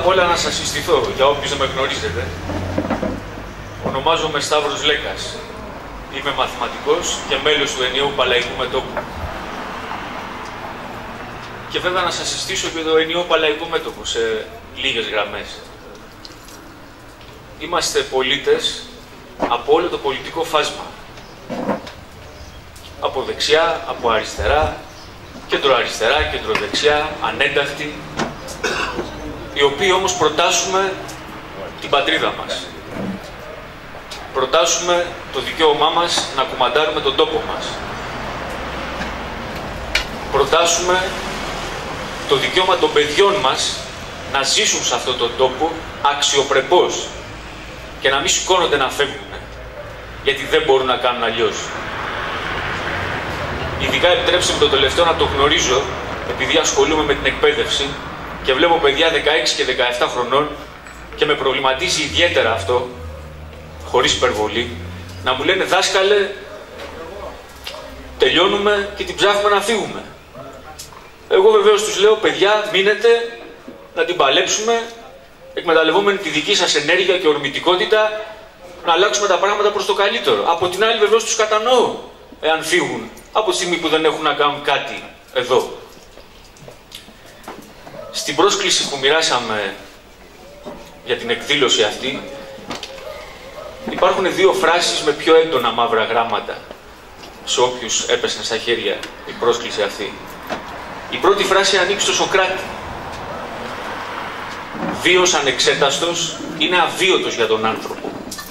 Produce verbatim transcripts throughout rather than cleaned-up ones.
απ' όλα να σας συστηθώ, για όποιους δεν με γνωρίζετε. Ονομάζομαι Σταύρος Λέκας. Είμαι μαθηματικός και μέλος του ενιαίου Παλαϊκού Μετώπου. Και βέβαια να σας συστήσω και το ενιαίο Παλαϊκό Μέτωπο σε λίγες γραμμές. Είμαστε πολίτες από όλο το πολιτικό φάσμα. Από δεξιά, από αριστερά, κεντροαριστερά, κεντροδεξιά, ανένταχτοι, οι οποίοι όμως προτάσουμε την πατρίδα μας. Προτάσουμε το δικαίωμά μας να κουμαντάρουμε τον τόπο μας. Προτάσουμε το δικαίωμα των παιδιών μας να ζήσουν σε αυτόν τον τόπο αξιοπρεπώς και να μην σηκώνονται να φεύγουν, γιατί δεν μπορούν να κάνουν αλλιώς. Ειδικά επιτρέψτε μου το τελευταίο να το γνωρίζω, επειδή ασχολούμαι με την εκπαίδευση και βλέπω παιδιά δεκαέξι και δεκαεπτά χρονών και με προβληματίζει ιδιαίτερα αυτό, χωρίς υπερβολή, να μου λένε δάσκαλε, τελειώνουμε και την ψάχνουμε να φύγουμε. Εγώ βεβαίως τους λέω, παιδιά, μείνετε να την παλέψουμε, εκμεταλλευόμενοι τη δική σας ενέργεια και ορμητικότητα, να αλλάξουμε τα πράγματα προς το καλύτερο. Από την άλλη βεβαίως τους κατανοώ, εάν φύγουν, από τη στιγμή που δεν έχουν να κάνουν κάτι εδώ. Στην πρόσκληση που μοιράσαμε για την εκδήλωση αυτή, υπάρχουν δύο φράσεις με πιο έντονα μαύρα γράμματα σε όποιους έπεσαν στα χέρια η πρόσκληση αυτή. Η πρώτη φράση ανήκει στο Σωκράτη. Βίος ανεξέταστος είναι αβίωτος για τον άνθρωπο.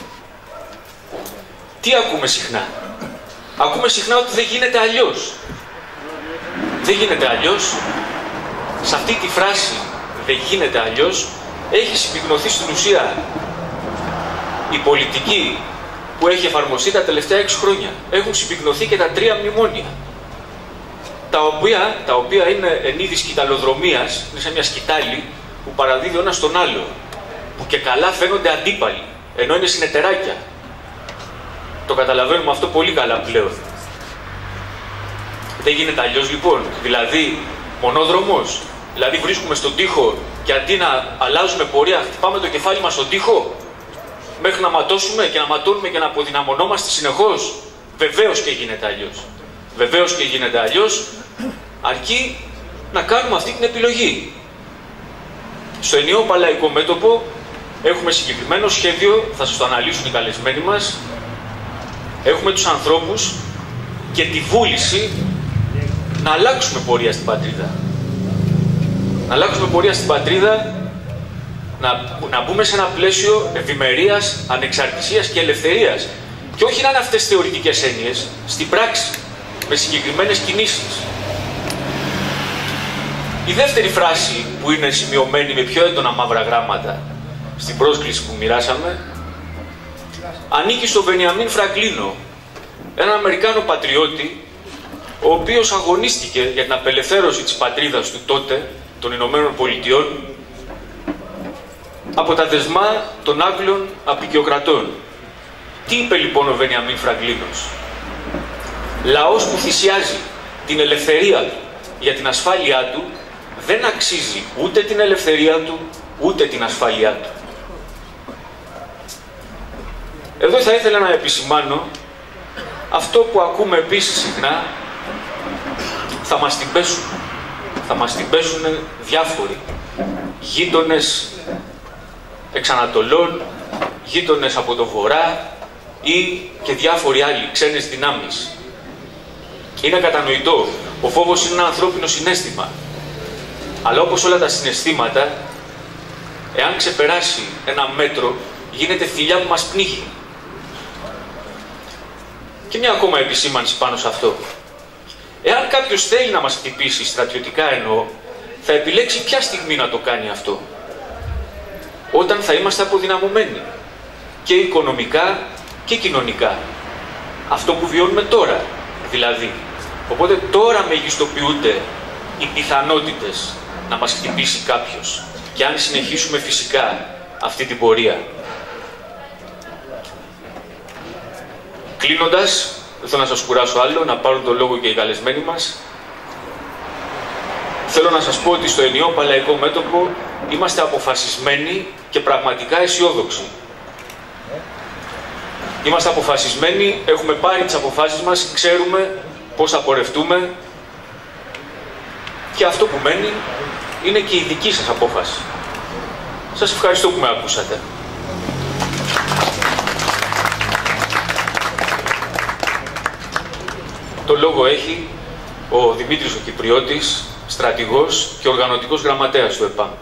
Τι ακούμε συχνά? Ακούμε συχνά ότι δεν γίνεται αλλιώς. Δεν γίνεται αλλιώς. Σε αυτή τη φράση δεν γίνεται αλλιώς έχει συμπυκνωθεί στην ουσία η πολιτική που έχει εφαρμοστεί τα τελευταία έξι χρόνια. Έχουν συμπυκνωθεί και τα τρία μνημόνια. Τα οποία, τα οποία είναι εν είδη σκυταλοδρομίας, είναι σε μια σκυτάλη που παραδίδει ο ένας στον άλλο. Που και καλά φαίνονται αντίπαλοι, ενώ είναι συνεταιράκια. Το καταλαβαίνουμε αυτό πολύ καλά πλέον. Δεν γίνεται αλλιώς λοιπόν. Δηλαδή, μονόδρομος. Δηλαδή βρίσκουμε στον τοίχο και αντί να αλλάζουμε πορεία, χτυπάμε το κεφάλι μας στον τοίχο, μέχρι να ματώσουμε και να ματώνουμε και να αποδυναμωνόμαστε συνεχώς. Βεβαίως και γίνεται αλλιώς. Βεβαίως και γίνεται αλλιώς, αρκεί να κάνουμε αυτή την επιλογή. Στο ενιαίο Παλαϊκό Μέτωπο έχουμε συγκεκριμένο σχέδιο, θα σας το αναλύσουν οι καλεσμένοι μας. Έχουμε τους ανθρώπους και τη βούληση να αλλάξουμε πορεία στην πατρίδα. Να αλλάξουμε πορεία στην πατρίδα, να, να μπούμε σε ένα πλαίσιο ευημερίας, ανεξαρτησίας και ελευθερίας. Και όχι να είναι αυτές θεωρητικές έννοιες, στην πράξη, με συγκεκριμένες κινήσεις. Η δεύτερη φράση που είναι σημειωμένη με πιο έντονα μαύρα γράμματα στην πρόσκληση που μοιράσαμε, ανήκει στον Μπενιαμίν Φραγκλίνο, έναν Αμερικάνο πατριώτη, ο οποίος αγωνίστηκε για την απελευθέρωση της πατρίδας του τότε, των Ηνωμένων Πολιτειών, από τα δεσμά των Άγγλων αποικιοκρατών. Τι είπε λοιπόν ο Μπενιαμίν Φραγκλίνος? Λαός που θυσιάζει την ελευθερία του για την ασφάλειά του, δεν αξίζει ούτε την ελευθερία του, ούτε την ασφάλειά του. Εδώ θα ήθελα να επισημάνω αυτό που ακούμε επίσης συχνά, θα μας την πέσουν. Θα μας την πέσουν διάφοροι γείτονες εξ Ανατολών, γείτονες από το Βορρά ή και διάφοροι άλλοι ξένες δυνάμεις. Είναι κατανοητό. Ο φόβος είναι ένα ανθρώπινο συναίσθημα. Αλλά όπως όλα τα συναισθήματα, εάν ξεπεράσει ένα μέτρο, γίνεται θηλιά που μας πνίγει. Και μια ακόμα επισήμανση πάνω σε αυτό. Εάν κάποιος θέλει να μας χτυπήσει, στρατιωτικά εννοώ, θα επιλέξει ποια στιγμή να το κάνει αυτό? Όταν θα είμαστε αποδυναμωμένοι. Και οικονομικά και κοινωνικά. Αυτό που βιώνουμε τώρα, δηλαδή. Οπότε τώρα μεγιστοποιούνται οι πιθανότητες να μας χτυπήσει κάποιος. Και αν συνεχίσουμε φυσικά αυτή την πορεία. Κλείνοντας, δεν θέλω να σας κουράσω άλλο, να πάρουν το λόγο και οι καλεσμένοι μας. Θέλω να σας πω ότι στο ενιαίο Παλαϊκό Μέτωπο είμαστε αποφασισμένοι και πραγματικά αισιόδοξοι. Είμαστε αποφασισμένοι, έχουμε πάρει τις αποφάσεις μας, ξέρουμε πώς θα πορευτούμε και αυτό που μένει είναι και η δική σας απόφαση. Σας ευχαριστώ που με ακούσατε. Το λόγο έχει ο Δημήτρης ο Κυπριώτης, στρατηγός και οργανωτικός γραμματέας του ΕΠΑΜ.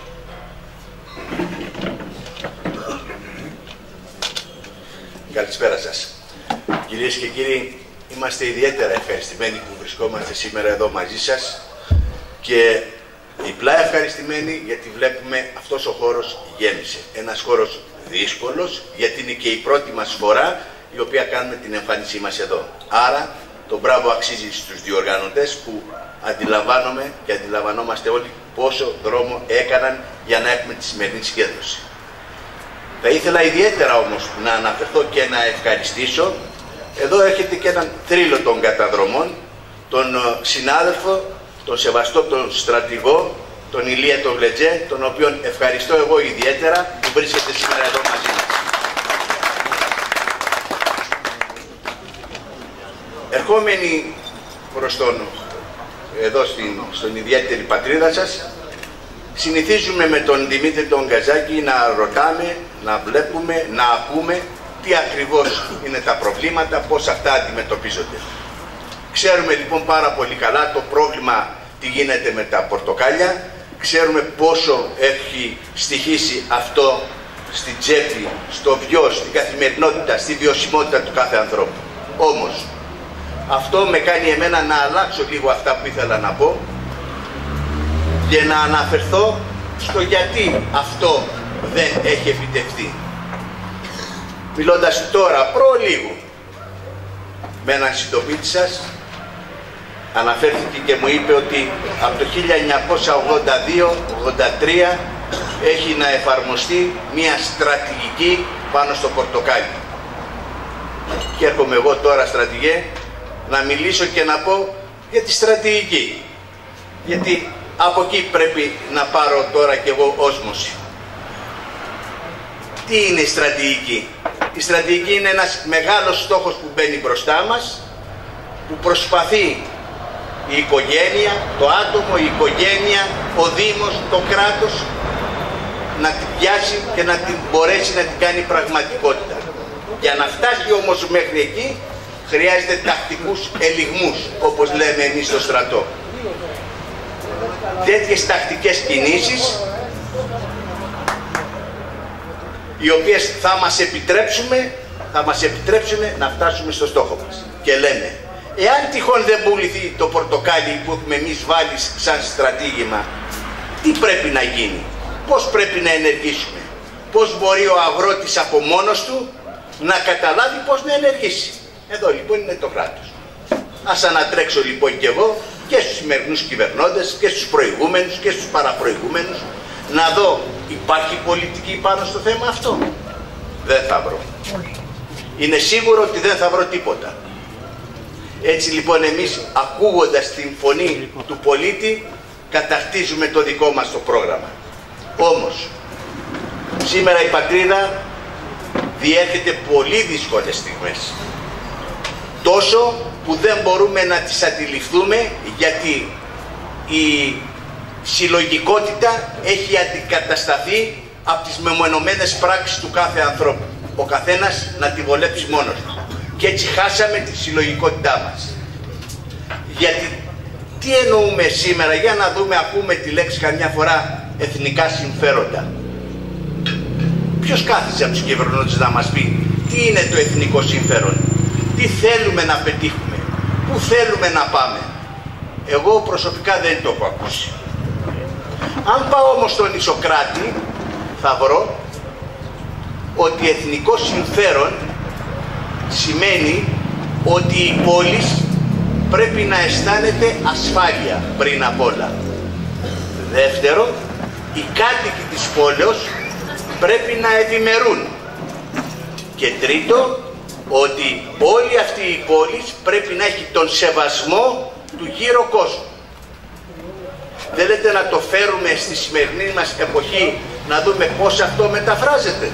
Καλησπέρα σας. Κυρίες και κύριοι, είμαστε ιδιαίτερα ευχαριστημένοι που βρισκόμαστε σήμερα εδώ μαζί σας και διπλά ευχαριστημένοι γιατί βλέπουμε αυτός ο χώρος γέμισε. Ένας χώρος δύσκολος γιατί είναι και η πρώτη μας φορά η οποία κάνουμε την εμφάνισή μας εδώ. Άρα το μπράβο αξίζει στους διοργανωτές που αντιλαμβάνομαι και αντιλαμβανόμαστε όλοι πόσο δρόμο έκαναν για να έχουμε τη σημερινή συγκέντρωση. Θα ήθελα ιδιαίτερα όμως να αναφερθώ και να ευχαριστήσω. Εδώ έρχεται και έναν θρύλο των καταδρομών, τον συνάδελφο, τον σεβαστό τον στρατηγό, τον Ηλία τον Γλετζέ, τον οποίον ευχαριστώ εγώ ιδιαίτερα που βρίσκεται σήμερα εδώ μαζί μας. Ερχόμενοι προς τον, εδώ στην, στον ιδιαίτερη πατρίδα σας, συνηθίζουμε με τον Δημήτρη τον Γκαζάκη να ρωτάμε, να βλέπουμε, να ακούμε τι ακριβώς είναι τα προβλήματα, πώς αυτά αντιμετωπίζονται. Ξέρουμε λοιπόν πάρα πολύ καλά το πρόβλημα τι γίνεται με τα πορτοκάλια, ξέρουμε πόσο έχει στοιχήσει αυτό στην τσέπη, στο βιός, στην καθημερινότητα, στη βιωσιμότητα του κάθε ανθρώπου. Όμως, αυτό με κάνει εμένα να αλλάξω λίγο αυτά που ήθελα να πω και να αναφερθώ στο γιατί αυτό δεν έχει επιτευχθεί. Μιλώντας τώρα προλίγου με έναν συντοπίτη σας, αναφέρθηκε και μου είπε ότι από το χίλια εννιακόσια ογδόντα δύο ογδόντα τρία έχει να εφαρμοστεί μια στρατηγική πάνω στο πορτοκάλι. Και έρχομαι εγώ τώρα, στρατηγέ, να μιλήσω και να πω για τη στρατηγική. Γιατί από εκεί πρέπει να πάρω τώρα κι εγώ όσμωση. Τι είναι η στρατηγική? Η στρατηγική είναι ένας μεγάλος στόχος που μπαίνει μπροστά μας, που προσπαθεί η οικογένεια, το άτομο, η οικογένεια, ο Δήμος, το κράτος να την πιάσει και να την μπορέσει να την κάνει πραγματικότητα. Για να φτάσει όμως μέχρι εκεί χρειάζεται τακτικούς ελιγμούς, όπως λέμε εμείς στο στρατό. Τέτοιες τακτικές κινήσεις οι οποίες θα μας επιτρέψουμε, θα μας επιτρέψουν να φτάσουμε στο στόχο μας. Και λέμε, εάν τυχόν δεν πουληθεί το πορτοκάλι που έχουμε εμείς βάλει σαν στρατήγημα, τι πρέπει να γίνει, πώς πρέπει να ενεργήσουμε, πώς μπορεί ο αγρότης από μόνος του να καταλάβει πώς να ενεργήσει. Εδώ λοιπόν είναι το κράτος. Ας ανατρέξω λοιπόν και εγώ και στους σημερινούς κυβερνώντες και στους προηγούμενους και στους παραπροηγούμενους να δω υπάρχει πολιτική πάνω στο θέμα αυτό. Δεν θα βρω. Είναι σίγουρο ότι δεν θα βρω τίποτα. Έτσι λοιπόν εμείς ακούγοντας την φωνή του πολίτη καταρτίζουμε το δικό μας το πρόγραμμα. Όμως σήμερα η πατρίδα διέρχεται πολύ δύσκολες στιγμές. Τόσο που δεν μπορούμε να τις αντιληφθούμε γιατί η συλλογικότητα έχει αντικατασταθεί από τις μεμονωμένες πράξεις του κάθε ανθρώπου. Ο καθένας να τη βολέψει μόνος του. Και έτσι χάσαμε τη συλλογικότητά μας. Γιατί τι εννοούμε σήμερα, για να δούμε, ακούμε τη λέξη καμιά φορά εθνικά συμφέροντα. Ποιος κάθισε από τους κυβερνώντες να μας πει τι είναι το εθνικό συμφέρον, τι θέλουμε να πετύχουμε, πού θέλουμε να πάμε? Εγώ προσωπικά δεν το έχω ακούσει. Αν πάω όμως στον Ισοκράτη θα βρω ότι εθνικό συμφέρον σημαίνει ότι η πόλη πρέπει να αισθάνεται ασφάλεια πριν απ' όλα. Δεύτερο, οι κάτοικοι της πόλεως πρέπει να ευημερούν. Και τρίτο, ότι όλη αυτή η πόλη πρέπει να έχει τον σεβασμό του γύρω κόσμου. Θέλετε να το φέρουμε στη σημερινή μας εποχή, να δούμε πώς αυτό μεταφράζεται.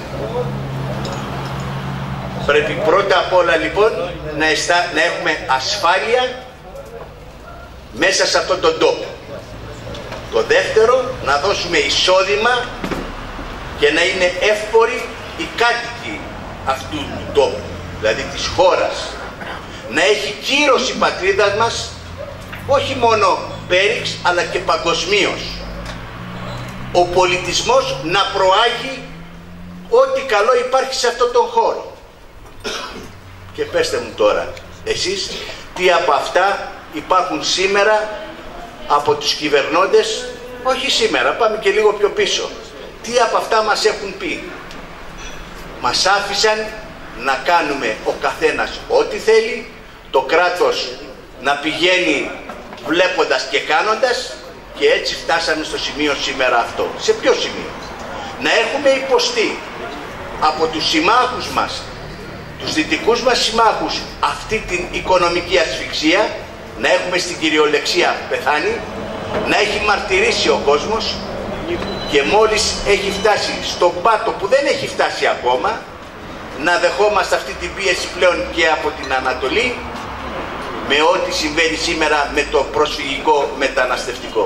Πρέπει πρώτα απ' όλα λοιπόν να, αισθά, να έχουμε ασφάλεια μέσα σε αυτόν τον τόπο. Το δεύτερο, να δώσουμε εισόδημα και να είναι εύποροι οι κάτοικοι αυτού του τόπου, δηλαδή της χώρας. Να έχει κύρος η πατρίδα μας, όχι μόνο πέριξ, αλλά και παγκοσμίως. Ο πολιτισμός να προάγει ό,τι καλό υπάρχει σε αυτόν τον χώρο. Και πέστε μου τώρα, εσείς, τι από αυτά υπάρχουν σήμερα από τους κυβερνώντες, όχι σήμερα, πάμε και λίγο πιο πίσω. Τι από αυτά μας έχουν πει? Μας άφησαν να κάνουμε ο καθένας ό,τι θέλει, το κράτος να πηγαίνει βλέποντας και κάνοντας, και έτσι φτάσαμε στο σημείο σήμερα αυτό. Σε ποιο σημείο? Να έχουμε υποστεί από τους συμμάχους μας, τους δυτικούς μας συμμάχους, αυτή την οικονομική ασφυξία, να έχουμε στην κυριολεξία πεθάνει, να έχει μαρτυρήσει ο κόσμος, και μόλις έχει φτάσει στον πάτο που δεν έχει φτάσει ακόμα, να δεχόμαστε αυτή την πίεση πλέον και από την Ανατολή, με ό,τι συμβαίνει σήμερα με το προσφυγικό μεταναστευτικό.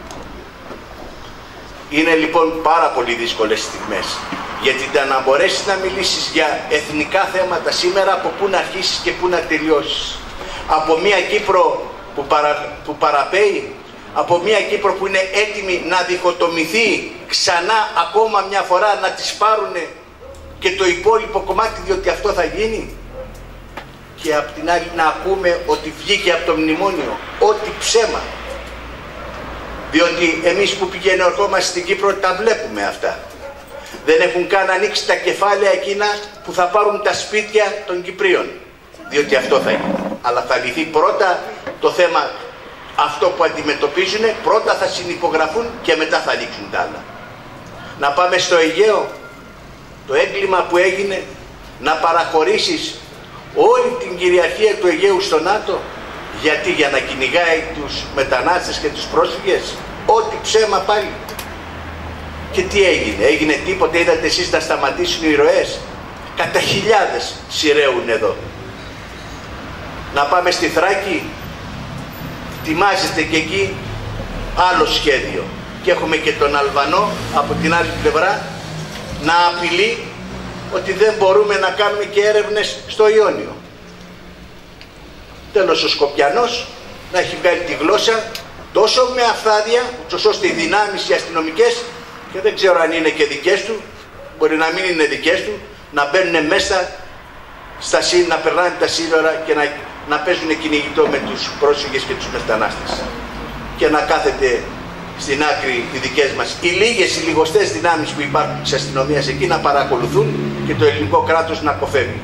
Είναι λοιπόν πάρα πολύ δύσκολες στιγμές, γιατί να μπορέσεις να μιλήσεις για εθνικά θέματα σήμερα, από πού να αρχίσεις και πού να τελειώσεις? Από μια Κύπρο που, παρα, που παραπέει, από μια Κύπρο που είναι έτοιμη να διχοτομηθεί ξανά ακόμα μια φορά, να τις πάρουν και το υπόλοιπο κομμάτι, διότι αυτό θα γίνει. Και απ' την άλλη να ακούμε ότι βγήκε από το μνημόνιο ό,τι ψέμα. Διότι εμείς που πηγαίνουμε ερχόμαστε στην Κύπρο τα βλέπουμε αυτά. Δεν έχουν καν ανοίξει τα κεφάλαια εκείνα που θα πάρουν τα σπίτια των Κυπρίων. Διότι αυτό θα γίνει. Αλλά θα λυθεί πρώτα το θέμα αυτό που αντιμετωπίζουν, πρώτα θα συνυπογραφούν και μετά θα ανοίξουν τα άλλα. Να πάμε στο Αιγαίο, το έγκλημα που έγινε, να παραχωρήσεις όλη την κυριαρχία του Αιγαίου στο ΝΑΤΟ. Γιατί? Για να κυνηγάει τους μετανάστες και τους πρόσφυγες. Ό,τι ψέμα πάλι. Και τι έγινε? Έγινε τίποτε? Είδατε εσείς να σταματήσουν οι ροές? Κατά χιλιάδες σειραίουν εδώ. Να πάμε στη Θράκη, ετοιμάζεται και εκεί άλλο σχέδιο. Και έχουμε και τον Αλβανό από την άλλη πλευρά να απειλεί ότι δεν μπορούμε να κάνουμε και έρευνες στο Ιόνιο. Τέλος ο Σκοπιανός να έχει βγάλει τη γλώσσα τόσο με αυθάδεια, ώστε οι δυνάμεις οι αστυνομικές, και δεν ξέρω αν είναι και δικές του, μπορεί να μην είναι δικές του, να μπαίνουν μέσα στα σύνορα, να περνάνε τα σύνορα και να, να παίζουν κυνηγητό με τους πρόσφυγες και τους μετανάστες. Και να κάθεται στην άκρη οι δικές μας, οι λίγες, οι λιγοστές δυνάμεις που υπάρχουν της αστυνομίας εκεί, να παρακολουθούν και το ελληνικό κράτος να αποφεύγει.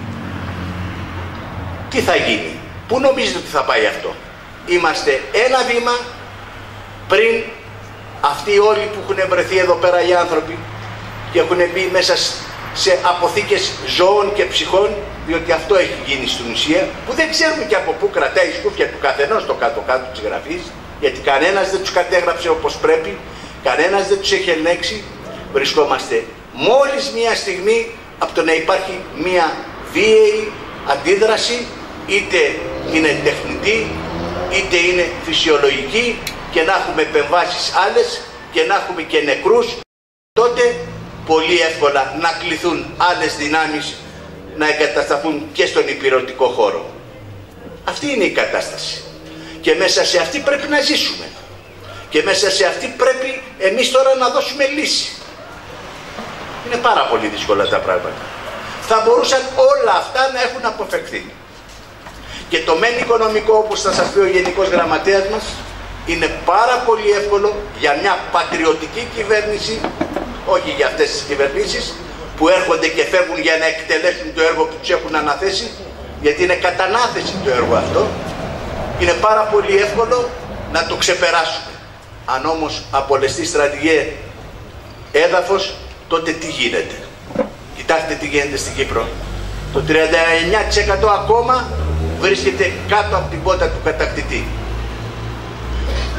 Τι θα γίνει? Πού νομίζετε ότι θα πάει αυτό? Είμαστε ένα βήμα πριν αυτοί όλοι που έχουν βρεθεί εδώ πέρα οι άνθρωποι και έχουν μπει μέσα σε αποθήκες ζώων και ψυχών, διότι αυτό έχει γίνει στην ουσία, που δεν ξέρουμε και από πού κρατάει η σκούφια του καθενός το κάτω-κάτω της γραφής, γιατί κανένας δεν τους κατέγραψε όπως πρέπει, κανένας δεν τους έχει ελέγξει. Βρισκόμαστε μόλις μία στιγμή από το να υπάρχει μία βίαιη αντίδραση, είτε είναι τεχνητή είτε είναι φυσιολογική, και να έχουμε επεμβάσεις άλλες και να έχουμε και νεκρούς, τότε πολύ εύκολα να κληθούν άλλες δυνάμεις να εγκατασταθούν και στον υπηρετικό χώρο. Αυτή είναι η κατάσταση. Και μέσα σε αυτή πρέπει να ζήσουμε. Και μέσα σε αυτή πρέπει εμείς τώρα να δώσουμε λύση. Είναι πάρα πολύ δύσκολα τα πράγματα. Θα μπορούσαν όλα αυτά να έχουν αποφευχθεί. Και το μεν οικονομικό, όπως θα σας πει ο Γενικός Γραμματέας μας, είναι πάρα πολύ εύκολο για μια πατριωτική κυβέρνηση, όχι για αυτές τις κυβερνήσεις που έρχονται και φεύγουν για να εκτελέσουν το έργο που τους έχουν αναθέσει, γιατί είναι κατανάθεση το έργο αυτό, είναι πάρα πολύ εύκολο να το ξεπεράσουμε. Αν όμως απολεστεί στρατηγέ έδαφος, τότε τι γίνεται? Κοιτάξτε τι γίνεται στην Κύπρο. Το τριάντα εννιά τοις εκατό ακόμα βρίσκεται κάτω από την πότα του κατακτητή.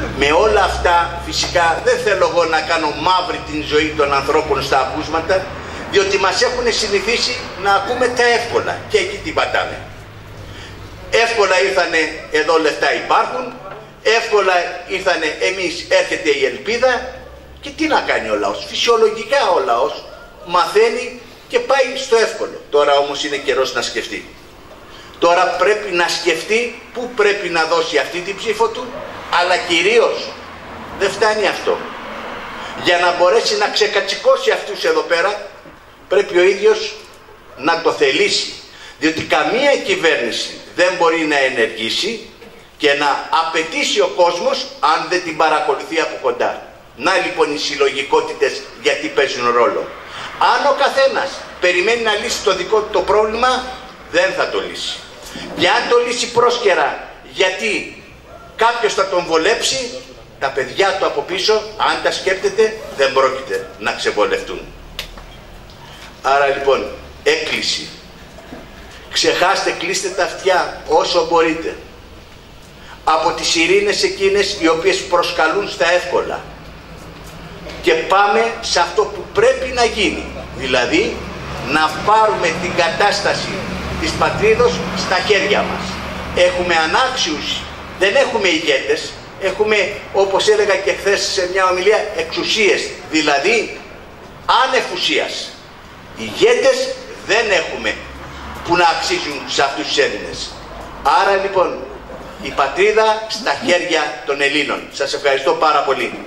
Με όλα αυτά φυσικά δεν θέλω εγώ να κάνω μαύρη την ζωή των ανθρώπων στα ακούσματα, διότι μας έχουν συνηθίσει να ακούμε τα εύκολα και εκεί την πατάμε. Εύκολα ήρθανε εδώ, λεφτά υπάρχουν, εύκολα ήρθανε εμείς, έρχεται η ελπίδα και τι να κάνει ο λαός. Φυσιολογικά ο λαός μαθαίνει και πάει στο εύκολο. Τώρα όμως είναι καιρός να σκεφτεί. Τώρα πρέπει να σκεφτεί πού πρέπει να δώσει αυτή την ψήφο του, αλλά κυρίως δεν φτάνει αυτό. Για να μπορέσει να ξεκατσικώσει αυτούς εδώ πέρα, πρέπει ο ίδιος να το θελήσει. Διότι καμία κυβέρνηση δεν μπορεί να ενεργήσει και να απαιτήσει ο κόσμος αν δεν την παρακολουθεί από κοντά. Να λοιπόν οι συλλογικότητες γιατί παίζουν ρόλο. Αν ο καθένας περιμένει να λύσει το δικό του το πρόβλημα, δεν θα το λύσει. Και αν το λύσει πρόσκαιρα γιατί κάποιος θα τον βολέψει, τα παιδιά του από πίσω, αν τα σκέπτεται, δεν πρόκειται να ξεβολευτούν. Άρα λοιπόν, έκκληση. Ξεχάστε, κλείστε τα αυτιά όσο μπορείτε από τις ειρήνες εκείνες οι οποίες προσκαλούν στα εύκολα και πάμε σε αυτό που πρέπει να γίνει, δηλαδή να πάρουμε την κατάσταση της πατρίδος στα χέρια μας. Έχουμε ανάξιους, δεν έχουμε ηγέτες, έχουμε, όπως έλεγα και χθες σε μια ομιλία, εξουσίες, δηλαδή άνευ ουσίας. Ηγέτες δεν έχουμε που να αξίζουν σε αυτούς τους Έλληνες. Άρα λοιπόν η πατρίδα στα χέρια των Ελλήνων. Σας ευχαριστώ πάρα πολύ.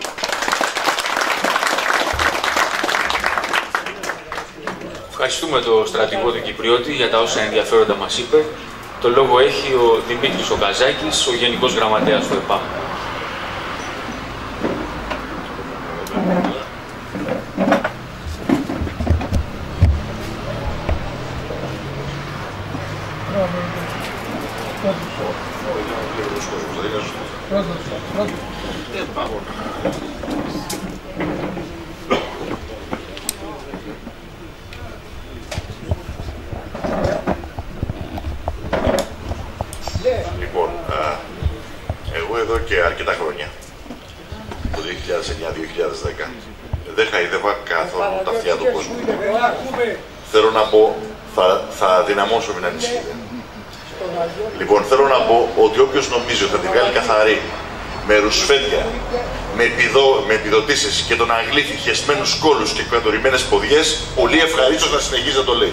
Ευχαριστούμε τον στρατηγό του Κυπριώτη για τα όσα ενδιαφέροντα μας είπε. Το λόγο έχει ο Δημήτρης ο Καζάκης, ο Γενικός Γραμματέας του ΕΠΑ. Λοιπόν, α, εγώ εδώ και αρκετά χρόνια, το δύο χιλιάδες εννιά δύο χιλιάδες δέκα, δεν χαϊδεύα καθόλου τα αυτιά του κόσμου. Θέλω να πω, θα, θα δυναμώσω, μην ανησυχείτε. Λοιπόν, θέλω να πω ότι όποιος νομίζει ότι θα τη βγάλει καθαρή, με ρουσφέτια, με, επιδο, με επιδοτήσεις και τον αγλήθη χεσμένους κόλους και εκπαιδευμένες ποδιές, πολύ ευχαρίστως να συνεχίζει να το λέει.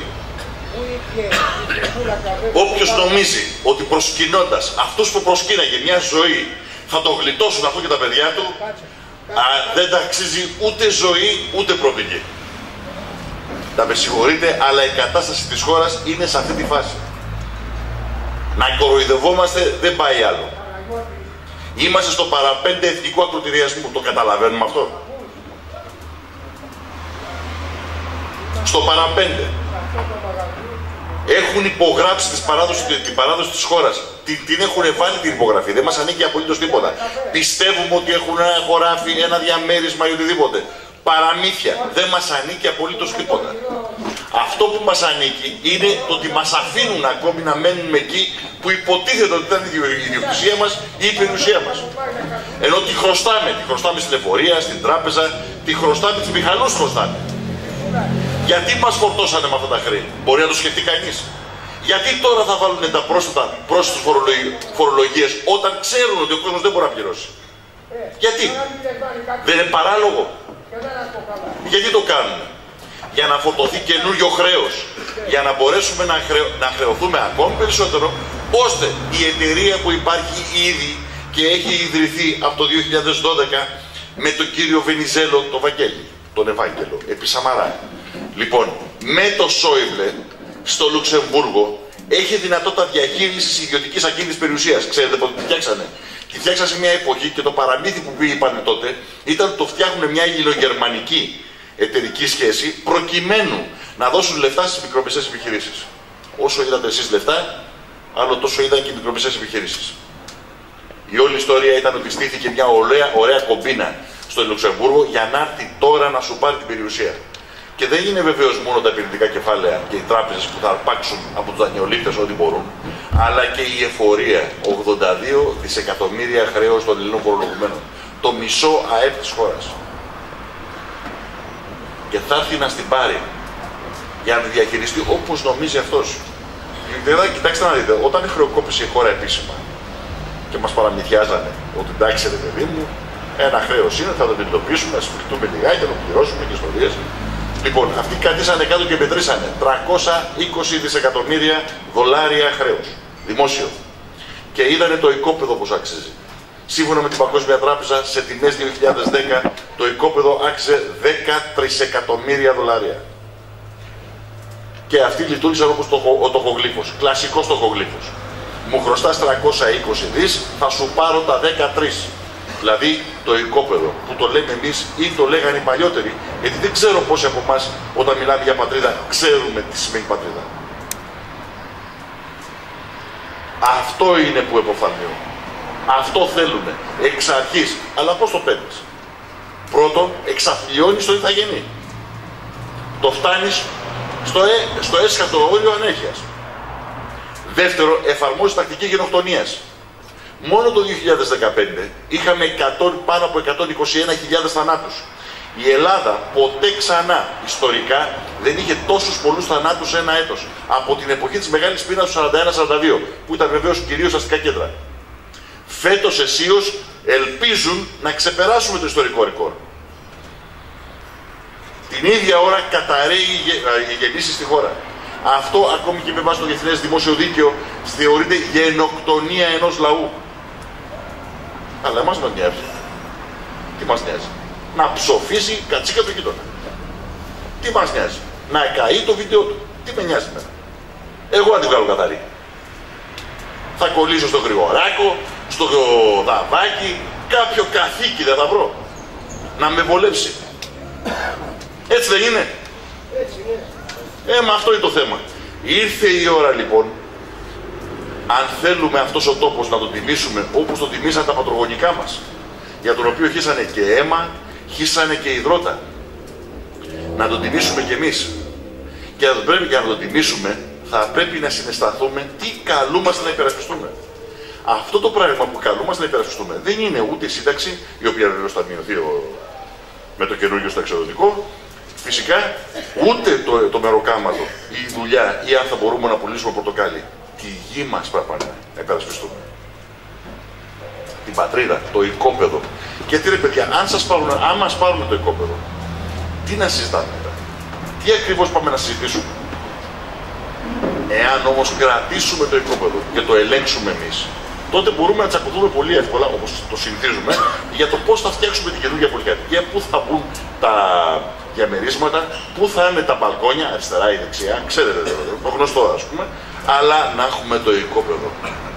Όποιος νομίζει ότι προσκυνώντας αυτούς που προσκύναγε μια ζωή θα το γλιτώσουν αυτό και τα παιδιά του, α, δεν τα αξίζει ούτε ζωή ούτε προοπτική. Να με συγχωρείτε, αλλά η κατάσταση της χώρας είναι σε αυτή τη φάση. Να κοροϊδευόμαστε δεν πάει άλλο. Είμαστε στο παραπέντε εθνικού ακροτηριασμού, το καταλαβαίνουμε αυτό. Στο παραπέντε. Έχουν υπογράψει τις παράδοση, την παράδοση της χώρας. Την, την έχουν βάλει την υπογραφή. Δεν μας ανήκει απολύτως τίποτα. Πιστεύουμε ότι έχουν ένα χωράφι, ένα διαμέρισμα ή οτιδήποτε. Παραμύθια. Δεν μας ανήκει απολύτως τίποτα. Αυτό που μας ανήκει είναι το ότι μας αφήνουν ακόμη να μένουμε εκεί που υποτίθεται ότι ήταν η ιδιοκτησία μας ή η περιουσία μας. Ενώ τη χρωστάμε. Τη χρωστάμε στην εφορία, στην τράπεζα, τη χρωστάμε, τις μηχανούς χρωστάμε. Γιατί μας φορτώσανε με αυτά τα χρέη, μπορεί να το σκεφτεί κανείς. Γιατί τώρα θα βάλουν τα πρόσθετα πρόσθετες φορολογίες όταν ξέρουν ότι ο κόσμος δεν μπορεί να πληρώσει. Γιατί. Δεν είναι παράλογο. Γιατί το κάνουν. Για να φορτωθεί καινούριο χρέος. Για να μπορέσουμε να, χρεω... να χρεωθούμε ακόμη περισσότερο, ώστε η εταιρεία που υπάρχει ήδη και έχει ιδρυθεί από το δύο χιλιάδες δώδεκα με τον κύριο Βενιζέλο, τον Βαγγέλη, τον Ευάγγελο, επί Σαμαρά. Λοιπόν, με το Σόιμπλε στο Λουξεμβούργο έχει δυνατότητα διαχείρισης ιδιωτικής ακίνητης περιουσίας. Ξέρετε πότε τη φτιάξανε. Τη φτιάξανε σε μια εποχή και το παραμύθι που είπανε τότε ήταν ότι το φτιάχνουν μια ελληνογερμανική εταιρική σχέση προκειμένου να δώσουν λεφτά στις μικρομεσαίες επιχειρήσεις. Όσο είδατε εσείς λεφτά, άλλο τόσο είδαν και οι μικρομεσαίες επιχειρήσεις. Η όλη ιστορία ήταν ότι στήθηκε μια ωραία, ωραία κομπίνα στο Λουξεμβούργο για να έρθει τώρα να σου πάρει την περιουσία. Και δεν είναι βεβαίως μόνο τα επενδυτικά κεφάλαια και οι τράπεζες που θα αρπάξουν από τους δανειολήπτες ό,τι μπορούν, αλλά και η εφορία, ογδόντα δύο δισεκατομμύρια χρέος των Ελληνών φορολογουμένων. το μισό ΑΕΠ της χώρας. Και θα έρθει να στην πάρει για να τη διαχειριστεί όπως νομίζει αυτός. Δηλαδή, κοιτάξτε να δείτε, όταν χρεοκόπησε η χώρα επίσημα και μας παραμυθιάζανε ότι εντάξει ρε παιδί μου, ένα χρέος είναι, θα το αντιμετωπίσουμε, να σφιχτούμε λιγάκι, να το πληρώσουμε και ιστορίες. Λοιπόν, αυτοί κατήσανε κάτω και μετρήσανε τριακόσια είκοσι δισεκατομμύρια δολάρια χρέος, δημόσιο. Και είδανε το οικόπεδο πως άξιζε. Σύμφωνα με την Παγκόσμια Τράπεζα, σε τιμές δύο χιλιάδες δέκα, το οικόπεδο άξιζε δέκα τρισεκατομμύρια δολάρια. Και αυτοί λειτουργήσαν όπως το, ο τοχογλύφος, κλασικός τοχογλύφος. Μου χρωστάς τριακόσια είκοσι δις, θα σου πάρω τα δεκατρία. Δηλαδή το οικόπεδο που το λέμε εμείς ή το λέγανε οι παλιότεροι, γιατί δεν ξέρω πόσοι από εμάς όταν μιλάμε για πατρίδα ξέρουμε τι σημαίνει πατρίδα. Αυτό είναι που εποφανειώ. Αυτό θέλουνε εξ αρχής. Αλλά πώς το παίρνεις? Πρώτον, εξαθλιώνεις τον ηθαγενή. Το φτάνεις στο, ε, στο έσχατο όριο ανέχειας. Δεύτερο, εφαρμόζεις τακτική γενοκτονίας. Μόνο το δύο χιλιάδες δεκαπέντε είχαμε εκατό, πάνω από εκατόν είκοσι ένα χιλιάδες θανάτους. Η Ελλάδα ποτέ ξανά ιστορικά δεν είχε τόσους πολλούς θανάτους σε ένα έτος. Από την εποχή της Μεγάλης Πείνας του σαράντα ένα σαράντα δύο, που ήταν βεβαίως κυρίως αστικά κέντρα. Φέτος αισίως ελπίζουν να ξεπεράσουμε το ιστορικό ρεκόρ. Την ίδια ώρα καταραίει η γεννήση στη χώρα. Αυτό ακόμη και με βάση το Διεθνές Δημόσιο Δίκαιο θεωρείται γενοκτονία ενός λαού. Αλλά εμάς μας νοιάζει. Τι μας νοιάζει? Να ψοφήσει κατσίκα του γείτονα. Τι μας νοιάζει? Να καεί το βίντεο του. Τι με νοιάζει εμένα? Εγώ αν τη βγάλω καθαρή. Θα κολλήσω στο Γρηγοράκο, στο Δαβάκι, κάποιο καθήκη δεν θα βρω. Να με βολέψει. Έτσι δεν είναι? Έτσι είναι. Ε, μα αυτό είναι το θέμα. Ήρθε η ώρα λοιπόν, αν θέλουμε αυτός ο τόπος να τον τιμήσουμε όπως τον τιμήσαν τα πατρογονικά μας, για τον οποίο χύσανε και αίμα, χύσανε και υδρότα, να τον τιμήσουμε κι εμείς. Και για να τον τιμήσουμε θα πρέπει να συναισθανθούμε τι καλούμαστε να υπερασπιστούμε. Αυτό το πράγμα που καλούμαστε να υπερασπιστούμε δεν είναι ούτε η σύνταξη, η οποία βεβαίως θα μειωθεί με το καινούργιο συνταξιοδοτικό, φυσικά ούτε το, το μεροκάματο, η δουλειά ή αν θα μπορούμε να πουλήσουμε πορτοκάλι. Τη γη μας πρέπει να υπερασπιστούμε. Την πατρίδα, το οικόπεδο. Και τι ρε παιδιά, αν, σας πάρουν, αν μας πάρουν το οικόπεδο, τι να συζητάμε μετά? Τι ακριβώς πάμε να συζητήσουμε? Εάν όμως κρατήσουμε το οικόπεδο και το ελέγξουμε εμείς, τότε μπορούμε να τσακωθούμε πολύ εύκολα, όπως το συνηθίζουμε, για το πώς θα φτιάξουμε την καινούργια πολυκατοικία, πού θα μπουν τα διαμερίσματα, πού θα είναι τα μπαλκόνια, αριστερά ή δεξιά, ξέρετε το γνωστό ας πούμε, αλλά να έχουμε το οικόπεδο.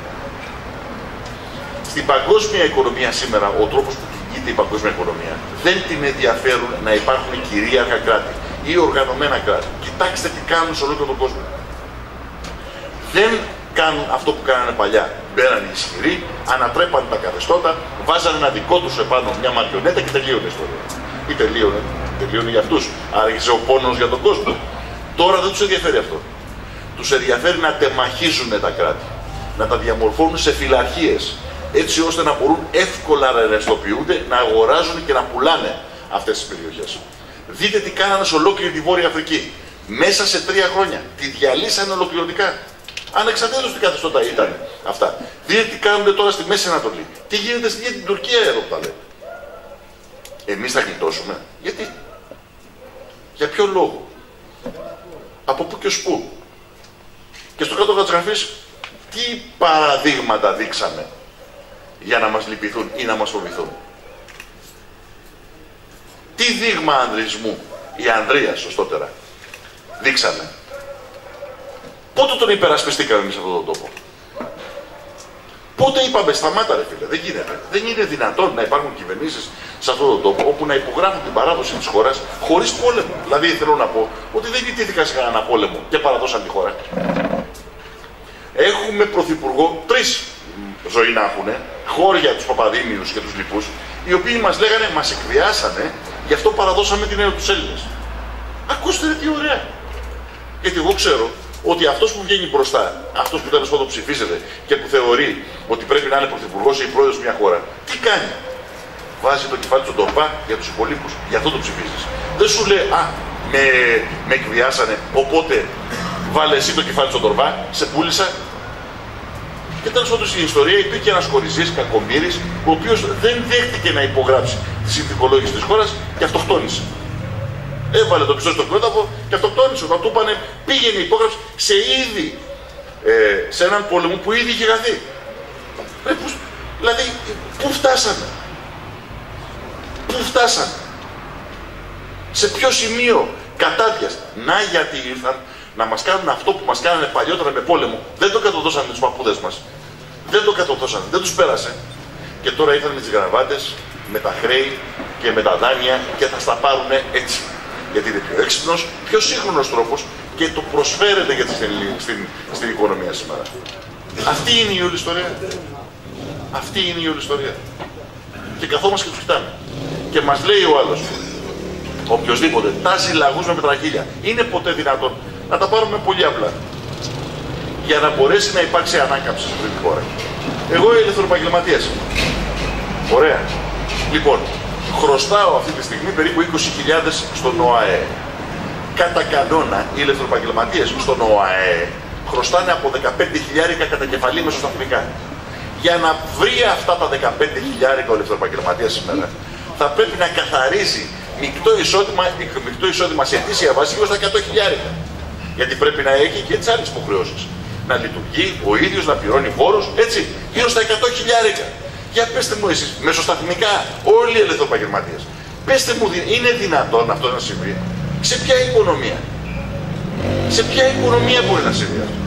Στην παγκόσμια οικονομία σήμερα, ο τρόπος που κινείται η παγκόσμια οικονομία, δεν την ενδιαφέρουν να υπάρχουν κυρίαρχα κράτη ή οργανωμένα κράτη. Κοιτάξτε τι κάνουν σε ολόκληρο τον κόσμο. Δεν κάνουν αυτό που κάνανε παλιά. Μπαίνανε οι ισχυροί, ανατρέπανε τα καθεστώτα, βάζανε ένα δικό τους επάνω μια μαριονέτα και τελείωνε η ιστορία. Ή τελείωνε, τελείωνε για αυτούς. Άρχισε ο πόνος για τον κόσμο. Τώρα δεν τους ενδιαφέρει αυτό. Τους ενδιαφέρει να τεμαχίζουν τα κράτη, να τα διαμορφώνουν σε φυλαρχίες, έτσι ώστε να μπορούν εύκολα να ρευστοποιούνται, να αγοράζουν και να πουλάνε αυτές τις περιοχές. Δείτε τι κάνανε σε ολόκληρη τη Βόρεια Αφρική. Μέσα σε τρία χρόνια. Τη διαλύσανε ολοκληρωτικά. Ανεξαρτήτως τι καθεστώτα ήταν αυτά. Δείτε τι κάνουν τώρα στη Μέση Ανατολή. Τι γίνεται στην Τουρκία εδώ που τα λέμε. Εμείς θα γλιτώσουμε. Γιατί? Για ποιο λόγο? Από πού και ως πού? Και στο κάτω της γραφής, τι παραδείγματα δείξαμε για να μας λυπηθούν ή να μας φοβηθούν? Τι δείγμα ανδρισμού ή ανδρείας, σωστότερα, δείξαμε? Πότε τον υπερασπιστήκαμε εμείς σε αυτόν τον τόπο? Πότε είπαμε σταμάτα ρε φίλε, δεν γίνεται. Δεν είναι δυνατόν να υπάρχουν κυβερνήσεις σε αυτόν τον τόπο όπου να υπογράφουν την παράδοση της χώρας χωρίς πόλεμο. Δηλαδή θέλω να πω ότι δεν ιτήθηκαν σε κανένα πόλεμο και παραδώσαν τη χώρα. Έχουμε πρωθυπουργό, τρεις ζωή να έχουν, χώρια τους Παπαδήμιους και τους λοιπούς, οι οποίοι μας λέγανε, μας εκβιάσανε, γι' αυτό παραδώσαμε την έννοια τους Έλληνες. Ακούστε ρε, τι ωραία. Γιατί εγώ ξέρω ότι αυτός που βγαίνει μπροστά, αυτός που τέλος πάντων ψηφίζεται και που θεωρεί ότι πρέπει να είναι πρωθυπουργός ή πρόεδρος μια χώρα, τι κάνει? βάζει το κεφάλι στον τορπά για τους υπολείπους. Γι' αυτό το ψηφίζεις. Δεν σου λέει, α, με, με εκβιάσανε, οπότε βάλε εσύ το κεφάλι στον τορπά, σε πούλησα. Και τέλος πάντων στην ιστορία υπήρχε ένας κοριζής, κακομοίρης, ο οποίος δεν δέχτηκε να υπογράψει τη συνθηκολόγηση της χώρας και αυτοκτόνησε. Έβαλε το πιστό στο κρόταφο και αυτοκτόνησε. Όταν του είπανε πήγαινε υπόγραψη σε ήδη, ε, σε έναν πόλεμο που ήδη είχε χαθεί. Ε, που, δηλαδή, πού φτάσαμε. Πού φτάσαμε. Σε ποιο σημείο κατάδειας. Να γιατί ήρθαν να μας κάνουν αυτό που μας κάνανε παλιότερα με πόλεμο. Δεν το κατοδώσανε τους παππούδες μας. Δεν το κατοδώσανε. Δεν τους πέρασε. Και τώρα ήρθαν με τις γραβάτες, με τα χρέη και με τα δάνεια και θα στα πάρουν έτσι. Γιατί είναι πιο έξυπνος, πιο σύγχρονος τρόπος και το προσφέρεται για στην, στην, στην οικονομία σήμερα. Αυτή είναι η όλη ιστορία. Αυτή είναι η όλη ιστορία. Και καθόμαστε και τους κοιτάμε. Και μας λέει ο άλλος, οποιοσδήποτε, τάζει λαγούς με πετραχίλια. Είναι ποτέ δυνατόν να τα πάρουμε πολύ απλά. Για να μπορέσει να υπάρξει ανάκαμψη σε αυτή τη χώρα. Εγώ ελευθεροεπαγγελματίας. Ωραία. Λοιπόν, χρωστάω αυτή τη στιγμή περίπου είκοσι χιλιάδες στον ΟΑΕ. Κατά κανόνα, οι ελευθεροεπαγγελματίες στον ΟΑΕ χρωστάνε από δεκαπέντε χιλιάρικα κατά κεφαλή μεσοσταθμικά. Για να βρει αυτά τα δεκαπέντε χιλιάρικα ο ελευθεροεπαγγελματίας σήμερα, θα πρέπει να καθαρίζει μεικτό εισόδημα, μεικτό εισόδημα σε αιτήσια βάση γύρω στα εκατό χιλιάρικα. Γιατί πρέπει να έχει και τις άλλες υποχρεώσεις. Να λειτουργεί ο ίδιος, να πληρώνει φόρους, έτσι, γύρω στα εκατό χιλιάρικα. Για πέστε μου εσείς, μεσοσταθμικά, όλοι οι ελευθεροεπαγγελματίες, πέστε μου, είναι δυνατόν αυτό να συμβεί? Σε ποια οικονομία? Σε ποια οικονομία μπορεί να συμβεί αυτό?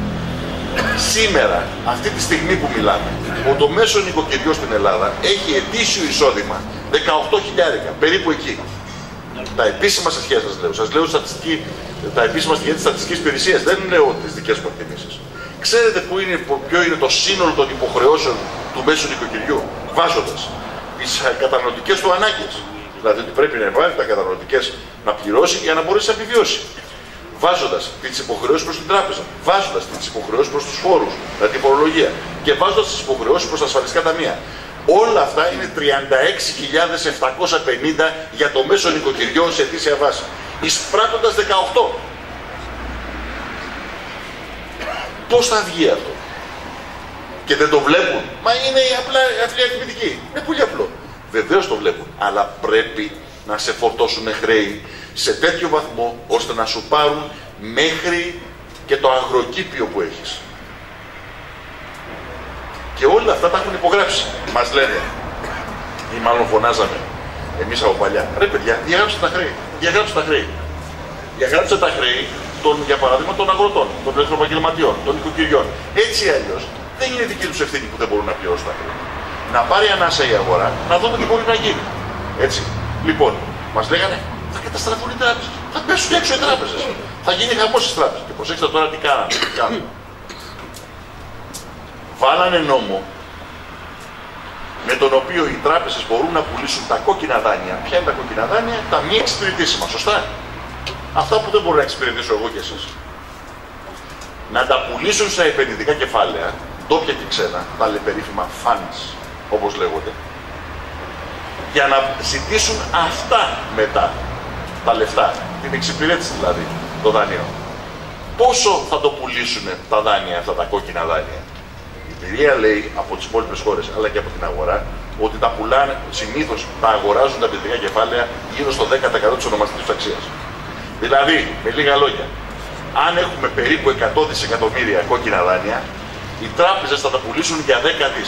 Σήμερα, αυτή τη στιγμή που μιλάμε, το μέσο νοικοκυριό στην Ελλάδα έχει ετήσιο εισόδημα δεκαοκτώ χιλιάρικα, περίπου εκεί. Τα επίσημα στοιχεία σας λέω, σας λέω στατιστική, τα επίσημα στοιχεία της Στατιστικής Υπηρεσίας, δεν λέω τις δικές μου εκτιμήσεις. Ξέρετε που είναι, ποιο είναι το σύνολο των υποχρεώσεων του μέσου νοικοκυριού, βάζοντας τις καταναλωτικές του ανάγκες. Δηλαδή ότι πρέπει να βάλει τα καταναλωτικές να πληρώσει για να μπορέσει να επιβιώσει. Βάζοντας τις υποχρεώσεις προς την τράπεζα, βάζοντας τις υποχρεώσεις προς τους φόρους, δηλαδή την φορολογία, και βάζοντας τις υποχρεώσεις προς τα ασφαλιστικά ταμεία. Όλα αυτά είναι τριάντα έξι χιλιάδες επτακόσια πενήντα για το μέσο νοικοκυριό σε αιτήσια βάση. Εισπράττοντας δεκαοκτώ. Πώς θα βγει αυτό? Και δεν το βλέπουν. Μα είναι απλά απλή αριθμητική. Είναι πολύ απλό. Βεβαίως το βλέπουν. Αλλά πρέπει να σε φορτώσουν χρέη σε τέτοιο βαθμό ώστε να σου πάρουν μέχρι και το αγροκήπιο που έχεις. Και όλα αυτά τα έχουν υπογράψει. Μας λένε, ή μάλλον φωνάζαμε εμείς από παλιά, ρε παιδιά, διαγράψτε τα χρέη. Διαγράψτε τα χρέη. Διαγράψτε τα χρέη, των, για παράδειγμα, των αγροτών, των ελευθεροεπαγγελματιών, των οικοκυριών. Έτσι αλλιώς δεν είναι δική τους ευθύνη που δεν μπορούν να πληρώσουν τα χρέη. Να πάρει ανάσα η αγορά, να δούμε τι μπορεί να γίνει. Έτσι. Λοιπόν, μας λέγανε, θα καταστραφούν οι τράπεζες. Θα πέσουν έξω οι τράπεζες. Θα γίνει χαμός στις τράπεζες. Και προσέξτε τώρα τι κάνανε. Τι κάνανε. Βάλανε νόμο με τον οποίο οι τράπεζες μπορούν να πουλήσουν τα κόκκινα δάνεια. Ποια είναι τα κόκκινα δάνεια? Τα μη εξυπηρετήσιμα, σωστά? Αυτά που δεν μπορώ να εξυπηρετήσω εγώ και εσείς. Να τα πουλήσουν στα επενδυτικά κεφάλαια, ντόπια και ξένα, τα περίφημα funds, όπως λέγονται, για να ζητήσουν αυτά μετά, τα λεφτά, την εξυπηρέτηση δηλαδή, το δάνειο. Πόσο θα το πουλήσουν τα δάνεια, αυτά τα κόκκινα δάνεια? Η εμπειρία λέει από τις υπόλοιπες χώρες, αλλά και από την αγορά, ότι τα πουλάνε, συνήθως τα αγοράζουν τα επενδυτικά κεφάλαια γύρω στο δέκα τοις εκατό της ονομαστικής αξίας. Δηλαδή, με λίγα λόγια, αν έχουμε περίπου εκατό δισεκατομμύρια κόκκινα δάνεια, οι τράπεζες θα τα πουλήσουν για δέκα δις.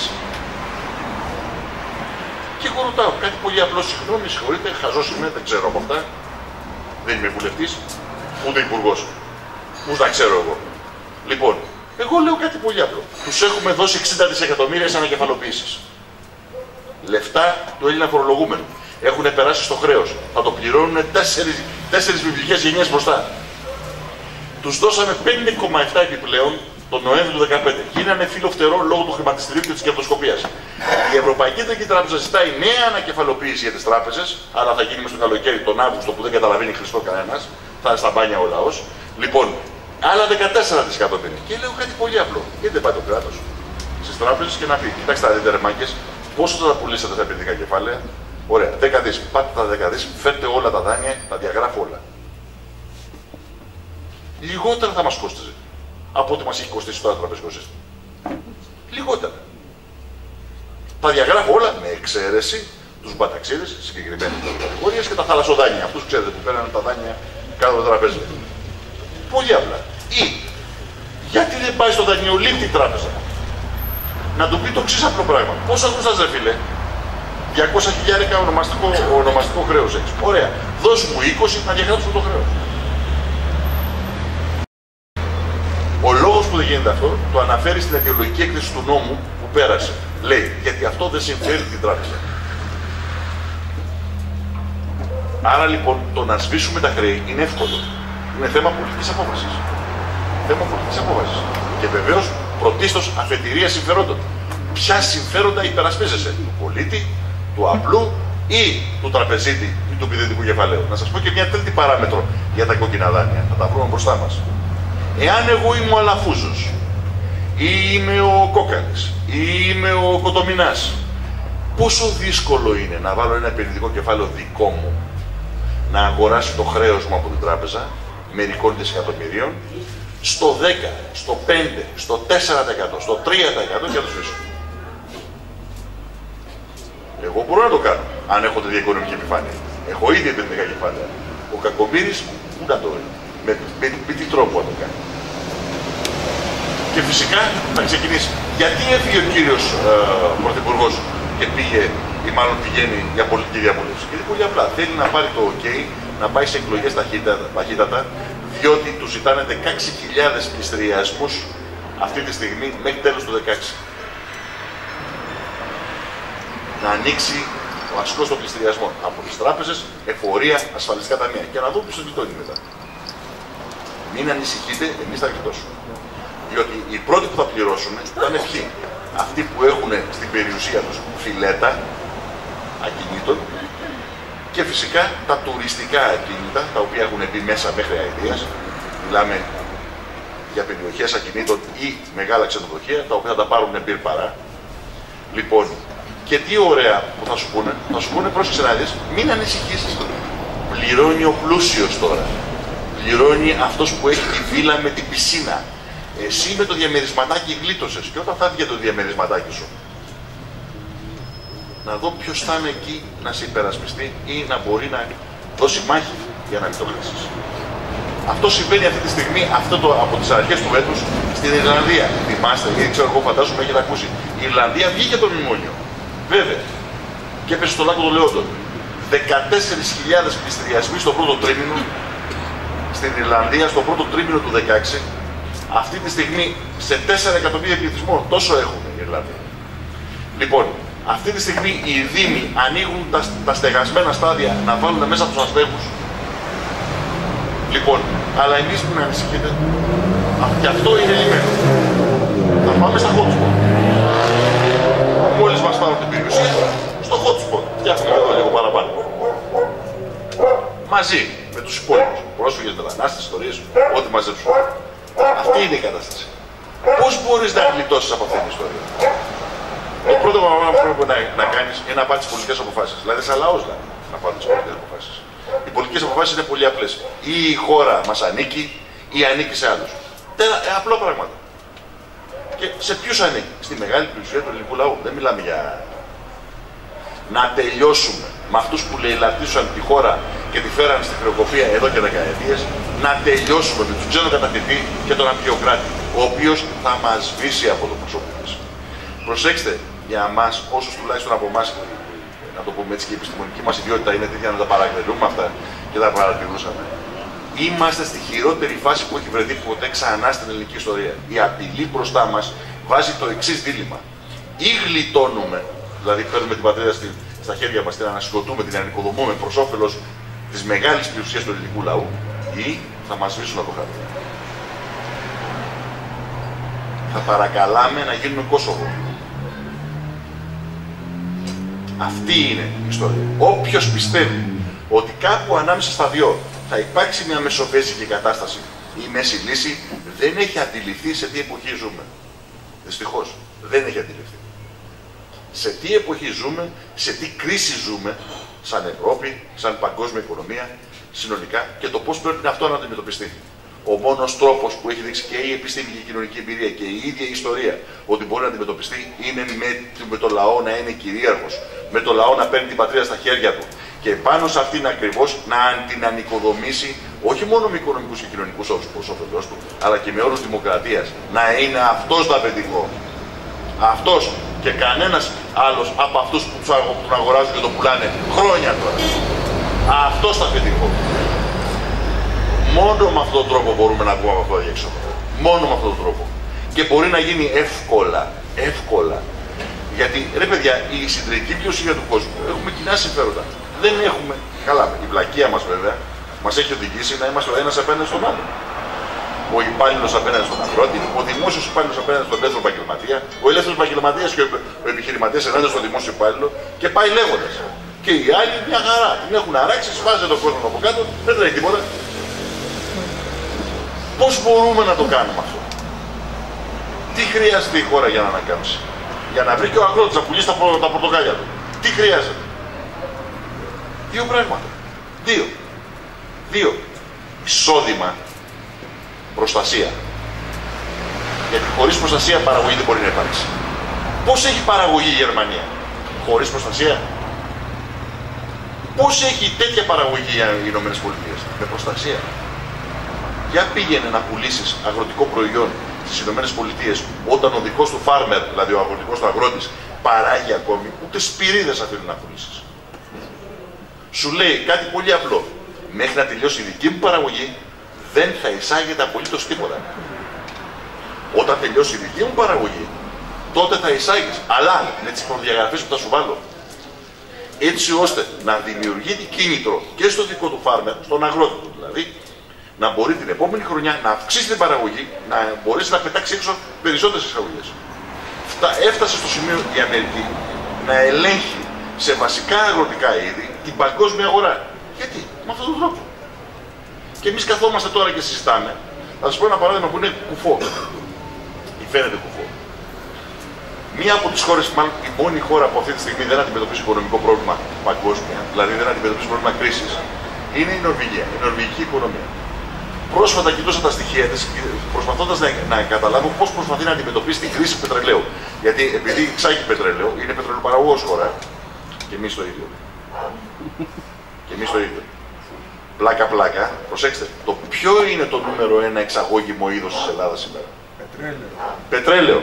Και εγώ ρωτάω κάτι πολύ απλό, συγγνώμη, συγχωρείτε, χαζός είμαι, δεν ξέρω από αυτά. Δεν είμαι βουλευτής, ούτε υπουργός. Πού να ξέρω εγώ. Λοιπόν, εγώ λέω κάτι πολύ απλό. Τους έχουμε δώσει εξήντα δισεκατομμύρια σαν ανακεφαλοποίησεις. Λεφτά του Έλληνα φορολογούμενου. Έχουν περάσει στο χρέος. Θα το πληρώνουν τέσσερις, τέσσερις βιβλικές γενιές μπροστά. Τους δώσαμε πέντε κόμμα επτά επιπλέον τον Νοέμβριο του δύο χιλιάδες δεκαπέντε. Γίνανε φύλλο φτερό λόγω του χρηματιστηρίου και της κερδοσκοπίας. Η Ευρωπαϊκή Κεντρική Τράπεζα ζητάει νέα ανακεφαλοποίηση για τις τράπεζες, αλλά θα γίνει μες το καλοκαίρι, τον Αύγουστο που δεν καταλαβαίνει Χριστό κανένας. Θα είναι στα μπάνια ο λαός. Λοιπόν, άλλα δεκατέσσερα δισεκατομμύρια. Και λέω κάτι πολύ απλό. Γιατί δεν πάει το κράτος στις τράπεζες και να πει: κοιτάξτε, τα δείτε ρε μάγκες, Πόσο θα τα πουλήσετε στα επενδυτικά κεφάλαια? Ωραία, δέκα δις. Πάτε τα δέκα δις, φέρτε όλα τα δάνεια, τα διαγράφω όλα. Λιγότερα θα μας κόστιζε από ό,τι μας έχει κοστίσει το τραπεζικό σύστημα. Λιγότερα. Τα διαγράφω όλα με εξαίρεση τους μπαταξίδες, συγκεκριμένες κατηγορίες και τα θαλασσοδάνεια. Αυτούς ξέρετε που παίρνουν τα δάνεια κάτω από το τραπέζι. Πολύ απλά. Ή γιατί δεν πάει στο δανειολήπτη τράπεζα να του πει το εξής απλό πράγμα. Πόσο ακούς ρε φίλε? διακόσια χιλιάρικα ονομαστικό, ονομαστικό χρέος έχεις. Ωραία. Δώσ' μου είκοσι να διαγράψω το χρέος. Ο λόγος που δεν γίνεται αυτό το αναφέρει στην αιτιολογική έκθεση του νόμου που πέρασε. Λέει, γιατί αυτό δεν συμφέρει την τράπεζα. Άρα λοιπόν το να σβήσουμε τα χρέη είναι εύκολο. Είναι θέμα πολιτικής απόφασης. Θέμα πολιτικής απόφασης. Και βεβαίως πρωτίστως αφετηρία συμφερόντων. Ποια συμφέροντα υπερασπίζεσαι? Του πολίτη, του απλού ή του τραπεζίτη ή του επιδετικού κεφαλαίου? Να σας πω και μια τρίτη παράμετρο για τα κόκκινα δάνεια. Θα τα βρούμε μπροστά μας. Εάν εγώ είμαι ο Αλαφούζος, ή είμαι ο Κόκαλης, ή είμαι ο Κοτομινάς, πόσο δύσκολο είναι να βάλω ένα επενδυτικό κεφάλαιο δικό μου να αγοράσει το χρέος μου από την τράπεζα μερικών δισεκατομμυρίων στο δέκα, στο πέντε, στο τέσσερα τοις εκατό, στο τρία τοις εκατό και να το σβήσω. Εγώ μπορώ να το κάνω, αν έχω τη διαοικονομική επιφάνεια. Έχω ήδη επενδυτικά κεφάλαια. Ο Κακομοίρης πού να το είναι, με, με, με τι τρόπο να το κάνει. Και φυσικά να ξεκινήσει. Γιατί έφυγε ο κύριος ε, Πρωθυπουργός και πήγε, ή μάλλον πηγαίνει για πολιτική διαβούλευση? Γιατί πολύ απλά θέλει να πάρει το OK, να πάει σε εκλογές ταχύτατα, διότι του ζητάνε δεκαέξι χιλιάδες πληστηριασμούς αυτή τη στιγμή μέχρι τέλος του δεκαέξι. Να ανοίξει ο ασκός των πληστηριασμών από τις τράπεζες, εφορία, ασφαλιστικά ταμεία και να δούμε ποιος το γλιτώνει μετά. Μην ανησυχείτε, εμείς θα γλιτώσουμε. Διότι οι πρώτοι που θα πληρώσουν θα είναι ποιοι? Αυτοί που έχουν στην περιουσία τους φιλέτα ακινήτων και φυσικά τα τουριστικά ακίνητα, τα οποία έχουν μπει μέσα μέχρι αηδίας. Μιλάμε για περιοχές ακινήτων ή μεγάλα ξενοδοχεία, τα οποία θα τα πάρουν μπυρ παρά. Λοιπόν, και τι ωραία που θα σου πούνε, θα σου πούνε πρόσεξε να δεις, μην ανησυχήσεις. Πληρώνει ο πλούσιος τώρα. Πληρώνει αυτός που έχει τη βίλα με την πισίνα. Εσύ με το διαμερισματάκι γλίτωσες και όταν θα βγει το διαμερισματάκι σου, να δω ποιος θα είναι εκεί να σε υπερασπιστεί ή να μπορεί να δώσει μάχη για να μην το χάσεις. Αυτό συμβαίνει αυτή τη στιγμή, αυτό το, από τις αρχές του έτους στην Ιρλανδία. Θυμάστε, γιατί ξέρω εγώ φαντάζομαι έχετε ακούσει. Η Ιρλανδία βγήκε το μνημόνιο. Βέβαια. Και έπεσε στο λάκκο των Λεόντων. δεκατέσσερις χιλιάδες πληστηριασμοί στο πρώτο τρίμηνο στην Ιρλανδία, στο πρώτο τρίμηνο του δεκαέξι. Αυτή τη στιγμή σε τέσσερα εκατομμύρια πληθυσμό τόσο έχουν οι Ιρλανδοί. Λοιπόν, αυτή τη στιγμή οι δήμοι ανοίγουν τα, τα στεγασμένα στάδια να βάλουν μέσα τους αστέγους. Λοιπόν, αλλά εμείς που να ανησυχείτε, και αυτό είναι λιμένο. Θα πάμε στα hot spot. Μόλις μας πάρουν την περιουσία, στο hot spot. Φτιάχνουμε εδώ λίγο παραπάνω. Μαζί με τους υπόλοιπους, πρόσφυγες, μετανάστες, ιστορίες, ό,τι μαζέψουν. Αυτή είναι η κατάσταση. Πώς μπορείς να γλιτώσεις από αυτή την ιστορία? Το πρώτο πράγμα που πρέπει να, να κάνεις είναι να πάρεις τις πολιτικές αποφάσεις. Δηλαδή, σαν λαός δηλαδή, να πάρεις τις πολιτικές αποφάσεις. Οι πολιτικές αποφάσεις είναι πολύ απλές. Ή η χώρα μας ανήκει, ή ανήκει σε άλλους. Τέρα, ε, απλά πράγματα. Και σε ποιους ανήκει? Στη μεγάλη πλειοψηφία του ελληνικού λαού. Δεν μιλάμε για να τελειώσουμε με αυτούς που λαιλατίσαν τη χώρα και τη φέραν στη χρεοκοπία εδώ και δεκαετίες, να τελειώσουμε με τον ξένο κατακτητή και τον απεικιοκράτη, ο οποίος θα μας σβήσει από το προσώπο μας. Προσέξτε, για μας, όσους τουλάχιστον από εμάς, να το πούμε έτσι, και η επιστημονική μας ιδιότητα είναι τέτοια να τα παραγγελούμε αυτά και τα παρατηρούσαμε. Είμαστε στη χειρότερη φάση που έχει βρεθεί ποτέ ξανά στην ελληνική ιστορία. Η απειλή μπροστά μας βάζει το εξής δίλημμα. Ή γλιτώνουμε, δηλαδή παίρνουμε την πατρίδα στη, στα χέρια μας, την ανασυγκροτούμε, την ανοικοδομούμε προς όφελος της μεγάλης πλειοψηφίας του ελληνικού λαού, ή θα μας σβήσουν από το χάρτη. Θα παρακαλάμε να γίνουμε Κόσοβο. Αυτή είναι η ιστορία. Όποιος πιστεύει ότι κάπου ανάμεσα στα δυο θα υπάρξει μια μεσοπαίζικη κατάσταση ή μέση λύση, δεν έχει αντιληφθεί σε τι εποχή ζούμε. Δυστυχώς, δεν έχει αντιληφθεί. σε τι εποχή ζούμε, σε τι κρίση ζούμε, σαν Ευρώπη, σαν παγκόσμια οικονομία, συνολικά, και το πώς πρέπει αυτό να αντιμετωπιστεί. Ο μόνος τρόπος που έχει δείξει και η επιστήμη και η κοινωνική εμπειρία και η ίδια η ιστορία ότι μπορεί να αντιμετωπιστεί είναι με, με το λαό να είναι κυρίαρχος, με το λαό να παίρνει την πατρίδα στα χέρια του και πάνω σε αυτήν ακριβώς να την ανοικοδομήσει όχι μόνο με οικονομικούς και κοινωνικούς όρους προς όφελός του, αλλά και με όρους δημοκρατίας. Να είναι αυτός το αφεντικό. Αυτός και κανένας άλλος από αυτούς που τον αγοράζουν και τον πουλάνε χρόνια τώρα. Αυτός το αφεντικό. Μόνο με αυτόν τον τρόπο μπορούμε να βγούμε από αυτό το διέξοδο. Μόνο με αυτόν τον τρόπο. Και μπορεί να γίνει εύκολα. Εύκολα. Γιατί ρε παιδιά, η συντηρητική πλειοψηφία του κόσμου έχουμε κοινά συμφέροντα. Δεν έχουμε. Καλά, η βλακεία μας βέβαια μας έχει οδηγήσει να είμαστε ο ένας απέναντι στον άλλο. Ο υπάλληλος απέναντι στον αγρότη, ο δημόσιος υπάλληλος απέναντι στον ελεύθερο επαγγελματία, ο ελεύθερος επαγγελματίας και ο επιχειρηματίας ενάντια στον δημόσιο υπάλληλο και πάει λέγοντας. Και οι άλλοι μια χαρά. Την έχουν αράξει, σφάζει τον κόσμο από κάτω, δεν τρέχει τίποτα. Πώς μπορούμε να το κάνουμε αυτό? Τι χρειάζεται η χώρα για να ανακάμψει? Για να βρει και ο αγρότης να πουλήσει τα, τα πορτοκάλια του. Τι χρειάζεται? Δύο πράγματα. Δύο. Δύο. Εισόδημα. Προστασία. Γιατί χωρίς προστασία παραγωγή δεν μπορεί να υπάρξει. Πώς έχει παραγωγή η Γερμανία? Χωρίς προστασία. Πώς έχει τέτοια παραγωγή οι Ηνωμένες Πολιτείες? Με προστασία. Για πήγαινε να πουλήσεις αγροτικό προϊόν στις Ηνωμένες Πολιτείες όταν ο δικός του farmer, δηλαδή ο αγροτικός του αγρότης, παράγει ακόμη, ούτε σπυρίδες αφήνει να πουλήσεις. Σου λέει κάτι πολύ απλό. Μέχρι να τελειώσει η δική μου παραγωγή δεν θα εισάγεται απολύτως τίποτα. Όταν τελειώσει η δική μου παραγωγή, τότε θα εισάγεις. Αλλά με τις προδιαγραφές που θα σου βάλω. Έτσι ώστε να δημιουργείται κίνητρο και στο δικό του farmer, στον αγρότη του δηλαδή, να μπορεί την επόμενη χρονιά να αυξήσει την παραγωγή, να μπορέσει να πετάξει έξω περισσότερες εισαγωγές. Έφτασε στο σημείο η Αμερική να ελέγχει σε βασικά αγροτικά είδη την παγκόσμια αγορά. Γιατί? Με αυτόν τον τρόπο. Και εμείς καθόμαστε τώρα και συζητάμε. Θα σας πω ένα παράδειγμα που είναι κουφό. Ή φαίνεται κουφό. Μία από τις χώρες, μάλλον η μόνη χώρα που αυτή τη στιγμή δεν αντιμετωπίζει οικονομικό πρόβλημα παγκόσμια, δηλαδή δεν αντιμετωπίζει πρόβλημα κρίσης, είναι η Νορβηγία, η νορβηγική οικονομία. Πρόσφατα κοιτούσα τα στοιχεία της, προσπαθώντας να, να καταλάβω πώς προσπαθεί να αντιμετωπίσει την κρίση πετρελαίου. Γιατί επειδή εξάγει πετρέλαιο, είναι πετρελαιοπαραγωγός χώρα. Και εμείς το ίδιο. Και εμείς το ίδιο. Πλάκα-πλάκα, προσέξτε, το ποιο είναι το νούμερο ένα εξαγώγημο είδος της Ελλάδας σήμερα? Πετρέλαιο. Πετρέλαιο.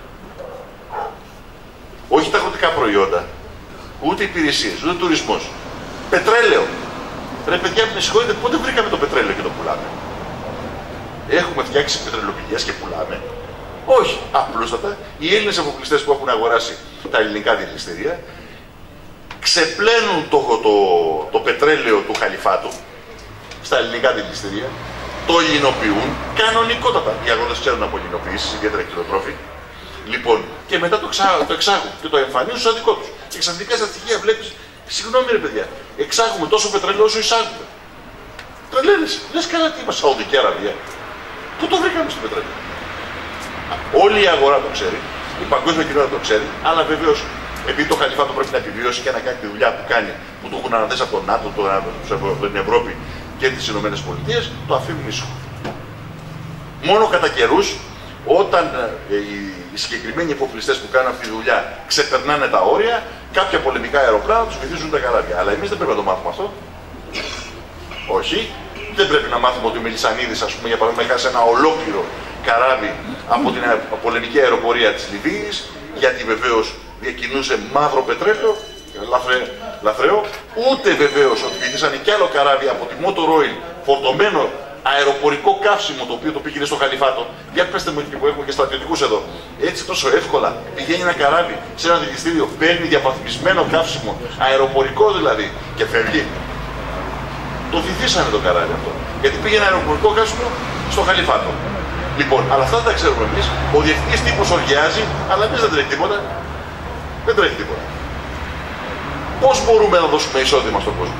Όχι τα αγροτικά προϊόντα, ούτε υπηρεσίες, ούτε τουρισμός. Πετρέλαιο. Ρε παιδιά, με συγχωρείτε, πότε βρήκαμε το πετρέλαιο και το πουλάμε? Έχουμε φτιάξει πετρελαιοπηγές και πουλάμε? Όχι. Απλούστατα, οι Έλληνες αποκλειστές που έχουν αγοράσει τα ελληνικά δηληστήρια ξεπλένουν το, το, το πετρέλαιο του χαλιφάτου στα ελληνικά δηληστήρια, το ελληνοποιούν κανονικότατα. Οι αγρότες ξέρουν από ελληνοποιήσεις, ιδιαίτερα κτηνοτρόφοι. Λοιπόν, και μετά το, εξά, το εξάγουν και το εμφανίζουν σαν δικό τους. Και ξαφνικά στα στοιχεία βλέπεις, συγγνώμη ρε παιδιά, εξάγουμε τόσο πετρέλαιο όσο εισάγουμε. Τρελαίνεσαι. Λες καλά, τι είμαστε, Σαουδική Αραβία? Πού το βρήκαμε στο πετρέλαιο? Όλη η αγορά το ξέρει, η παγκόσμια κοινότητα το ξέρει, αλλά βεβαίως επειδή το χαλιφάτο πρέπει να επιβιώσει και να κάνει τη δουλειά που κάνει, που το έχουν αναθέσει από τον ΝΑΤΟ, την Ευρώπη και τις Ηνωμένες Πολιτείες, το αφήνουν ήσυχο. Μόνο κατά καιρούς, όταν ε, οι συγκεκριμένοι εφοπλιστές που κάνουν αυτή τη δουλειά ξεπερνάνε τα όρια, κάποια πολεμικά αεροπλάνα τους βυθίζουν τα καράβια. Αλλά εμείς δεν πρέπει να το μάθουμε αυτό. Όχι. Δεν πρέπει να μάθουμε ότι ο Μελισσανίδης, ας πούμε, για παράδειγμα, έχασε ένα ολόκληρο καράβι από την πολεμική αεροπορία της Λιβύης, γιατί βεβαίως διακινούσε μαύρο πετρέλαιο, λαθρε, λαθρεό, ούτε βεβαίως ότι βυθίσανε κι άλλο καράβι από τη Motor Oil φορτωμένο αεροπορικό καύσιμο, το οποίο το πήγαινε στο Χαλιφάτο. Για πέστε μου εκεί που έχουμε και στρατιωτικούς εδώ. Έτσι τόσο εύκολα πηγαίνει ένα καράβι σε ένα δηληστήριο, παίρνει διαβαθμισμένο καύσιμο, αεροπορικό δηλαδή, και φεύγει. Το βυθίσανε το καράβι αυτό. Γιατί πήγαινε αεροπορικό καύσιμο στο Χαλιφάτο. Λοιπόν, αλλά αυτά δεν τα ξέρουμε εμείς. Ο διευθυντής τύπος οργιάζει, αλλά εμείς δεν τρέχει τίποτα. Δεν τρέχει τίποτα. Πώς μπορούμε να δώσουμε εισόδημα στον κόσμο?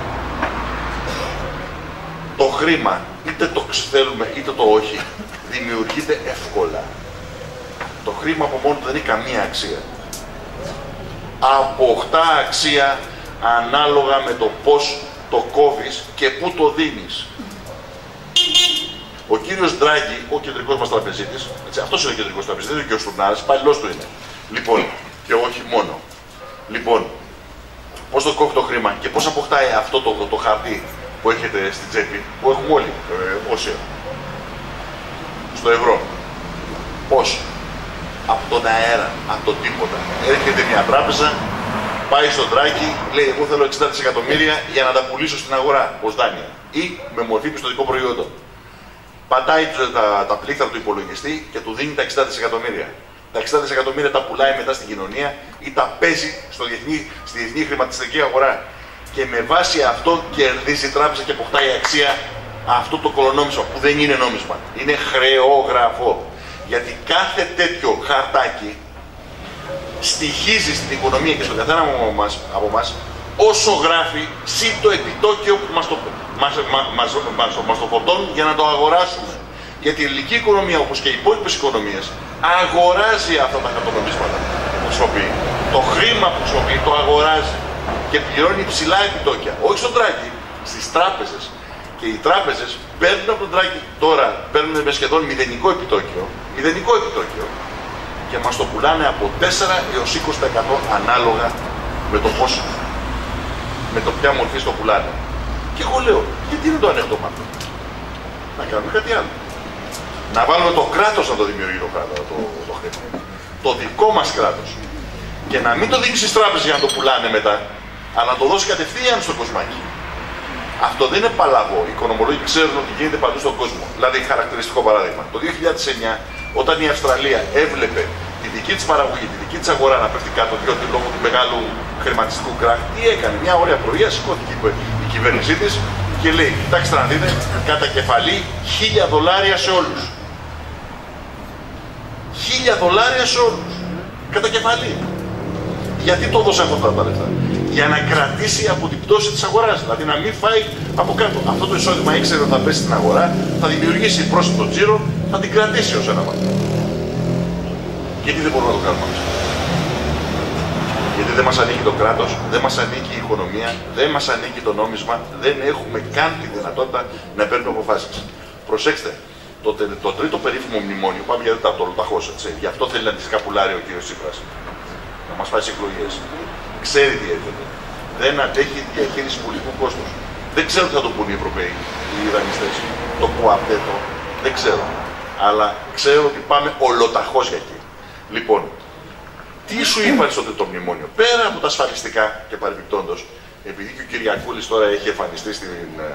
Το χρήμα, είτε το θέλουμε είτε το όχι, δημιουργείται εύκολα. Το χρήμα από μόνο του δεν έχει καμία αξία. αποκτά αξία ανάλογα με το πώς το κόβεις και πού το δίνεις. Ο κύριος Ντράγκη, ο κεντρικός μας τραπεζίτης, έτσι, αυτός είναι ο κεντρικός τραπεζίτης, δεν είναι ο κ. Στουρνάρης, παλιός του είναι. Λοιπόν, και όχι μόνο. Λοιπόν, πώς το κόβει το χρήμα και πώς αποκτάει αυτό το, το, το χαρτί που έχετε στην τσέπη, που έχουμε όλοι, ε, όσοι, στο ευρώ. Πώς? Από τον αέρα, από το τίποτα. Έρχεται μια τράπεζα, πάει στον Ντράγκη, λέει: εγώ θέλω εξήντα δισεκατομμύρια για να τα πουλήσω στην αγορά ως δάνεια ή με μορφή πιστωτικών προϊόντων. Πατάει τα, τα πλήκτρα του υπολογιστή και του δίνει τα εξήντα δισεκατομμύρια. Τα εξήντα δισεκατομμύρια τα πουλάει μετά στην κοινωνία ή τα παίζει στο διεθνή, στη διεθνή χρηματιστική αγορά. Και με βάση αυτό κερδίζει η τράπεζα και αποκτάει αξία αυτό το κολονόμισμα που δεν είναι νόμισμα. Είναι χρεόγραφο. Γιατί κάθε τέτοιο χαρτάκι στοιχίζει στην οικονομία και στον καθένα από εμάς όσο γράφει συν το επιτόκιο που μας το, μας, μας, μας, μας το φορτώνουν για να το αγοράσουμε. Γιατί η ελληνική οικονομία, όπως και οι υπόλοιπες οικονομίες, αγοράζει αυτά τα χαρτονομίσματα που χρησιμοποιεί. Το χρήμα που χρησιμοποιεί το αγοράζει και πληρώνει υψηλά επιτόκια. Όχι στον Ντράγκη, στις τράπεζες. Και οι τράπεζες παίρνουν από τον Ντράγκη τώρα, παίρνουν με σχεδόν μηδενικό επιτόκιο, μηδενικό επιτόκιο και μας το πουλάνε από τέσσερα έως είκοσι τοις εκατό ανάλογα με το πώς, με το ποια μορφή στο πουλάνε. Και εγώ λέω, γιατί δεν το ανέχτω αυτό? Να κάνουμε κάτι άλλο. Να βάλουμε το κράτος να το δημιουργεί το, το, το, το χρήμα. Το δικό μας κράτος. Και να μην το δίνει στις τράπεζες για να το πουλάνε μετά, αλλά να το δώσει κατευθείαν στο κοσμάκι. Αυτό δεν είναι παλαβό. Οι οικονομολόγοι ξέρουν ότι γίνεται παντού στον κόσμο. Δηλαδή, χαρακτηριστικό παράδειγμα. Το δύο χιλιάδες εννιά, όταν η Αυστραλία έβλεπε τη δική της παραγωγή, τη δική της αγορά να πέφτει κάτω, διότι λόγω του μεγάλου χρηματιστικού κράχ, τι έκανε? Μια ωραία πρωία σηκώθηκε η κυβέρνησή της και λέει: κοιτάξτε να δείτε, κατά κεφαλή χίλια δολάρια σε όλους. Χίλια δολάρια σε όλους. Κατά κεφαλή. Γιατί το έδωσε αυτά τα λεφτά? Για να κρατήσει από την πτώση της αγοράς, δηλαδή να μην φάει από κάτω. Αυτό το εισόδημα ήξερε ότι θα πέσει στην αγορά, θα δημιουργήσει πρόσθετο τζίρο, θα την κρατήσει ως ένα μάτι. Γιατί δεν μπορούμε να το κάνουμε αυτό? Γιατί δεν μας ανήκει το κράτος, δεν μας ανήκει η οικονομία, δεν μας ανήκει το νόμισμα, δεν έχουμε καν τη δυνατότητα να παίρνουμε αποφάσεις. Προσέξτε, το, το τρίτο περίφημο μνημόνιο, πάμε για το λοταχώς, έτσι, γι' αυτό θέλει να τη σκαπουλάρει ο κ. Τσίπρας, να μας πάει σε εκλογές. Ξέρει τι έρχεται. Δεν αντέχει διαχείριση πολιτικού κόστους. Δεν ξέρω τι θα το πούν οι Ευρωπαίοι, οι δανειστές, το κουαρτέτο, δεν ξέρω. Αλλά ξέρω ότι πάμε ολοταχώς για εκεί. Λοιπόν, τι σου είπαν στο τρίτο μνημόνιο? Πέρα από τα ασφαλιστικά και παρεμπιπτόντως, επειδή και ο Κυριακούλης τώρα έχει εμφανιστεί στην, ε,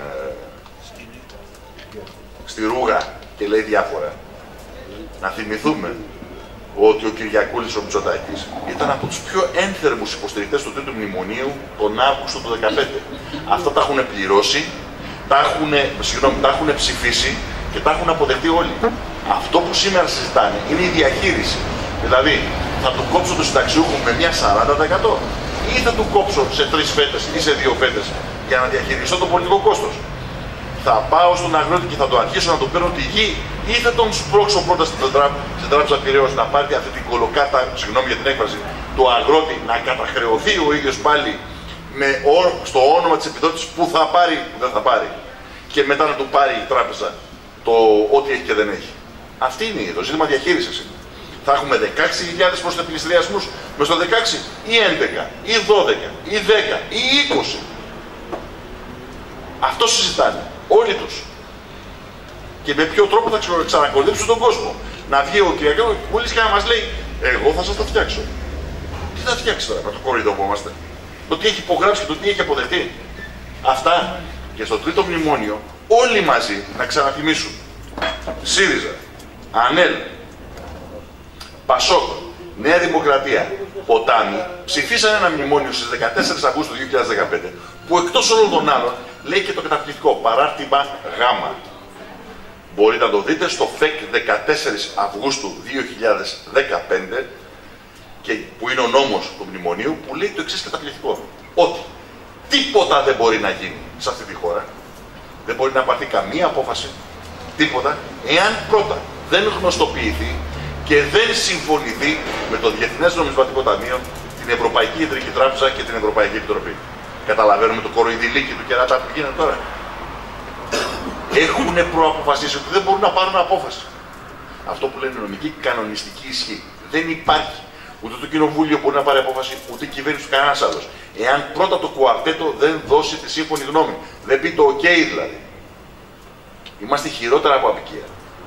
στη Ρούγα και λέει διάφορα, να θυμηθούμε ότι ο Κυριακούλης ο Μητσοτάκης ήταν από τους πιο ένθερμους υποστηρικτές του τρίτου μνημονίου τον Αύγουστο του δύο χιλιάδες δεκαπέντε. Αυτά τα έχουν πληρώσει, τα έχουν, συγγνώμη, τα έχουν ψηφίσει και τα έχουν αποδεχτεί όλοι. Αυτό που σήμερα συζητάνε είναι η διαχείριση. Δηλαδή, θα του κόψω το συνταξιούχο με μια σαράντα τοις εκατό ή θα του κόψω σε τρεις φέτες ή σε δύο φέτες για να διαχειριστώ το πολιτικό κόστος. Θα πάω στον αγρότη και θα το αρχίσω να του παίρνω τη γη ή θα τον σπρώξω πρώτα στην τράπεζα Πειραιώς να πάρει αυτή την κολοκάτα, συγγνώμη για την έκφραση, του αγρότη να καταχρεωθεί ο ίδιος πάλι με, στο όνομα της επιδότησης που θα πάρει, που δεν θα πάρει, και μετά να του πάρει η τράπεζα το ό,τι έχει και δεν έχει. Αυτή είναι το ζήτημα διαχείρισης. Θα έχουμε δεκαέξι χιλιάδες προσωπικιστριασμούς μες στο δεκαέξι ή έντεκα ή δώδεκα ή δέκα ή είκοσι. Αυτό συζητάνε όλοι τους. Και με ποιο τρόπο θα ξανακολύψουν τον κόσμο. Να βγει ο Κυριακούλης και να μας λέει: εγώ θα σας τα φτιάξω. Τι θα φτιάξει τώρα με το κορίδο που είμαστε? Το τι έχει υπογράψει και το τι έχει αποδεχτεί. Αυτά. Και στο τρίτο μνημόνιο όλοι μαζί να ξαναθυμίσουν. ΣΥΡΙΖΑ, ΑΝΕΛ, ΠΑΣΟΚ, Νέα Δημοκρατία, Ποτάμι ψηφίσαν ένα μνημόνιο στις δεκατέσσερις Αυγούστου δύο χιλιάδες δεκαπέντε που εκτός όλων των άλλων λέει και το καταπληκτικό παράρτημα Γ. Μπορείτε να το δείτε στο ΦΕΚ δεκατέσσερις Αυγούστου δύο χιλιάδες δεκαπέντε και που είναι ο νόμος του μνημονίου που λέει το εξής καταπληκτικό. Ότι τίποτα δεν μπορεί να γίνει σε αυτή τη χώρα. Δεν μπορεί να πάρθει καμία απόφαση, τίποτα, εάν πρώτα δεν γνωστοποιηθεί και δεν συμφωνηθεί με το Διεθνές Νομισματικό Ταμείο την Ευρωπαϊκή Κεντρική Τράπεζα και την Ευρωπαϊκή Επιτροπή. Καταλαβαίνουμε το κοροϊδηλίκι του κεράτα που γίνεται τώρα. Έχουν προαποφασίσει ότι δεν μπορούν να πάρουν απόφαση. Αυτό που λένε νομική κανονιστική ισχύ. Δεν υπάρχει. Ούτε το Κοινοβούλιο μπορεί να πάρει απόφαση, ούτε η κυβέρνηση του κανένα άλλο. Εάν πρώτα το κουαρτέτο δεν δώσει τη σύμφωνη γνώμη. Δεν πει το OK δηλαδή. Είμαστε χειρότερα από απικία.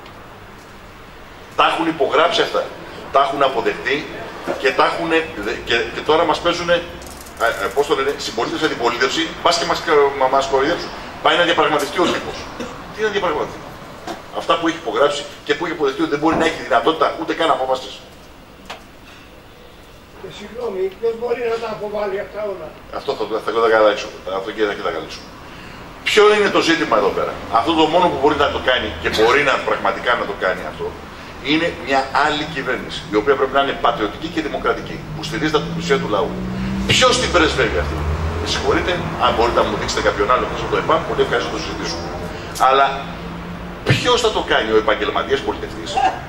Τα έχουν υπογράψει αυτά. Τα έχουν αποδεχτεί και, τα έχουν, και, και τώρα μας παίζουν, πώς το λένε, συμπολίτευση, αντιπολίτευση, πας και μας, μα, μας κοροϊδέψουν. Πάει να διαπραγματευτεί ο τύπος. Τι να διαπραγματευτεί. Αυτά που έχει υπογράψει και που έχει αποδεχτεί ότι δεν μπορεί να έχει δυνατότητα ούτε καν απόφαση. Και συγγνώμη, ποιος μπορεί να τα αποβάλει αυτά όλα. Αυτό θα, θα, θα, θα καταλήξω. Αυτό και θα καταλήξω. Ποιο είναι το ζήτημα εδώ πέρα. Αυτό το μόνο που μπορεί να το κάνει και μπορεί να πραγματικά να το κάνει αυτό είναι μια άλλη κυβέρνηση, η οποία πρέπει να είναι πατριωτική και δημοκρατική, που στηρίζεται από την πλουσία του λαού. Ποιο την πρεσβεύει αυτή. Με συγχωρείτε, αν μπορείτε να μου δείξετε κάποιον άλλο που το ΕΠΑΜ, πολύ ευχαριστώ να το συζητήσουμε. Αλλά ποιο θα το κάνει, ο επαγγελματίας πολιτευτής.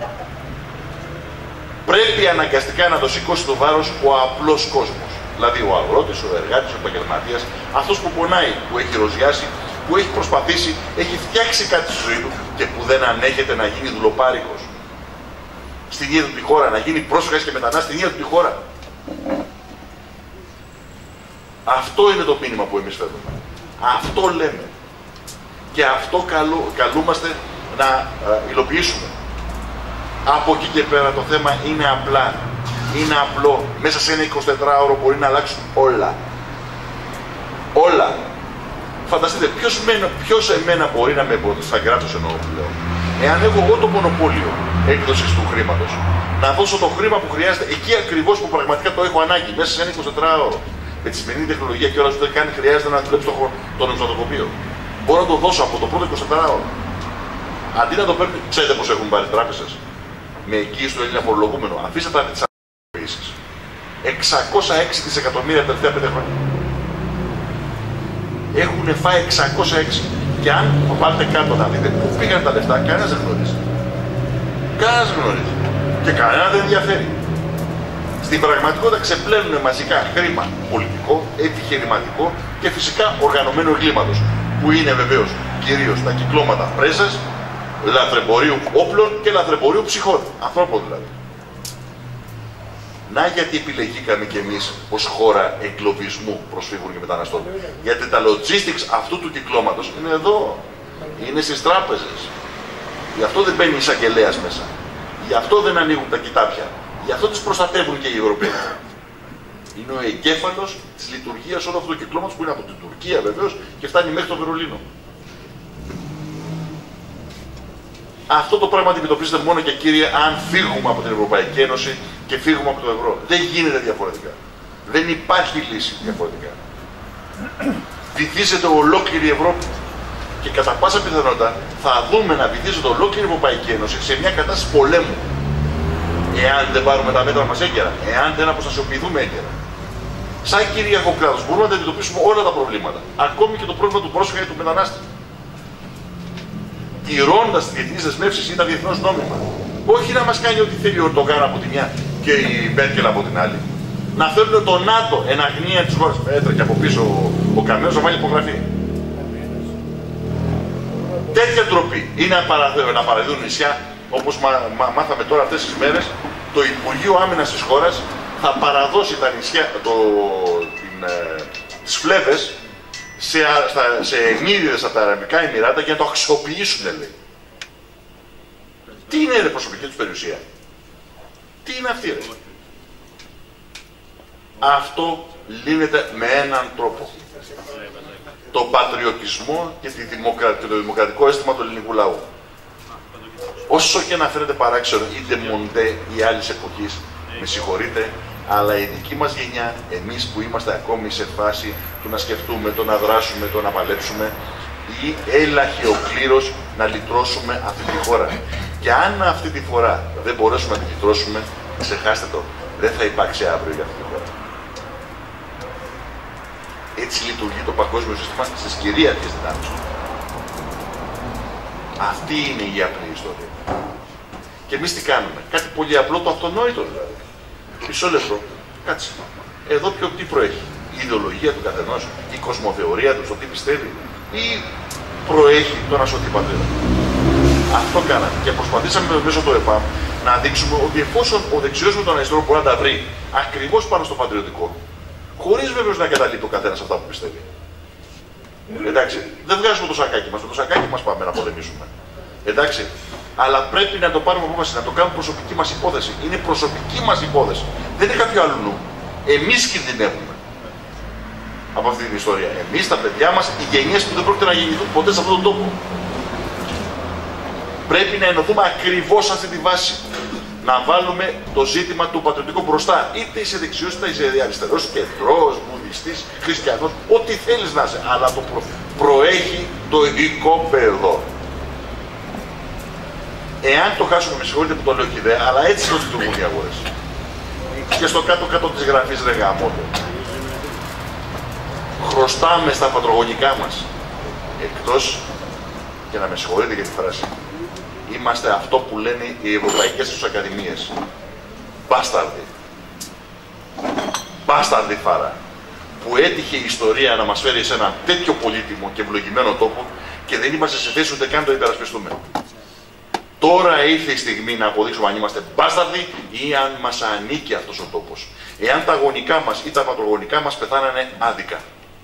Πρέπει αναγκαστικά να το σηκώσει το βάρος ο απλός κόσμος. Δηλαδή ο αγρότης, ο εργάτης, ο επαγγελματίας, αυτός που πονάει, που έχει ροζιάσει, που έχει προσπαθήσει, έχει φτιάξει κάτι στη ζωή του και που δεν ανέχεται να γίνει δουλοπάρικος. Στην ίδια του τη χώρα, να γίνει πρόσφυγας και μετανάστης στην ίδια του τη χώρα. Αυτό είναι το μήνυμα που εμείς φέρνουμε. Αυτό λέμε. Και αυτό καλού, καλούμαστε να uh, υλοποιήσουμε. Από εκεί και πέρα το θέμα είναι απλά. Είναι απλό. Μέσα σε ένα εικοσιτετράωρο μπορεί να αλλάξουν όλα. Όλα. Φανταστείτε, ποιος, μένα, ποιος εμένα μπορεί να με εμποδίσει, σαν κράτος εννοώ πλέον, εάν έχω εγώ το μονοπόλιο έκδοσης του χρήματος, να δώσω το χρήμα που χρειάζεται εκεί ακριβώς που πραγματικά το έχω ανάγκη, μέσα σε ένα εικοσιτετράωρο. Με τη σημερινή τεχνολογία και όλα ούτε καν χρειάζεται να δουλέψει το, το νομισματοκοπείο. Μπορώ να το δώσω από το πρώτο εικοσιτετράωρο. Αντί να το παίρνει, ξέρετε πώς έχουν πάρει τράπεζες. Με εγγύηση του Έλληνα φορολογούμενο. Αφήστε τα τις αγωγήσεις. εξακόσια έξι δισεκατομμύρια τα τελευταία πέντε χρόνια. Έχουν φάει εξακόσια έξι. Και αν πάρετε κάτω να δείτε πού πήγαν τα λεφτά, κανένας δεν γνωρίζει. Κανένας δεν γνωρίζει. Και κανένα δεν ενδιαφέρει. Στην πραγματικότητα ξεπλένουν μαζικά χρήμα πολιτικό, επιχειρηματικό και φυσικά οργανωμένο εγκλήματος. Που είναι βεβαίως κυρίως τα κυκλώματα πρέσας, λαθρεμπορίου όπλων και λαθρεμπορίου ψυχών. Ανθρώπων δηλαδή. Να γιατί επιλεγήκαμε κι εμείς ως χώρα εγκλωβισμού προσφύγων και μεταναστών. Γιατί τα logistics αυτού του κυκλώματος είναι εδώ. Είναι στις τράπεζες. Γι' αυτό δεν μπαίνει εισαγγελέας μέσα. Γι' αυτό δεν ανοίγουν τα κοιτάπια. Γι' αυτό τις προστατεύουν και οι Ευρωπαίοι. Είναι ο εγκέφαλος της λειτουργίας όλου αυτού του κυκλώματος που είναι από την Τουρκία βεβαίως και φτάνει μέχρι το Βερολίνο. Αυτό το πράγμα αντιμετωπίζεται μόνο και κύριε αν φύγουμε από την Ευρωπαϊκή Ένωση και φύγουμε από το ευρώ. Δεν γίνεται διαφορετικά. Δεν υπάρχει λύση διαφορετικά. Βυθίζεται ολόκληρη η Ευρώπη. Και κατά πάσα πιθανότητα θα δούμε να βυθίζεται ολόκληρη η Ευρωπαϊκή Ένωση σε μια κατάσταση πολέμου. Εάν δεν πάρουμε τα μέτρα μας έγκαιρα, εάν δεν αποστασιοποιηθούμε έγκαιρα. Σαν κυρίαρχο κράτος μπορούμε να αντιμετωπίσουμε όλα τα προβλήματα. Ακόμη και το πρόβλημα του πρόσφυγα ή του μετανάστη. Τηρώντας τις διεθνείς δεσμεύσεις ή τα διεθνώς νόμιμα. Όχι να μας κάνει ό,τι θέλει ο Ερντογάν από τη μια και η Μέρκελ από την άλλη. Να θέλουν το ΝΑΤΟ εν αγνία της χώρας. Έτρεχε από πίσω ο, ο Καμένος να βάλει υπογραφή. Τέτοια τροπή είναι να παραδίδουν νησιά, όπως μα, μα, μάθαμε τώρα αυτές τις μέρες, το Υπουργείο Άμυνας της χώρας θα παραδώσει τα νησιά, το, την, ε, τις Φλέβες σε, στα, σε εμμύριδες από τα Αραβικά Εμιράτα για να το αξιοποιήσουν, λέει. Τι είναι η προσωπική τους περιουσία. Τι είναι αυτή, ρε. Αυτό λύνεται με έναν τρόπο. Το πατριωτισμό και, τη δημοκρα... και το δημοκρατικό αίσθημα του ελληνικού λαού. Όσο και να φαίνεται παράξενο είτε μοντέ ή άλλης εποχής, με συγχωρείτε, αλλά η δική μας γενιά, εμείς που είμαστε ακόμη σε φάση του να σκεφτούμε, το να δράσουμε, το να παλέψουμε, ή έλαχε ο κλήρος να λυτρώσουμε αυτή τη χώρα. Και αν αυτή τη φορά δεν μπορέσουμε να τη λυτρώσουμε, ξεχάστε το, δεν θα υπάρξει αύριο για αυτή τη χώρα. Έτσι λειτουργεί το παγκόσμιο σύστημα στις κυρίαρχες δυνάμεις του. Αυτή είναι η απλή ιστορία. Και εμείς τι κάνουμε. Κάτι πολύ απλό, το αυτονόητο δηλαδή. Μισό λεπτό. Κάτσε. Εδώ ποιο τι προέχει? Η ιδεολογία του καθενός, η κοσμοθεωρία του, το τι πιστεύει, ή προέχει το να σωθεί η πατρίδα? Αυτό κάναμε και προσπαθήσαμε μέσω του ΕΠΑΜ να δείξουμε ότι εφόσον ο δεξιός με τον αριστερό μπορεί να τα βρει ακριβώς πάνω στο πατριωτικό, χωρίς βέβαιως να καταλείπει ο καθένας αυτά που πιστεύει. Εντάξει, δεν βγάζουμε το σακάκι μας, το σακάκι μας πάμε να πολεμήσουμε. Εντάξει, αλλά πρέπει να το πάρουμε απόφαση, να το κάνουμε προσωπική μας υπόθεση. Είναι προσωπική μας υπόθεση. Δεν είναι κάποιο άλλο νου. Εμείς κινδυνεύουμε από αυτή την ιστορία. Εμείς, τα παιδιά μας, οι γενιές που δεν πρόκειται να γεννηθούν ποτέ σε αυτόν τον τόπο. Πρέπει να ενωθούμε ακριβώς σε αυτή τη βάση. Να βάλουμε το ζήτημα του πατριωτικού μπροστά. Είτε είσαι δεξιός, είτε είσαι αριστερός, κεντρός, βουδιστής, χριστιανός, ό,τι θέλεις να είσαι. Αλλά το προ... προέχει το οικόπεδο. Εάν το χάσουμε, με συγχωρείτε που το λέω και ιδέα, αλλά έτσι το λειτουργούν οι αγορές. Και στο κάτω-κάτω της γραφής ρε γαμώτο. Χρωστάμε στα πατρογονικά μας. Εκτός, και να με συγχωρείτε για τη φράση, είμαστε αυτό που λένε οι ευρωπαϊκές τους ακαδημίες. Μπάσταρδοι. Μπάσταρδοι φάρα. Που έτυχε η ιστορία να μας φέρει σε ένα τέτοιο πολύτιμο και ευλογημένο τόπο και δεν είμαστε σε θέση ούτε καν το υπερασπιστούμε. Τώρα ήρθε η στιγμή να αποδείξουμε αν είμαστε μπάσταρδοι ή αν μας ανήκει αυτός ο τόπος. Εάν τα γονικά μας ή τα πατρογονικά μας πεθάνανε άδικα.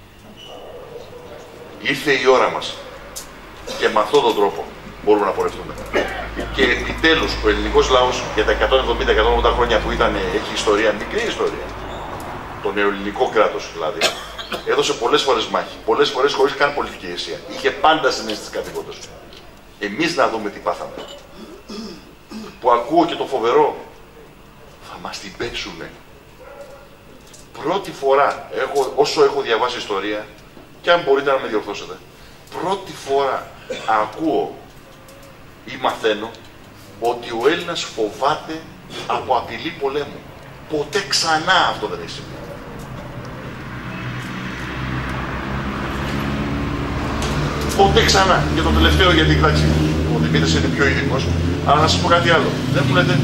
Ήρθε η ώρα μας. Και με αυτόν τον τρόπο μπορούμε να πορευτούμε. Και επιτέλους ο ελληνικός λαός για τα εκατόν εβδομήντα με εκατόν ογδόντα χρόνια που ήταν, έχει ιστορία, μικρή ιστορία, το νεοελληνικό κράτος δηλαδή, έδωσε πολλές φορές μάχη, πολλές φορές χωρίς καν πολιτική ηγεσία. Είχε πάντα συνέστηση κατοικώντας. Εμείς να δούμε τι πάθαμε. Που ακούω και το φοβερό, θα μας την πέσουνε. Πρώτη φορά, έχω, όσο έχω διαβάσει ιστορία, και αν μπορείτε να με διορθώσετε, πρώτη φορά ακούω ή μαθαίνω ότι ο Έλληνας φοβάται από απειλή πολέμου. Ποτέ ξανά αυτό δεν έχει συμβεί. Ποτέ ξανά. Και το τελευταίο, γιατί κοιτάξτε, ο Δημήτρης είναι πιο ειδικός, αλλά να σας πω κάτι άλλο. Δεν μου λέτε,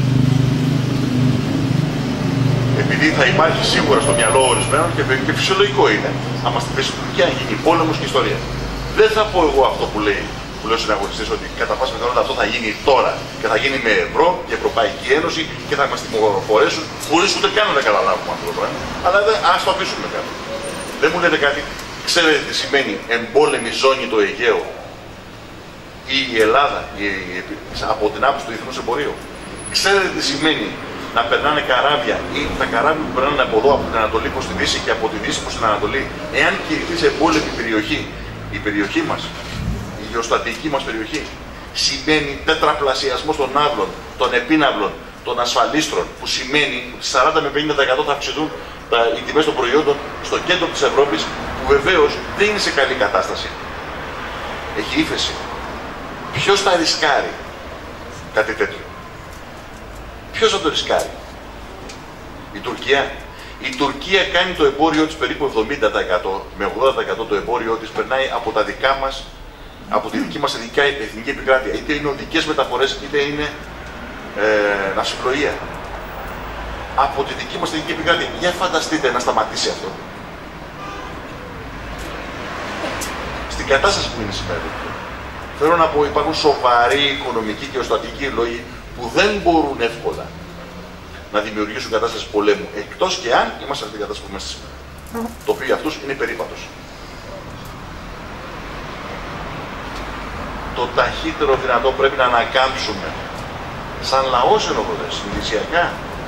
επειδή θα υπάρχει σίγουρα στο μυαλό ορισμένων και, και φυσιολογικό είναι, αν μας τη θέση του Τουρκία να γίνει πόλεμος και ιστορία. Δεν θα πω εγώ αυτό που λέει, που λέω στους συναγωνιστές, ότι κατά πάσα πιθανότητα αυτό θα γίνει τώρα και θα γίνει με ευρώ και Ευρωπαϊκή Ένωση και θα μας τιμωρήσουν χωρίς ούτε καν να καταλάβουμε αυτό το πράγμα. Αλλά δεν, ας το αφήσουμε κάτω. Δεν μου λέτε κάτι. Ξέρετε τι σημαίνει εμπόλεμη ζώνη το Αιγαίο ή η Ελλάδα η, η, από την άποψη του διεθνούς εμπορίου? Ξέρετε τι σημαίνει να περνάνε καράβια ή τα καράβια που περνάνε από εδώ, από την Ανατολή προς τη Δύση και από τη Δύση προς την Ανατολή, εάν κηρυχθεί σε εμπόλεμη περιοχή, η περιοχή μας, η γεωστατική μας περιοχή, σημαίνει τετραπλασιασμό των ναύλων, των επίναυλων, των ασφαλίστρων, που σημαίνει ότι σαράντα με πενήντα τοις εκατό θα αυξηθούν τα, οι τιμές των προϊόντων στο κέντρο της Ευρώπης, που βεβαίως δεν είναι σε καλή κατάσταση. Έχει ύφεση. Ποιος θα ρισκάρει κάτι τέτοιο? Ποιος θα το ρισκάρει? Η Τουρκία. Η Τουρκία κάνει το εμπόριό της περίπου εβδομήντα τοις εκατό με ογδόντα τοις εκατό το εμπόριό της περνάει από τα δικά μας, από τη δική μας εθνική, εθνική επικράτεια. Είτε είναι οδικές μεταφορές, είτε είναι ε, ναυσιπλοεία. Από τη δική μας εθνική επικράτεια. Για φανταστείτε να σταματήσει αυτό. Στην κατάσταση που είναι σήμερα. Θέλω να πω, υπάρχουν σοβαροί οικονομικοί και οστατικοί λόγοι που δεν μπορούν εύκολα να δημιουργήσουν κατάσταση πολέμου, εκτός και αν είμαστε σε αυτή την κατάσταση που είμαστε σήμερα. Το οποίο για αυτούς είναι περίπατος. Το ταχύτερο δυνατό πρέπει να ανακάμψουμε σαν λαός ενωδοτές, συνδυσιακά.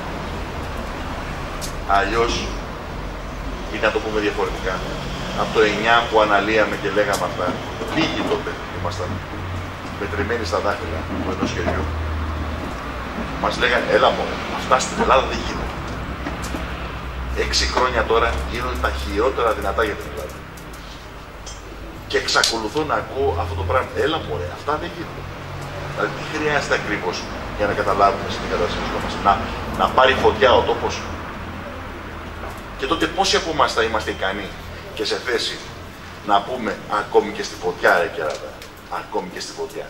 Αλλιώς, ή να το πούμε διαφορετικά, από το εννιά που αναλύαμε και λέγαμε αυτά, λίγοι τότε ήμασταν μετρημένοι στα δάχτυλα του ενός χεριού. Μας λέγανε, έλα μόνο, αυτά στην Ελλάδα δεν γίνονται. Έξι χρόνια τώρα γίνονται τα χειρότερα δυνατά για την Ελλάδα. Και εξακολουθώ να ακούω αυτό το πράγμα. Έλα μωρέ, αυτά δεν γίνονται. Δηλαδή τι χρειάζεται ακριβώς για να καταλάβουμε στην κατάσταση μας? Να, να πάρει φωτιά ο τόπος. Και τότε πόσοι από εμάς θα είμαστε ικανοί και σε θέση να πούμε ακόμη και στη φωτιά, ρε κεράτα, ακόμη και στη φωτιά.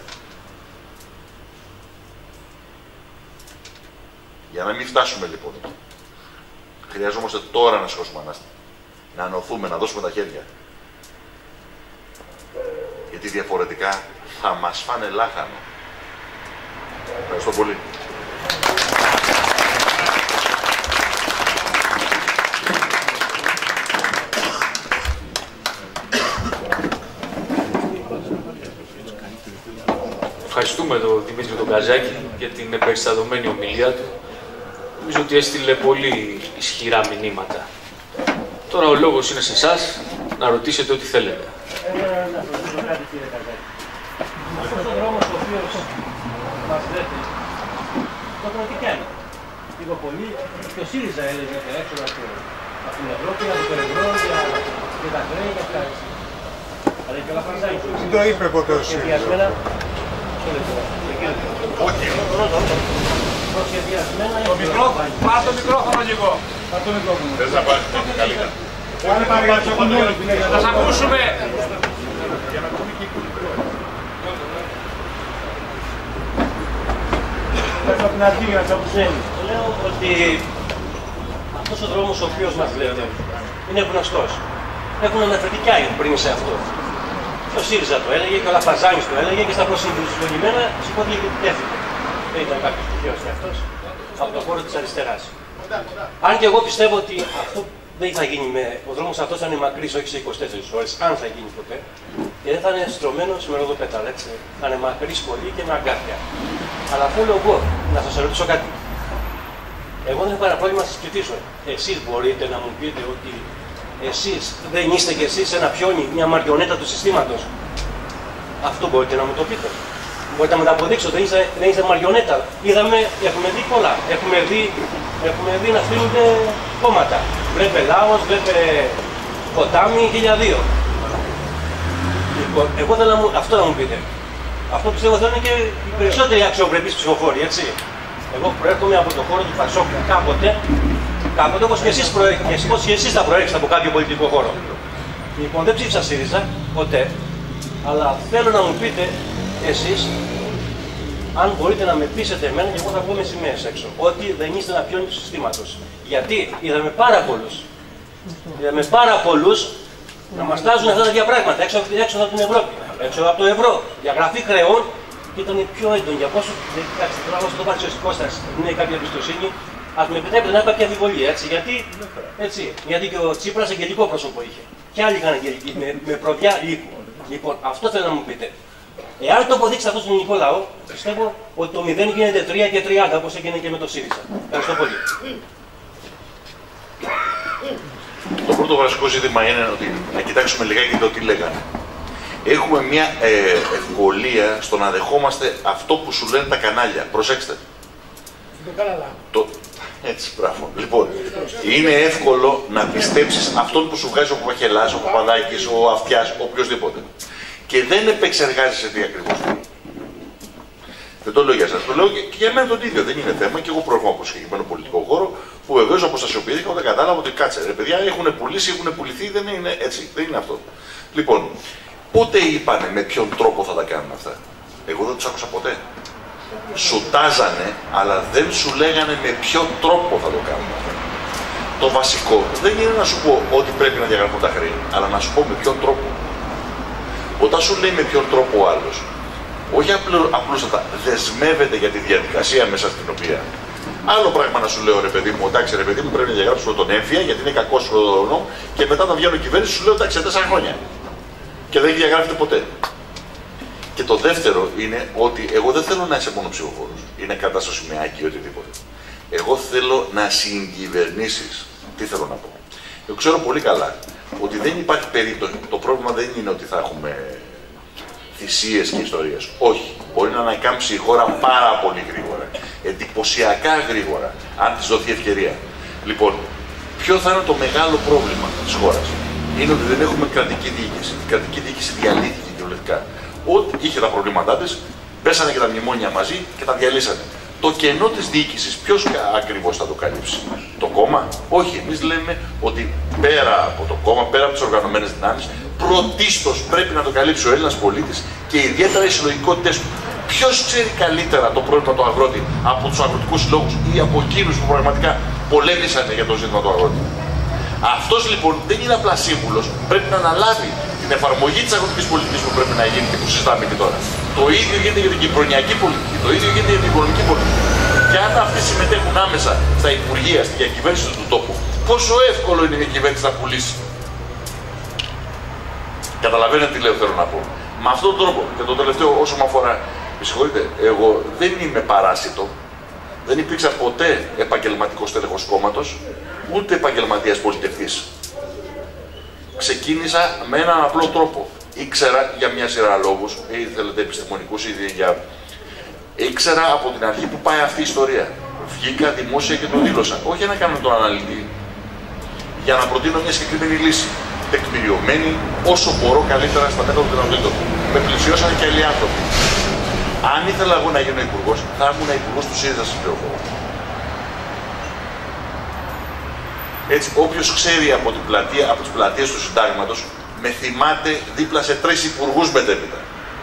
Για να μην φτάσουμε λοιπόν Χρειαζόμαστε τώρα να σηκώσουμε ανάστη. Να ενωθούμε, να δώσουμε τα χέρια. Γιατί διαφορετικά θα μας φάνε λάχανο. Ευχαριστώ πολύ. Ευχαριστούμε τον Δημήτρη τον Καζάκη για την περιστατωμένη ομιλία του. Νομίζω ότι έστειλε πολύ ισχυρά μηνύματα. Τώρα ο λόγος είναι σε εσάς να ρωτήσετε ό,τι θέλετε. Να ρωτήσω κάτι, κύριε Καζάκη. Αυτός ο δρόμος ο οποίος μας λέτε, τότε τι κάνει. Λίγο πολύ, και ο ΣΥΡΙΖΑ έλεγε ότι έξοδο από την Ευρώπη, από το ευρώ, για τα κρέα και αυτά. Αλλά και όλα φαντάζει. Δεν το είπε ποτέ ο ΣΥΡΙΖΑ. Όχι. Το μικρόφωνο, Πάρ' το μικρόφωνο λίγο. Πάρ' το μικρόφωνο. Θες να πάρεις καλύτερα. Θα σας ακούσουμε. Πέφτω από την αρχή για να σας ακούσουμε. Λέω ότι αυτός ο δρόμος ο οποίος μας λέτε είναι γνωστός. Έχουν αναφερθεί κι άλλοι πριν σε αυτό. Και ο ΣΥΡΙΖΑ το έλεγε και ο Λαφαζάνης το έλεγε και στα προσυλλογημένα σηκώθηκε και έφυγε. Δεν ήταν κάποιος τυχαίος και αυτός από το χώρο της αριστεράς. Αν και εγώ πιστεύω ότι αυτό δεν θα γίνει με. Ο δρόμος αυτός θα είναι μακρύς, όχι σε είκοσι τέσσερις ώρες, αν θα γίνει ποτέ. Και δεν θα είναι στρωμένος με ροδοπέταλα, έτσι. Θα είναι μακρύς πολύ και με αγκάθια. Αλλά θέλω εγώ να σας ρωτήσω κάτι. Εγώ δεν έχω κανένα πρόβλημα να σας κοιτήσω. Εσείς μπορείτε να μου πείτε ότι εσείς δεν είστε κι εσείς ένα πιόνι, μια μαριονέτα του συστήματος. Αυτό μπορείτε να μου το πείτε. Μπορείτε να μου το αποδείξετε, δεν είστε, δεν είστε μαριονέτα. Είδαμε, έχουμε δει πολλά. Έχουμε δει, έχουμε δει να φύγονται κόμματα. Βλέπε Λάος, βλέπε ποτάμι, χίλια δύο. Λοιπόν, εγώ θέλω να μου, αυτό να μου πείτε. Αυτό πιστεύω θα είναι και οι περισσότεροι αξιοπρεπείς ψηφοφόροι, έτσι. Εγώ προέρχομαι από τον χώρο του Πασόκ κάποτε, κάποτε όπως και εσείς, προέ... και εσείς θα προέρχεστε από κάποιο πολιτικό χώρο. Λοιπόν, δεν ψήφισα ΣΥΡΙΖΑ, ποτέ, αλλά θέλω να μου πείτε εσείς, αν μπορείτε να με πείσετε εμένα και εγώ θα βγω με σημαίες έξω, ότι δεν είστε ένα πιόνι του συστήματος. Γιατί είδαμε πάρα πολλούς, είδαμε πάρα πολλούς να μας τάζουν αυτά τα διαπράγματα έξω, έξω από την Ευρώπη, έξω από το ευρώ, διαγραφή χρεών. Και ήταν πιο έντονη για πόσο. Εντάξει, τώρα όσο το πάρει ο Κώστας, δεν έχει κάποια εμπιστοσύνη, ας με επιτρέπετε να έχω κάποια αμφιβολία. Έτσι, γιατί, έτσι, γιατί και ο Τσίπρας αγγελικό πρόσωπο είχε. Και άλλοι είχαν αγγελική, με, με προδιά λύκου. Λοιπόν, αυτό θέλω να μου πείτε. Εάν το αποδείξετε αυτό στον ελληνικό λαό, πιστεύω ότι το μηδέν γίνεται τρία και τριάντα, όπως έγινε και με το ΣΥΡΙΖΑ. Ευχαριστώ πολύ. Το πρώτο βασικό ζήτημα είναι ότι να κοιτάξουμε λιγάκι το τι λέγανε. Έχουμε μια ε, ευκολία στο να δεχόμαστε αυτό που σου λένε τα κανάλια. Προσέξτε. Το... Έτσι, μπράβο. Λοιπόν, είναι εύκολο να πιστέψεις αυτόν που σου βγάζει ο Παπαχελάς, ο Παπαδάκης, ο Αυτιάς, ο οποιοσδήποτε. Και δεν επεξεργάζεσαι τι ακριβώς λέει. Δεν το λέω για σας, το λέω και για μένα τον ίδιο. Δεν είναι θέμα και εγώ προέρχομαι από συγκεκριμένο πολιτικό χώρο που βεβαίως αποστασιοποιήθηκα όταν κατάλαβα ότι κάτσε ρε παιδιά, έχουν πουλήσει, έχουν πουληθεί, δεν είναι έτσι. Δεν είναι αυτό. Λοιπόν, πότε είπανε με ποιον τρόπο θα τα κάνουν αυτά. Εγώ δεν τους άκουσα ποτέ. Σου τάζανε, αλλά δεν σου λέγανε με ποιον τρόπο θα το κάνουν αυτά. Το βασικό δεν είναι να σου πω ότι πρέπει να διαγραφούν τα χρέη, αλλά να σου πω με ποιον τρόπο. Όταν σου λέει με ποιον τρόπο ο άλλος, όχι απλούστατα δεσμεύεται για τη διαδικασία μέσα στην οποία. Άλλο πράγμα να σου λέω ρε παιδί μου, εντάξει ρε παιδί μου, πρέπει να διαγράψουμε τον έμφυα γιατί είναι κακός ο και μετά να βγαίνω κυβέρνηση σου λέω εντάξει σε τέσσερα χρόνια. Και δεν διαγράφεται ποτέ. Και το δεύτερο είναι ότι εγώ δεν θέλω να είσαι μόνο ψηφοφόρος ή να κρατάς σημαίακι ή οτιδήποτε. Εγώ θέλω να συγκυβερνήσεις. Τι θέλω να πω. Εγώ ξέρω πολύ καλά ότι δεν υπάρχει περίπτωση. Το πρόβλημα δεν είναι ότι θα έχουμε θυσίες και ιστορίες. Όχι. Μπορεί να ανακάμψει η χώρα πάρα πολύ γρήγορα. Εντυπωσιακά γρήγορα. Αν της δοθεί ευκαιρία. Λοιπόν, ποιο θα είναι το μεγάλο πρόβλημα της χώρας. Είναι ότι δεν έχουμε κρατική διοίκηση. Η κρατική διοίκηση διαλύθηκε κυριολεκτικά. Ό,τι είχε τα προβλήματά της, πέσανε και τα μνημόνια μαζί και τα διαλύσανε. Το κενό της διοίκησης, ποιος ακριβώς θα το καλύψει, το κόμμα? Όχι, εμείς λέμε ότι πέρα από το κόμμα, πέρα από τις οργανωμένες δυνάμεις, πρωτίστως πρέπει να το καλύψει ο Έλληνας πολίτης και ιδιαίτερα οι συλλογικότητες του. Ποιος ξέρει καλύτερα το πρόβλημα του αγρότη από τους αγροτικούς συλλόγους ή από εκείνους που πραγματικά πολέμησαν για το ζήτημα του αγρότη. Αυτός λοιπόν δεν είναι απλά σύμβουλος, πρέπει να αναλάβει την εφαρμογή της αγροτικής πολιτικής που πρέπει να γίνει και που συζητάμε και τώρα. Το ίδιο γίνεται για την κυβερνιακή πολιτική, το ίδιο γίνεται για την οικονομική πολιτική. Και αν αυτοί συμμετέχουν άμεσα στα υπουργεία, στη διακυβέρνηση του τόπου, πόσο εύκολο είναι η κυβέρνηση να πουλήσει. Καταλαβαίνετε τι λέω, θέλω να πω. Με αυτόν τον τρόπο, και το τελευταίο όσο με αφορά, με συγχωρείτε, εγώ δεν είμαι παράσιτο, δεν υπήρξα ποτέ επαγγελματικός τέλεχος κόμματος, ούτε επαγγελματίας πολιτευτής. Ξεκίνησα με έναν απλό τρόπο. Ήξερα για μια σειρά λόγους, ή θέλετε επιστημονικούς, ή για... Ήξερα από την αρχή που πάει αυτή η ιστορία. Βγήκα δημόσια και το δήλωσα. Όχι για να κάνω τον αναλυτή, για να προτείνω μια συγκεκριμένη λύση. Τεκμηριωμένη, όσο μπορώ καλύτερα στα μέτρα των δυνατοτήτων. Με πλησιώσαν και άλλοι άνθρωποι. Αν ήθελα εγώ να γίνω υπουργός, θα ήμουν υπουργός του ΣΥΡΙΖΑ, σας πληροφορώ. Έτσι, όποιος ξέρει από, την πλατεία, από τις πλατείες του Συντάγματος, με θυμάται δίπλα σε τρεις υπουργούς μετέπειτα.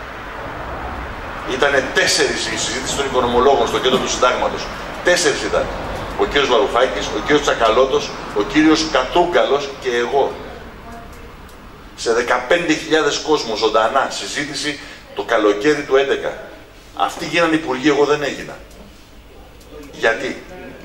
Ήτανε τέσσερις η συζήτηση των οικονομολόγων στο κέντρο του Συντάγματος. Τέσσερις ήταν. Ο κύριος Βαρουφάκης, ο κύριος Τσακαλώτος, ο κύριος Κατρούγκαλος και εγώ. Σε δεκαπέντε χιλιάδες κόσμο ζωντανά συζήτηση το καλοκαίρι του έντεκα. Αυτοί γίνανε υπουργοί, εγώ δεν έγινα. Γιατί?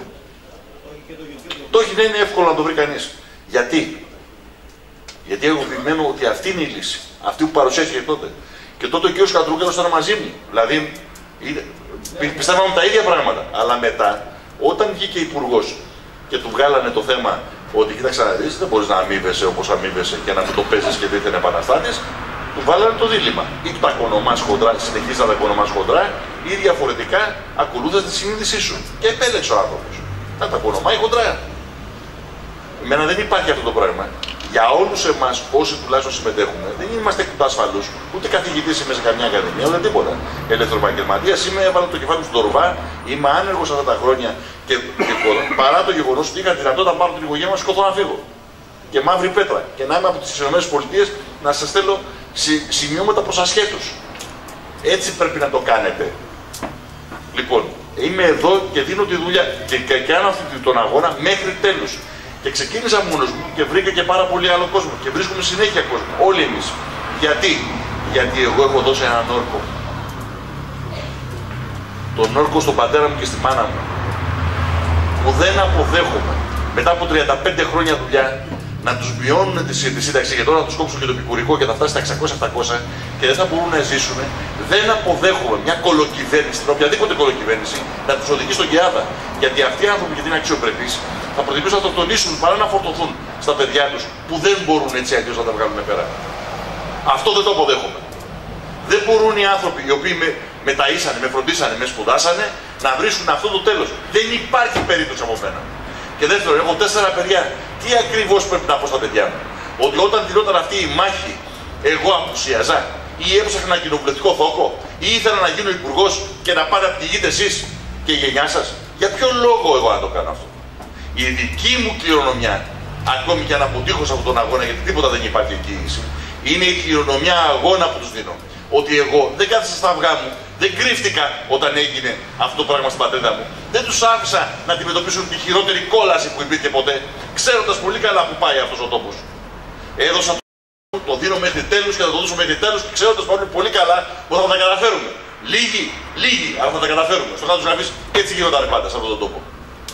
Το όχι δεν είναι εύκολο να το βρει κανείς. Γιατί? Γιατί εγώ επιμένω ότι αυτή είναι η λύση. Αυτή που παρουσιάστηκε τότε. Και τότε ο κύριος Κατρούγκαλος ήταν μαζί μου. Δηλαδή, πιστεύαμε τα ίδια πράγματα. Αλλά μετά, όταν βγήκε υπουργός και του βγάλανε το θέμα ότι κοίταξε να δεις, δεν μπορείς να αμείβεσαι όπως αμείβεσαι και να μην το παίζεις και δίθεν επαναστάτης, του βάλανε το δίλημμα. Ή του τα κονομάς χοντρά, συνεχίζεις να τα κονομάς χοντρά, ή διαφορετικά ακολούθας τη συνείδησή σου. Και επέλεξε ο άνθρωπος. Να τα κονομάει χοντρά. Εμένα δεν υπάρχει αυτό το πράγμα. Για όλους εμάς, όσοι τουλάχιστον συμμετέχουμε, δεν είμαστε εκ του ασφαλούς, ούτε καθηγητής είμαι σε καμιά ακαδημία, ούτε τίποτα. Ελευθεροεπαγγελματίας είμαι, έβαλα το κεφάλι μου στον Τορβά, είμαι άνεργος αυτά τα χρόνια και, και παρά το γεγονός ότι είχα δυνατότητα να πάρω την οικογένεια μου, σκοτώ να φύγω. Και μαύρη πέτρα. Και να είμαι από τις ΗΠΑ να σας στέλνω σημειώματα προς ασχέτους. Έτσι πρέπει να το κάνετε. Λοιπόν, είμαι εδώ και δίνω τη δουλειά και, και κάνω αυτόν τον αγώνα μέχρι τέλους. Και ξεκίνησα μόνος μου και βρήκα και πάρα πολύ άλλο κόσμο. Και βρίσκουμε συνέχεια κόσμο. Όλοι εμείς. Γιατί? Γιατί εγώ έχω δώσει έναν όρκο. Τον όρκο στον πατέρα μου και στη μάνα μου. Που δεν αποδέχομαι μετά από τριάντα πέντε χρόνια δουλειά να τους μειώνουν τη, τη σύνταξη και τώρα να τους κόψουν και το επικουρικό και θα φτάσει στα εξακόσια επτακόσια και δεν θα μπορούν να ζήσουν. Δεν αποδέχομαι μια κολοκυβέρνηση, την οποιαδήποτε κολοκυβέρνηση, να τους οδηγεί στον Κιάδα. Γιατί αυτοί οι άνθρωποι, γιατί είναι αξιοπρεπείς, θα προτιμήσουν να το τονίσουν παρά να φορτωθούν στα παιδιά τους που δεν μπορούν έτσι αλλιώς να τα βγάλουν πέρα. Αυτό δεν το αποδέχομαι. Δεν μπορούν οι άνθρωποι οι οποίοι με, με ταΐσανε, με φροντίσανε, με σπουδάσανε να βρίσκουν αυτό το τέλος. Δεν υπάρχει περίπτωση από μένα. Και δεύτερον, έχω τέσσερα παιδιά. Τι ακριβώς πρέπει να πω στα παιδιά μου? Ότι όταν γινόταν αυτή η μάχη, εγώ απουσίαζα ή έψαχνα κοινοβουλευτικό θόκο ή ήθελα να γίνω υπουργός και να πάρετε πηγείτε εσείς και η γενιά σας? Για ποιο λόγο εγώ να το κάνω αυτό? Η δική μου κληρονομιά, ακόμη και αν αποτύχω σε αυτόν τον αγώνα, γιατί τίποτα δεν υπάρχει εγγύηση, είναι η κληρονομιά αγώνα που τους δίνω. Ότι εγώ δεν κάθισα στα αυγά μου, δεν κρύφτηκα όταν έγινε αυτό το πράγμα στην πατρίδα μου. Δεν τους άφησα να αντιμετωπίσουν τη χειρότερη κόλαση που υπήρχε ποτέ, ξέροντας πολύ καλά που πάει αυτός ο τόπος. Έδωσα το, το δίνω μέχρι τέλους και θα το δώσω μέχρι τέλους και ξέροντας πολύ καλά που θα τα καταφέρουμε. Λίγοι, λίγοι, αλλά θα τα καταφέρουμε. Στο κάτω της γραφής έτσι γίνονταν πάντα σε αυτόν τον τόπο.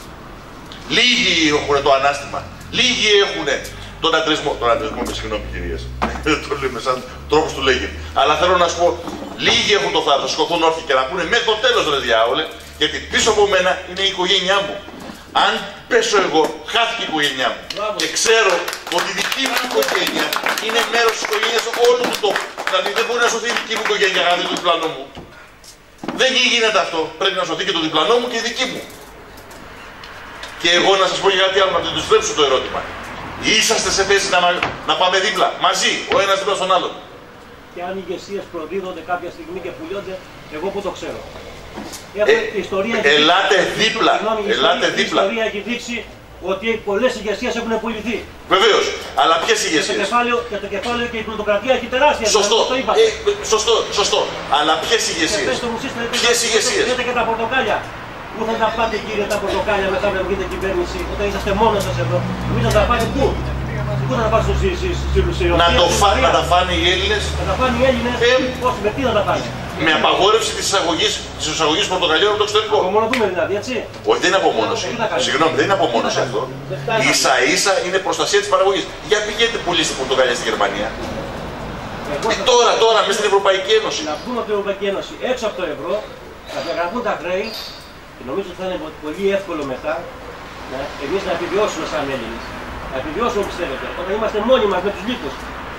Λίγοι έχουν το ανάστημα. Λίγοι έχουν τον αντρισμό. Τον αντρισμό, με συγγνώμη κυρίες. Το λέμε σαν τρόπος του λέγει. Αλλά θέλω να σου πω, λίγοι έχουν το θάρρος να σηκωθούν όρθιοι και να πούνε μέχρι το τέλος ρε διάολε, γιατί πίσω από μένα είναι η οικογένειά μου. Αν πέσω εγώ, χάθηκε η οικογένειά μου. Και ξέρω ότι η δική μου οικογένεια είναι μέρος της οικογένειας όλου του τόπου. Δηλαδή δεν μπορεί να σωθεί η δική μου οικογένεια για να δει το διπλανό μου. Δεν γίνεται αυτό. Πρέπει να σωθεί και το διπλανό μου και η δική μου. Και εγώ να σας πω για κάτι άλλο, να του στρέψω το ερώτημα. Είσαστε σε θέση να, να πάμε δίπλα, μαζί, ο ένας δίπλα στον άλλον? Και αν οι ηγεσίες προδίδονται κάποια στιγμή και πουλιώνται, εγώ που το ξέρω. Ε, η ιστορία ελάτε έχει δίπλα, συγγνώμη, ελάτε η δίπλα. Η ιστορία έχει δείξει ότι πολλές ηγεσίες έχουν πουληθεί. Βεβαίως, αλλά ποιες ηγεσίες? Και το κεφάλαιο και, το κεφάλαιο και η πλουτοκρατία έχει τεράστια. Σωστό, το ε, σωστό, σωστό. Αλλά ποιες ηγεσίες? Ποιες ηγεσίες? Και τα πορτοκάλια. Πού θα τα πάτε, κύριε, τα πορτοκάλια μετά να βγείτε κυβέρνηση, όταν είσαστε μόνος σας εδώ? Μην θα τα πάτε πού? Πού θα τα πάτε στη Ρωσία? Να, το φα... να τα φάνε οι Έλληνες. Να τα φάνε οι Έλληνες, ε... πώς, με τι να τα φάνε? Με απαγόρευση της εισαγωγής, της εισαγωγής πορτοκαλιών από το εξωτερικό. Απομονωθούμε δηλαδή, έτσι. Όχι, δεν είναι απομόνωση. Συγγνώμη, δεν είναι απομόνωση αυτό. Ίσα ίσα είναι προστασία της παραγωγής. Για πηγαίνετε πουλήστε πορτοκαλιά στη Γερμανία. Ε, τώρα, τώρα, μέσα στην Ευρωπαϊκή Ένωση. Να βγούμε από την Ευρωπαϊκή Ένωση έξω από το ευρώ, να διαγραφούν τα χρέη και νομίζω ότι θα είναι πολύ εύκολο μετά ναι, εμείς να επιβιώσουμε σαν Έλληνες. Να επιβιώσουμε, πιστεύετε, όταν είμαστε μόνοι μας με τους λύκους.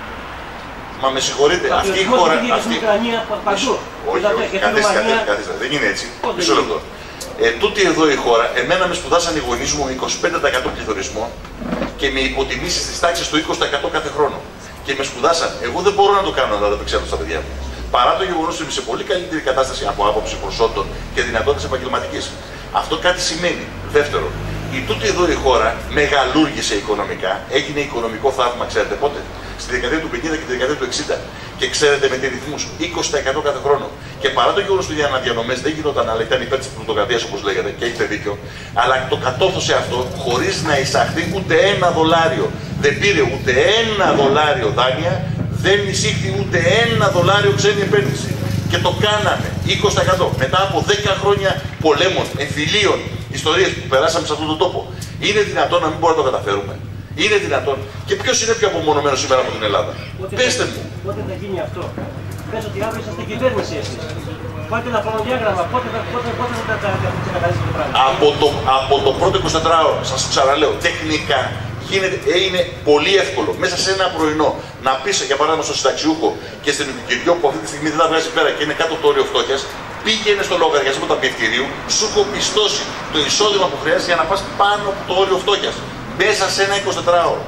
Μα με συγχωρείτε, αυτή η χώρα. Αυτή... Παντού. Όχι, όχι, καθίστε, καθίστε, δεν είναι έτσι. Μισό λεπτό. Ε, τούτη εδώ η χώρα, εμένα με σπουδάσαν οι γονείς μου με είκοσι πέντε τοις εκατό πληθωρισμό και με υποτιμήσεις της τάξης του είκοσι τοις εκατό κάθε χρόνο. Και με σπουδάσαν. Εγώ δεν μπορώ να το κάνω να το ξέρω στα παιδιά μου. Παρά το γεγονός ότι είμαι σε πολύ καλύτερη κατάσταση από άποψη προσόντων και δυνατότητας επαγγελματικής. Αυτό κάτι σημαίνει. Δεύτερον, η τούτη εδώ η χώρα μεγαλούργησε οικονομικά, έγινε οικονομικό θαύμα, ξέρετε πότε? Στη δεκαετία του πενήντα και τη δεκαετία του εξήντα. Και ξέρετε με τι ρυθμούς, είκοσι τοις εκατό κάθε χρόνο. Και παρά το γεγονός ότι οι αναδιανομές δεν γινόταν, αλλά ήταν υπέρ της πλουτοκρατίας όπως λέγεται, και έχετε δίκιο, αλλά το κατόρθωσε αυτό χωρίς να εισαχθεί ούτε ένα δολάριο. Δεν πήρε ούτε ένα δολάριο δάνεια, δεν εισήχθη ούτε ένα δολάριο ξένη επένδυση. Και το κάναμε είκοσι τοις εκατό μετά από δέκα χρόνια πολέμων, εμφυλίων, ιστορίες που περάσαμε σε αυτόν τον τόπο. Είναι δυνατόν να μην μπορούμε να το καταφέρουμε? Είναι δυνατόν? Και ποιος είναι πιο απομονωμένος σήμερα από την Ελλάδα? Πότε Πέστε θα, μου. Πότε θα γίνει αυτό? Πες ότι αύριο είσαστε κυβέρνηση εσείς. Πάτε ένα χρονοδιάγραμμα, πότε θα, πότε, πότε θα τα ξεκαθαρίσετε το πράγμα? Από το, από το πρώτο εικοσιτετράωρο, σας ξαναλέω, τεχνικά γίνεται, είναι πολύ εύκολο μέσα σε ένα πρωινό να πεις, για παράδειγμα, στο συνταξιούχο και στην οικοκυριό που αυτή τη στιγμή δεν τα βγάζει πέρα και είναι κάτω από το όριο φτώχειας, πήγαινε στο λογαριασμό ταμιευτηρίου, σου έχω πιστώσει το εισόδημα που χρειάζεται για να πας πάνω από το όριο φτώχειας. Μέσα σε ένα εικοσιτετράωρο.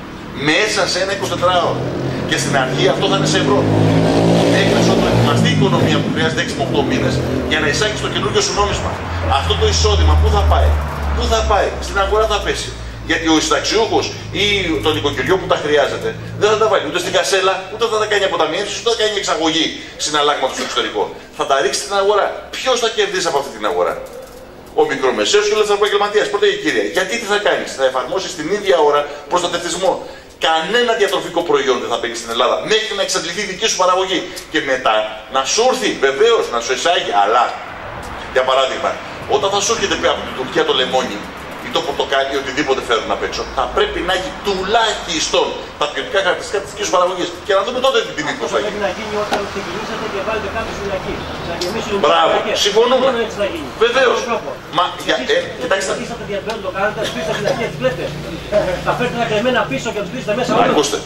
Μέσα σε ένα εικοσιτετράωρο. Και στην αρχή αυτό θα είναι σε ευρώ. Μέχρι όταν ετοιμαστεί η οικονομία που χρειάζεται έξι με οκτώ μήνες για να εισάγει το καινούργιο σου νόμισμα. Αυτό το εισόδημα πού θα πάει? Πού θα πάει? Στην αγορά θα πέσει. Γιατί ο συνταξιούχος ή το νοικοκυριό που τα χρειάζεται δεν θα τα βάλει ούτε στην κασέλα, ούτε θα τα κάνει αποταμιεύσεις, ούτε θα κάνει εξαγωγή συναλλάγματος στο εξωτερικό. Θα τα ρίξει στην αγορά. Ποιος θα κερδίσει από αυτή την αγορά? Ο μικρομεσαίος και ο ελεύθερος επαγγελματίας. Πρώτα η κυρία. Γιατί τι θα κάνεις? Θα εφαρμόσεις την ίδια ώρα προστατευτισμό. Κανένα διατροφικό προϊόν δεν θα μπαίνει στην Ελλάδα μέχρι να εξαντληθεί η δική σου παραγωγή. Και μετά να σου έρθει βεβαίως να σου εισάγει. Αλλά, για παράδειγμα, όταν θα σου έρχεται από την Τουρκία το λεμόνι ή το πορτοκάλι ή οτιδήποτε φέρουν απ' έξω, θα πρέπει να έχει τουλάχιστον τα ποιοτικά χαρακτηριστικά της δικής σου παραγωγής. Και να δούμε τότε την τιμή που θα γίνει. Πρέπει να γίνει όταν ξεκινήσατε και βάλετε κάποιο φυλακή. Μπράβο, συμφωνούμε. Βεβαίως. Μα, για, ε, κοιτάξτε. Στήσατε διαβέλο, το κάνετε, σπίστε φυλακή, έτσι βλέπετε. Θα φέρετε τα κρεμμένα πίσω και τους σπίσετε μέσα όλους. Ακούστε.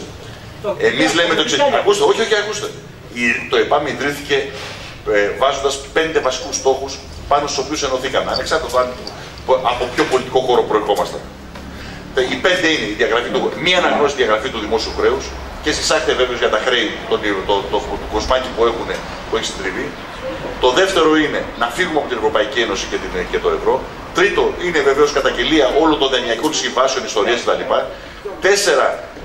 Εμείς λέμε το εξής. Ακούστε, όχι, όχι, ακούστε. Το ΕΠΑΜ ιδρύθηκε ε, βάζοντας πέντε βασικούς στόχους πάνω στους οποίους ενωθήκαμε. Ανεξάρτητα από ποιο πολιτικό χώρο προερχόμασταν. Οι πέντε είναι η διαγραφή του, μία αναγνώριση διαγραφή του δημόσιου χρέους και εισάγεται βέβαιος για τα χρέη, το, το, το, το, το κοσμάκι που, έχουν, που έχει συντριβεί. Το δεύτερο είναι να φύγουμε από την Ευρωπαϊκή Ένωση και, την, και το ευρώ. Τρίτο είναι βεβαίως καταγγελία όλων των δανειακών συμβάσεων, ιστορίες κτλ. Τέσσερα,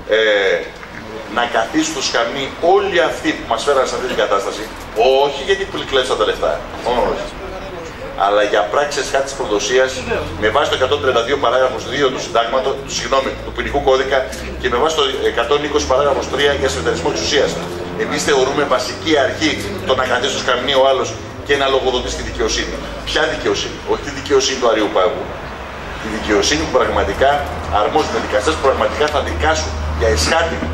ε, να καθίσουν στο σκαμνί όλοι αυτοί που μας φέραν σε αυτή την κατάσταση, όχι γιατί κλέψαν τα λεφτά. Όχι. Αλλά για πράξεις χάρη της προδοσίας με βάση το εκατόν τριάντα δύο παράγραφος δύο του συντάγματος, συγγνώμη, του ποινικού κώδικα και με βάση το εκατόν είκοσι παράγραφος τρία για συμμεταρισμό εξουσίας. Εμείς θεωρούμε βασική αρχή το να καθίσει στο σκαμνί ο άλλος και να λογοδοτήσει τη δικαιοσύνη. Ποια δικαιοσύνη? Όχι τη δικαιοσύνη του Αριού Πάγου. Τη δικαιοσύνη που πραγματικά αρμόζουν δικαστές που πραγματικά θα δικάσουν για εσχάτιμο.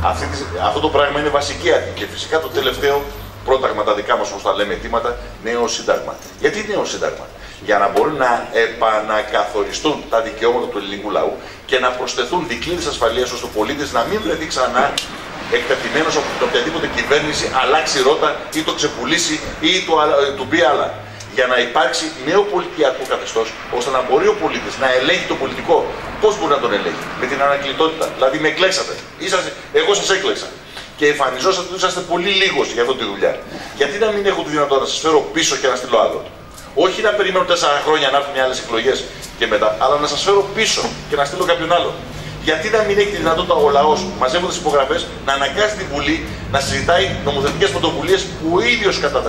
Αυτό το πράγμα είναι βασική αρχή. Και φυσικά το τελευταίο πρόταγμα, τα δικά μας όπως τα λέμε αιτήματα, νέο σύνταγμα. Γιατί νέο σύνταγμα? Για να μπορούν να επανακαθοριστούν τα δικαιώματα του ελληνικού λαού και να προσθεθούν δικλείδες ασφαλείας ώστε ο πολίτης να μην βρεθεί ξανά εκτεθειμένος από την οποιαδήποτε κυβέρνηση αλλάξει ρότα ή το ξεπουλήσει ή το, του πει άλλα. Για να υπάρξει νέο πολιτιακό καθεστώς, ώστε να μπορεί ο πολίτης να ελέγχει το πολιτικό. Πώς μπορεί να τον ελέγχει? Με την ανακλητότητα. Δηλαδή με εκλέξατε. Είσαστε, εγώ σας έκλεξα. Και εμφανιζόσατε ότι είσαστε πολύ λίγος για αυτή τη δουλειά. Γιατί να μην έχω τη δυνατότητα να σας φέρω πίσω και να στείλω άλλο? Όχι να περιμένω τέσσερα χρόνια να έρθουν οι άλλες εκλογές και μετά, αλλά να σας φέρω πίσω και να στείλω κάποιον άλλο. Γιατί να μην έχει τη δυνατότητα ο λαός, μαζεύοντας υπογραφές, να αναγκάσει την Βουλή να συζητάει νομοθετικές πρωτοβουλίες που ο ίδιος κατα...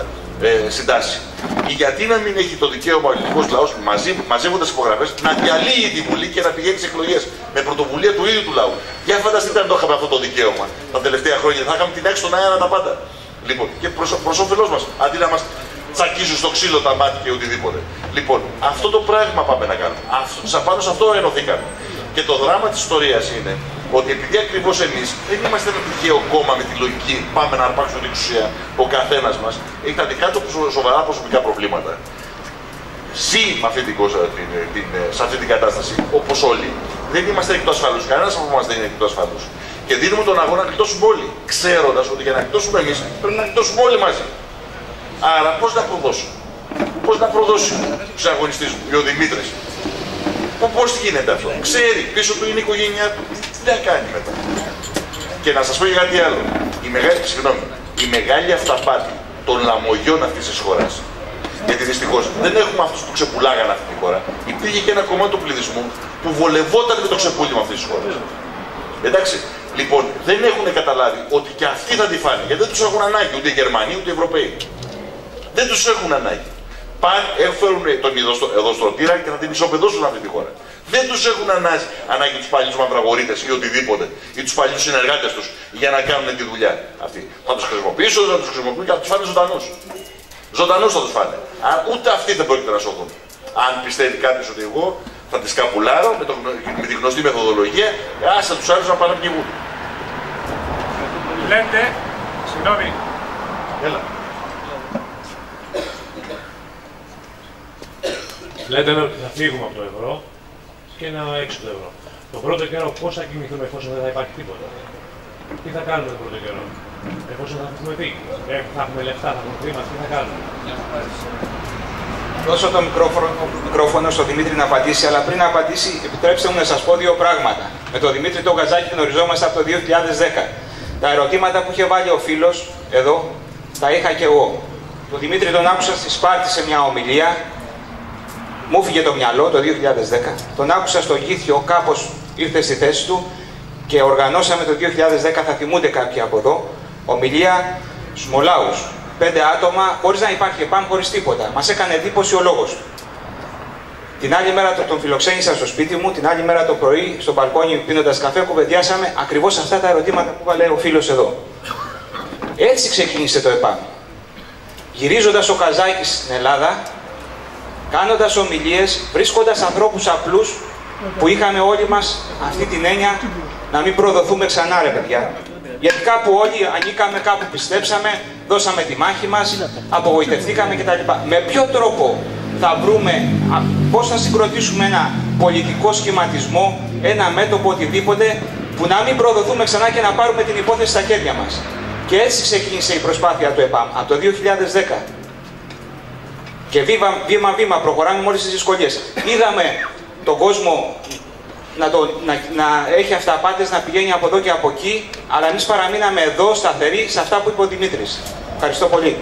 ε, συντάσει. Γιατί να μην έχει το δικαίωμα ο ελληνικός λαός, μαζεύοντας υπογραφές, να διαλύει τη Βουλή και να πηγαίνει σε εκλογές με πρωτοβουλία του ίδιου του λαού. Για φανταστείτε αν το είχαμε αυτό το δικαίωμα τα τελευταία χρόνια, θα είχαμε την έξω στον αέρα τα πάντα. Λοιπόν, και προς, προς όφελός μας, αντί να μας τσακίσουν στο ξύλο τα μάτια και οτιδήποτε. Λοιπόν, αυτό το πράγμα πάμε να κάνουμε. Αυτό, πάνω σε αυτό ενωθήκαμε. Και το δράμα της ιστορίας είναι ότι επειδή ακριβώς εμείς δεν είμαστε ένα τυχαίο κόμμα με τη λογική πάμε να αρπάξουμε την εξουσία, ο καθένας μας έχει τα δικά του σοβαρά προσωπικά προβλήματα. Ζει με αυτή την, την, την, σε αυτή την κατάσταση, όπως όλοι. Δεν είμαστε εκ του ασφαλούς, κανένας από εμάς δεν είναι εκ του ασφαλούς. Και δίνουμε τον αγώνα να γλιτώσουμε όλοι, ξέροντας ότι για να γλιτώσουμε εμείς πρέπει να γλιτώσουμε όλοι μαζί. Άρα πώς να προδώσουμε. Πώς να προδώσει τους αγωνιστές μου, ο Δημήτρης. Πώς γίνεται αυτό. Ξέρει, πίσω του είναι η οικογένειά του. Τι θα κάνει μετά. Και να σας πω για κάτι άλλο. Η μεγάλη, συγγνώμη, η μεγάλη αυταπάτη των λαμογιών αυτής της χώρας. Γιατί δυστυχώς δεν έχουμε αυτούς που ξεπουλάγαν αυτή τη χώρα. Υπήρχε και ένα κομμάτι του πληθυσμού που βολευόταν με το ξεπούλημα αυτής της χώρας. Εντάξει. Λοιπόν, δεν έχουν καταλάβει ότι και αυτοί θα τη φάνε. Γιατί δεν τους έχουν ανάγκη ούτε οι Γερμανοί ούτε οι Ευρωπαίοι. Δεν τους έχουν ανάγκη. Πάνε, έφερουν τον οδοστρωτήρα και θα την ισοπεδώσουν αυτή τη χώρα. Δεν τους έχουν ανάγκη, ανάγκη τους παλιούς μαυραγορείτες ή οτιδήποτε, ή τους παλιούς συνεργάτες τους για να κάνουν τη δουλειά αυτή. Θα τους χρησιμοποιήσουν, θα τους χρησιμοποιούν και θα τους φάνε ζωντανούς. Ζωντανούς θα τους φάνε. Αν ούτε αυτοί δεν πρόκειται να σωθούν. Αν πιστεύει κάποιος ότι εγώ θα τις καπουλάρω με, το, με τη γνωστή μεθοδολογία, άσε τους άλλους να πάνε να πνιγούν. Λέτε, συγγνώμη. Έλα. Λέτε ότι θα φύγουμε από το ευρώ και να έξω το ευρώ. Το πρώτο καιρό πώς θα κινηθούμε εφόσον δεν θα υπάρχει τίποτα. Τι θα κάνουμε τον πρώτο καιρό. Εφόσον θα έχουμε φύγει. Θα έχουμε λεφτά, θα έχουμε χρήματα, τι θα κάνουμε. Δώσω το μικρόφωνο, μικρόφωνο στον Δημήτρη να απαντήσει, αλλά πριν να απαντήσει, επιτρέψτε μου να σας πω δύο πράγματα. Με τον Δημήτρη τον Γκαζάκη γνωριζόμαστε από το δύο χιλιάδες δέκα. Τα ερωτήματα που είχε βάλει ο φίλος εδώ, τα είχα και εγώ. Τον Δημήτρη τον άκουσα στη Σπάρτη σε μια ομιλία. Μου φύγε το μυαλό το δύο χιλιάδες δέκα. Τον άκουσα στο Γήθιο, κάπως ήρθε στη θέση του και οργανώσαμε το δύο χιλιάδες δέκα, θα θυμούνται κάποιοι από εδώ, ομιλία στους Μολάους. Πέντε άτομα, χωρίς να υπάρχει ΕΠΑΜ, χωρίς τίποτα. Μας έκανε εντύπωση ο λόγος του. Την άλλη μέρα τον φιλοξένησα στο σπίτι μου, την άλλη μέρα το πρωί στο μπαλκόνι πίνοντας καφέ, κουβεντιάσαμε ακριβώς αυτά τα ερωτήματα που βάλε ο φίλος εδώ. Έτσι ξεκίνησε το ΕΠΑΜ. Γυρίζοντας ο Καζάκης στην Ελλάδα, κάνοντας ομιλίες, βρίσκοντας ανθρώπους απλούς που είχαμε όλοι μας αυτή την έννοια να μην προδοθούμε ξανά, ρε παιδιά. Γιατί κάπου όλοι ανήκαμε, κάπου πιστέψαμε, δώσαμε τη μάχη μας, απογοητευτήκαμε κτλ. Με ποιο τρόπο θα βρούμε, πώς θα συγκροτήσουμε ένα πολιτικό σχηματισμό, ένα μέτωπο, οτιδήποτε, που να μην προδοθούμε ξανά και να πάρουμε την υπόθεση στα χέρια μας. Και έτσι ξεκίνησε η προσπάθεια του ΕΠΑΜ, από το δύο χιλιάδες δέκα. Και βήμα-βήμα προχωράμε με όλες τις δυσκολίες. Είδαμε τον κόσμο να, το, να, να έχει αυταπάτες, να πηγαίνει από εδώ και από εκεί, αλλά εμείς παραμείναμε εδώ σταθεροί σε αυτά που είπε ο Δημήτρης. Ευχαριστώ πολύ.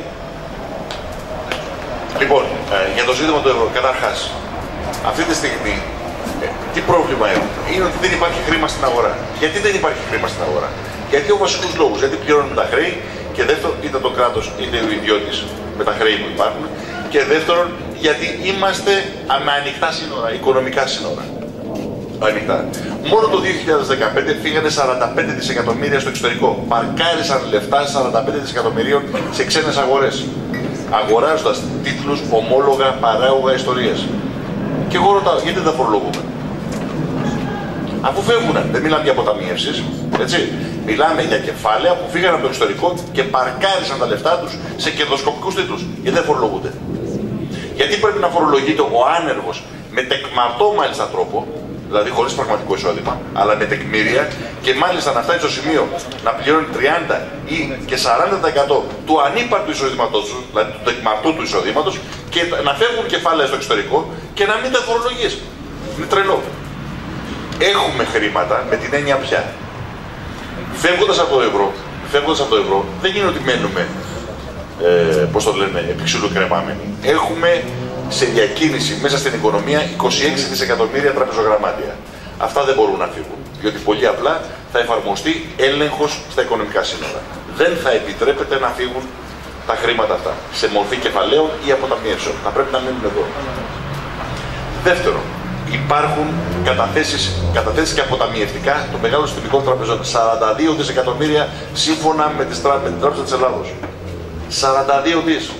Λοιπόν, ε, για το ζήτημα του ευρώ, καταρχάς, αυτή τη στιγμή, ε, τι πρόβλημα έχουμε, είναι ότι δεν υπάρχει χρήμα στην αγορά. Γιατί δεν υπάρχει χρήμα στην αγορά? Γιατί ο βασικός λόγος, γιατί πληρώνουμε τα χρέη και δεύτερον, είτε το κράτος είτε ο ιδιώτης με τα χρέη που υπάρχουν. Και δεύτερον, γιατί είμαστε με ανοιχτά σύνορα, οικονομικά σύνορα. Ανοιχτά. Μόνο το δύο χιλιάδες δεκαπέντε φύγανε σαράντα πέντε δισεκατομμύρια στο εξωτερικό. Παρκάρισαν λεφτά σαράντα πέντε δισεκατομμυρίων σε ξένες αγορές. Αγοράζοντας τίτλους, ομόλογα, παράγωγα, ιστορίες. Και εγώ ρωτάω, γιατί δεν τα φορολογούμε? Αφού φεύγουνε, δεν μιλάμε για αποταμιεύσεις, έτσι. Μιλάμε για κεφάλαια που φύγανε από το εξωτερικό και παρκάρισαν τα λεφτά τους σε κερδοσκοπικούς τίτλους. Γιατί δεν φορολογούνται? Γιατί πρέπει να φορολογείται ο άνεργος με τεκμαρτό μάλιστα τρόπο, δηλαδή χωρίς πραγματικό εισόδημα, αλλά με τεκμήρια, και μάλιστα να φτάσει στο σημείο να πληρώνει τριάντα ή και σαράντα τοις εκατό του ανύπαρκτου εισοδήματος του, δηλαδή του τεκμαρτού του εισοδήματος, και να φεύγουν κεφάλαια στο εξωτερικό και να μην τα φορολογείς. Είναι τρελό. Έχουμε χρήματα με την έννοια πια. Φεύγοντας από το ευρώ, φεύγοντας από το ευρώ, δεν είναι ότι μένουμε, ε, πώς το λένε, επί ξύλου κρεμάμενοι. Έχουμε σε διακίνηση μέσα στην οικονομία είκοσι έξι δισεκατομμύρια τραπεζογραμμάτια. Αυτά δεν μπορούν να φύγουν, διότι πολύ απλά θα εφαρμοστεί έλεγχος στα οικονομικά σύνορα. Δεν θα επιτρέπεται να φύγουν τα χρήματα αυτά σε μορφή κεφαλαίων ή αποταμιεύσεων. Θα πρέπει να μείνουν εδώ. Δεύτερον, υπάρχουν καταθέσεις, καταθέσεις και αποταμιευτικά των μεγάλων συστημικών τραπεζών. σαράντα δύο δισεκατομμύρια σύμφωνα με, τις, με την Τράπεζα της Ελλάδος. σαράντα δύο δις.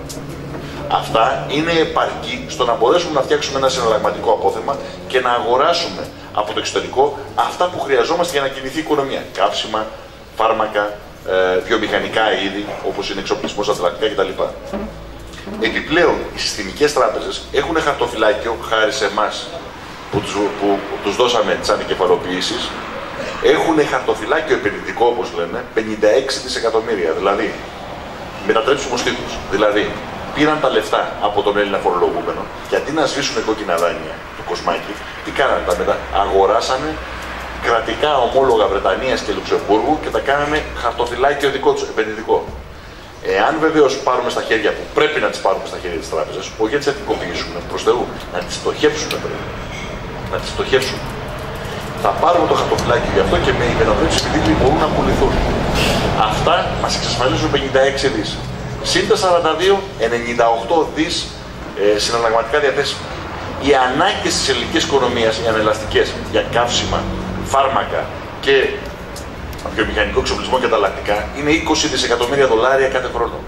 Αυτά είναι επαρκή στο να μπορέσουμε να φτιάξουμε ένα συναλλαγματικό απόθεμα και να αγοράσουμε από το εξωτερικό αυτά που χρειαζόμαστε για να κινηθεί η οικονομία. Καύσιμα, φάρμακα, ε, βιομηχανικά είδη, όπως είναι εξοπλισμός, ανταλλακτικά κτλ. Επιπλέον, οι συστημικές τράπεζες έχουν χαρτοφυλάκιο, χάρη σε εμάς που τους, που τους δώσαμε τις ανεκεφαλοποιήσεις, έχουν χαρτοφυλάκιο επενδυτικό, όπως λένε, πενήντα έξι δισεκατομμύρια. Δηλαδή, μετατρέψιμους τίτλους. Δηλαδή, πήραν τα λεφτά από τον Έλληνα φορολογούμενο και αντί να σβήσουν κόκκινα δάνεια του Κοσμάκη, τι κάνανε, τα μετα... αγοράσανε κρατικά ομόλογα Βρετανίας και Λουξεμβούργου και τα κάνανε χαρτοφυλάκιο δικό τους, επενδυτικό. Εάν βεβαίως πάρουμε στα χέρια που πρέπει να τις πάρουμε στα χέρια της τράπεζας, όχι να τις εθνικοποιήσουμε, προς Θεού, να τις στοχεύσουμε πρέπει. Να τις στοχεύσουμε. Θα πάρουμε το χαρτοφυλάκι γι' αυτό και με η μετατρέψιμη τίτλοι μπορούν να πουληθούν. Αυτά μας εξασφαλίζουν πενήντα έξι δις. Συν τα σαράντα δύο, ενενήντα οκτώ δις ε, συναλλαγματικά διαθέσιμα. Οι ανάγκες της ελληνικής οικονομίας, οι ανελαστικές για καύσιμα, φάρμακα και βιομηχανικό εξοπλισμό και ανταλλακτικά είναι είκοσι δισεκατομμύρια δολάρια κάθε χρόνο.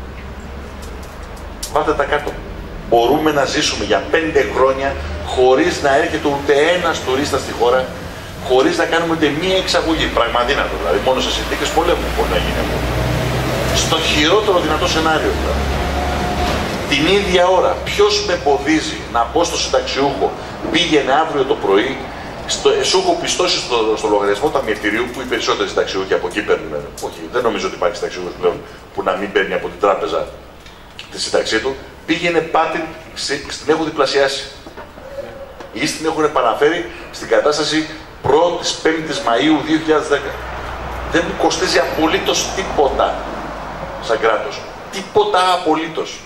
Πάτε τα κάτω. Μπορούμε να ζήσουμε για πέντε χρόνια χωρίς να έρχεται ούτε ένας τουρίστας στη χώρα, χωρίς να κάνουμε ούτε μία εξαγωγή. Πραγματίνατο, δηλαδή μόνο σε συνθήκες πολέμου μπορεί να γίνει αυτό. Στο χειρότερο δυνατό σενάριο δηλαδή. Την ίδια ώρα, ποιος με εμποδίζει να πω στο συνταξιούχο πήγαινε αύριο το πρωί, στο, σου έχω πιστώσει στο, στο λογαριασμό ταμιευτηρίου που οι περισσότεροι συνταξιούχοι από εκεί παίρνουν. Όχι, δεν νομίζω ότι υπάρχει συνταξιούχος πλέον που να μην παίρνει από την τράπεζα τη σύνταξή του. Πήγαινε πάτη, στην έχουν διπλασιάσει. Ή την έχουν παραφέρει στην κατάσταση πρώτης πέμπτης Μαΐου δύο χιλιάδες δέκα. Δεν μου κοστίζει απολύτως τίποτα σαν κράτος. Τίποτα απολύτως.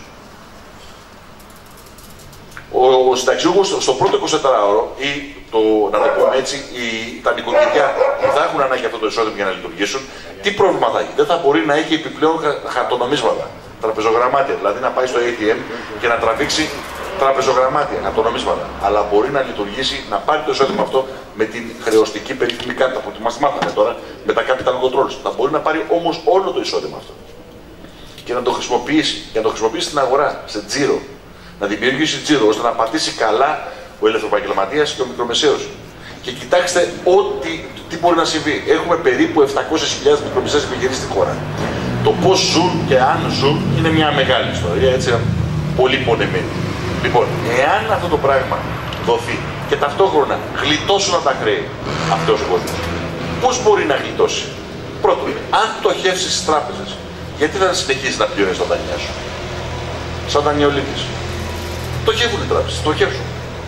Ο, ο συνταξιούχος στο πρώτο εικοσιτετράωρο ή το, να το πούμε έτσι, οι, τα νοικοκυριά που θα έχουν ανάγκη αυτό το εισόδημα για να λειτουργήσουν, τι πρόβλημα θα έχει? Δεν θα μπορεί να έχει επιπλέον χαρτονομίσματα, τραπεζογραμμάτια, δηλαδή να πάει στο έι τι εμ και να τραβήξει τραπεζογραμμάτια, χαρτονομίσματα. Αλλά μπορεί να λειτουργήσει, να πάρει το εισόδημα αυτό με την χρεωστική περίφημη κάρτα που μας μάθανε τώρα, με τα capital controls. Θα μπορεί να πάρει όμως όλο το εισόδημα αυτό και να το χρησιμοποιήσει, και να το χρησιμοποιήσει στην αγορά, σε τζίρο. Να δημιουργήσει τζίρο ώστε να πατήσει καλά ο ελευθεροπαγγελματίας και ο μικρομεσαίος. Και κοιτάξτε ό,τι τι μπορεί να συμβεί. Έχουμε περίπου επτακόσιες χιλιάδες μικρομεσαίες επιχειρήσεις στη χώρα. Το πώς ζουν και αν ζουν είναι μια μεγάλη ιστορία, έτσι, πολύ πονεμένη. Λοιπόν, εάν αυτό το πράγμα δοθεί και ταυτόχρονα γλιτώσουν από τα χρέη αυτός ο κόσμος, πώς μπορεί να γλιτώσει? Πρώτον, αν πτωχεύσει στις τράπεζες, γιατί θα συνεχίσει να πληρώνει τα δάνειά σου? Σαν δανειολήπτης. Πτωχεύουν οι τράπεζες, πτωχεύσουν.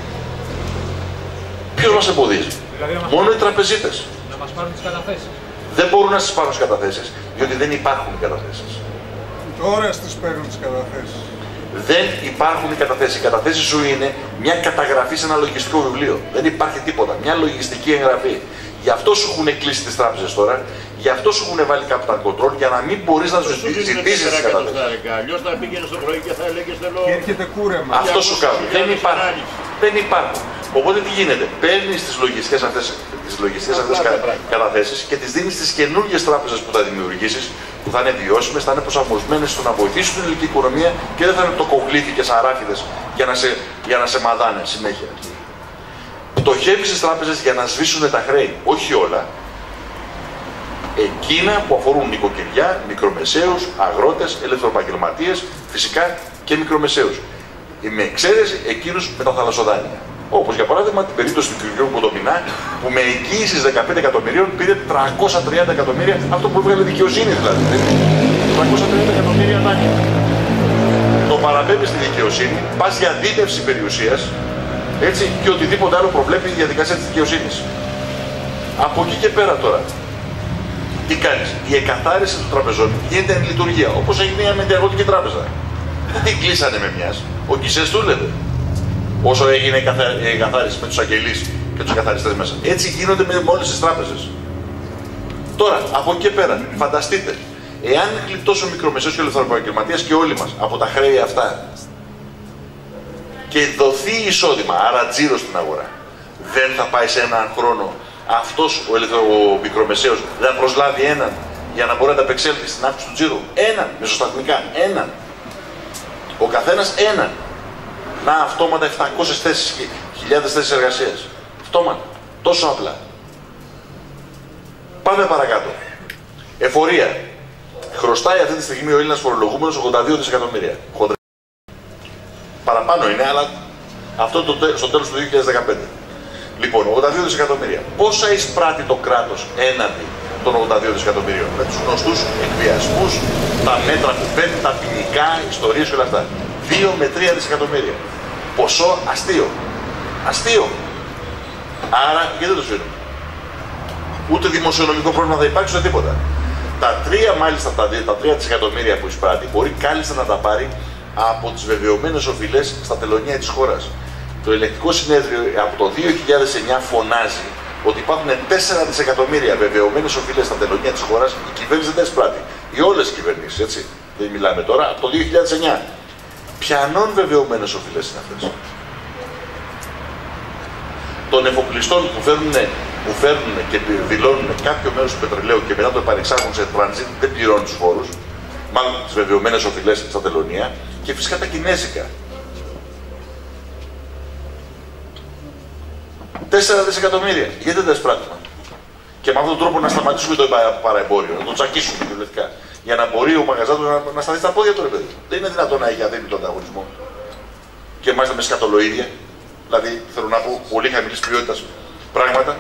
Ποιος μας εμποδίζει? Δηλαδή, μόνο οι τραπεζίτες. Να μας πάρουν τις καταθέσεις. Δεν μπορούν να σας πάρουν τις καταθέσεις, διότι δεν υπάρχουν καταθέσεις. Τώρα στις παίρνουν τις καταθέσεις. Δεν υπάρχουν οι καταθέσεις. Οι καταθέσεις σου είναι μια καταγραφή σε ένα λογιστικό βιβλίο. Δεν υπάρχει τίποτα. Μια λογιστική εγγραφή. Γι' αυτό σου έχουν κλείσει τις τράπεζες τώρα, γι' αυτό σου έχουν βάλει capital control, για να μην μπορείς να τους ζητήσεις τις καταθέσεις. Αλλιώς θα πήγαινε στο πρωί και θα έλεγες θέλω. Και έρχεται κούρεμα. Αυτό σου κάνουν. Δεν υπάρχουν. Δεν υπάρχουν. Οπότε τι γίνεται? Παίρνεις τις λογιστικές αυτές, τις λογιστικές αυτές κα, καταθέσεις και τις δίνεις στις καινούργιες τράπεζες που θα δημιουργήσεις, που θα είναι βιώσιμες, θα είναι προσαρμοσμένες στο να βοηθήσουν την ελληνική οικονομία και δεν θα είναι τοκογλύφοι και σαράφιδες για να σε, για να σε μαδάνε συνέχεια. Πτωχεύεις τις τράπεζες για να σβήσουν τα χρέη. Όχι όλα. Εκείνα που αφορούν νοικοκυριά, μικρομεσαίους, αγρότες, ελευθεροπαγγελματίες, φυσικά και μικρομεσαίους. Με εξαίρεση εκείνους με τα θαλασσοδάνεια. Όπως για παράδειγμα την περίπτωση του κ. Κοντομινά, που με εγγύηση δεκαπέντε εκατομμυρίων πήρε τριακόσια τριάντα εκατομμύρια, αυτό που έβγαλε δικαιοσύνη δηλαδή. τριακόσια τριάντα εκατομμύρια δάνεια. Το παραπέμπει στη δικαιοσύνη, πας για δίμευση περιουσίας, έτσι, και οτιδήποτε άλλο προβλέπει η διαδικασία της δικαιοσύνης. Από εκεί και πέρα τώρα, τι κάνεις? Η εκαθάριση των τραπεζών γίνεται εν λειτουργία, όπως έγινε με την Αγροτική Τράπεζα. Δεν την κλείσανε με μιας. Ο Κισές δούλευε. Όσο έγινε η εκαθάριση με τους αγγελείς και τους καθαριστές μέσα. Έτσι γίνονται με όλες τις τράπεζες. Τώρα, από εκεί και πέρα, φανταστείτε, Εάν γλιτώσει ο μικρομεσαίος και ο ελευθεροεπαγγελματίας και όλοι μας από τα χρέη αυτά και δοθεί εισόδημα, άρα τζίρο στην αγορά, δεν θα πάει σε έναν χρόνο αυτός ο, ελευθερο... ο μικρομεσαίος να προσλάβει έναν για να μπορεί να ανταπεξέλθει στην αύξηση του τζίρου. Έναν, μεσοσταθμικά, έναν. Ο καθένας έναν. Να αυτόματα επτακόσιες θέσεις και χιλιάδες θέσεις εργασίας. Αυτόματα. Τόσο απλά. Πάμε παρακάτω. Εφορία. Χρωστάει αυτή τη στιγμή ο Έλληνας φορολογούμενος ογδόντα δύο δισεκατομμύρια. Παραπάνω είναι, αλλά αυτό το, στο τέλος του δύο χιλιάδες δεκαπέντε. Λοιπόν, ογδόντα δύο δισεκατομμύρια. Πόσα εισπράττει το κράτος έναντι των ογδόντα δύο δισεκατομμυρίων? Με τους γνωστούς εκβιασμούς, τα μέτρα που παίρνει, τα ποινικά, ιστορίες και όλα αυτά. δύο με τρία δισεκατομμύρια. Ποσό αστείο. Αστείο. Άρα, γιατί δεν το σφύρουμε? Ούτε δημοσιονομικό πρόβλημα θα υπάρξει, ούτε τίποτα. Τα τρία, μάλιστα, τα, τα τρία δισεκατομμύρια που εισπράττει μπορεί κάλλιστα να τα πάρει από τις βεβαιωμένες οφειλές στα τελωνία της χώρας. Το Ελεκτικό Συνέδριο από το δύο χιλιάδες εννιά φωνάζει ότι υπάρχουν τέσσερα δισεκατομμύρια βεβαιωμένες οφειλές στα τελωνία της χώρας, η κυβέρνηση δεν τα εισπράττει. Οι όλες οι κυβερνήσεις, έτσι. Δεν μιλάμε τώρα, από το δύο χιλιάδες εννιά. Ποιανών βεβαιωμένες οφειλές είναι αυτές? Των εφοπλιστών που φέρνουν, που φέρνουν και δηλώνουν κάποιο μέρος του πετρελαίου και μετά το επανεξάγουν σε τρανζίτ, δεν πληρώνουν τους φόρους, μάλλον τις βεβαιωμένες οφειλές στα τελωνία, και φυσικά τα κινέζικα. τέσσερα δισεκατομμύρια. Γιατί δεν τα εισπράττουμε? Και με αυτόν τον τρόπο να σταματήσουμε το παραεμπόριο, να το τσακίσουμε κυριολεκτικά. Για να μπορεί ο μαγαζάτος να, να σταθεί στα πόδια του, ρε παιδί. Δεν είναι δυνατόν να έχει αδύνατο ανταγωνισμό. Και μάλιστα με σκατολοίδια. Δηλαδή, θέλω να πω, πολύ χαμηλής ποιότητας πράγματα.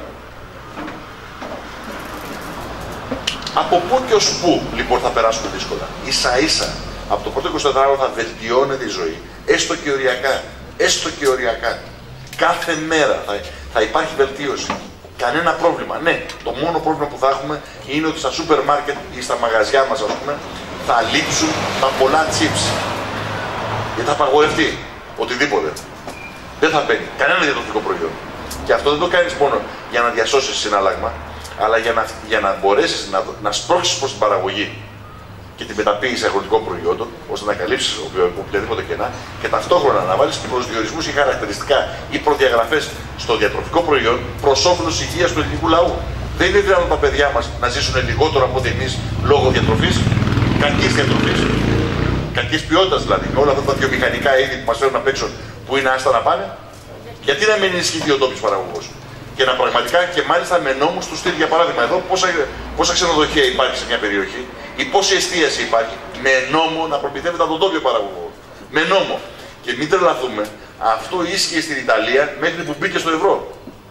Από πού και ως πού λοιπόν θα περάσουμε δύσκολα? Ίσα ίσα από το πρώτο εικοσιτετράωρο θα βελτιώνεται η ζωή. Έστω και οριακά. Έστω και οριακά. Κάθε μέρα θα, θα υπάρχει βελτίωση. Κανένα πρόβλημα. Ναι, το μόνο πρόβλημα που θα έχουμε είναι ότι στα σούπερ μάρκετ ή στα μαγαζιά μας, ας πούμε, θα λείψουν τα πολλά chips. Γιατί θα απαγορευτεί οτιδήποτε. Δεν θα μπαίνει κανένα διατροφικό προϊόν. Και αυτό δεν το κάνεις μόνο για να διασώσεις συνάλλαγμα, αλλά για να, για να μπορέσεις να, να σπρώξεις προς την παραγωγή και την μεταποίηση αγροτικών προϊόντων, ώστε να καλύψεις οποιαδήποτε κενά, και ταυτόχρονα να βάλεις προσδιορισμούς ή χαρακτηριστικά ή προδιαγραφές στο διατροφικό προϊόν προς όφελος υγείας του ελληνικού λαού. Δεν είναι δυνατόν τα παιδιά μας να ζήσουν λιγότερο από ότι εμείς λόγω διατροφής, κακής διατροφής, κακής ποιότητας δηλαδή, με όλα αυτά τα βιομηχανικά είδη που μας φέρουν απ' έξω που είναι άστα να πάνε. Γιατί να μην ενισχυθεί ο τόπιος παραγωγός? Και να πραγματικά και μάλιστα με νόμους του στυλ, για παράδειγμα, εδώ πόσα, πόσα ξενοδοχεία υπάρχει σε μια περιοχή ή πόση εστίαση υπάρχει, με νόμο να προμηθεύεται από τον τόπιο παραγωγό. Με νόμο. Και μην τρελαθούμε, αυτό ίσχυε στην Ιταλία μέχρι που μπήκε στο ευρώ.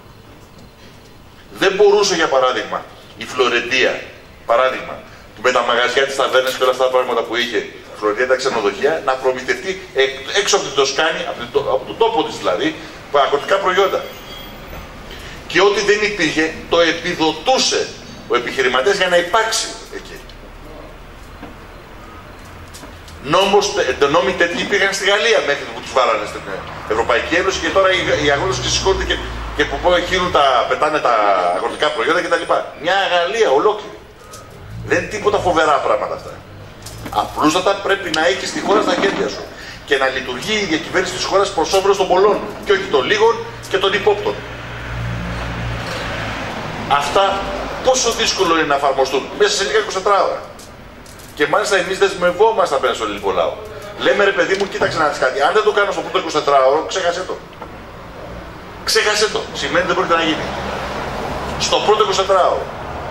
Δεν μπορούσε, για παράδειγμα, η Φλωρεντία, παράδειγμα, που με τα μαγαζιά της ταβέρνες και όλα αυτά τα πράγματα που είχε, η Φλωρεντία, τα ξενοδοχεία, να προμηθευτεί έξω από την Τοσκάνη, από, από τον τόπο της δηλαδή, αγροτικά προϊόντα. Και ό,τι δεν υπήρχε, το επιδοτούσε ο επιχειρηματίας για να υπάρξει εκεί. Νόμος, νόμοι τέτοιοι υπήρχαν στη Γαλλία μέχρι που τους βάλανε στην Ευρωπαϊκή Ένωση, και τώρα οι αγρότες ξεσηκώνται και, και που χύνουν τα, πετάνε τα αγροτικά προϊόντα κτλ. Μια Γαλλία ολόκληρη. Δεν είναι τίποτα φοβερά πράγματα αυτά. Απλούστατα πρέπει να έχει στη χώρα στα χέρια σου και να λειτουργεί η διακυβέρνηση της χώρας προς όφελος των πολλών και όχι των λίγων και των υπόπτων. Αυτά πόσο δύσκολο είναι να εφαρμοστούν μέσα σε λίγα εικοσιτέσσερα ώρα. Και μάλιστα εμείς δεσμευόμαστε απέναντι στον ελληνικό λαό. Λέμε, ρε παιδί μου, κοίταξε να δεις κάτι. Αν δεν το κάνω στο πρώτο εικοσιτέσσερα ώρα, ξέχασέ το. Ξέχασέ το. Σημαίνει δεν πρόκειται να γίνει. Στο πρώτο εικοσιτέσσερα ώρα.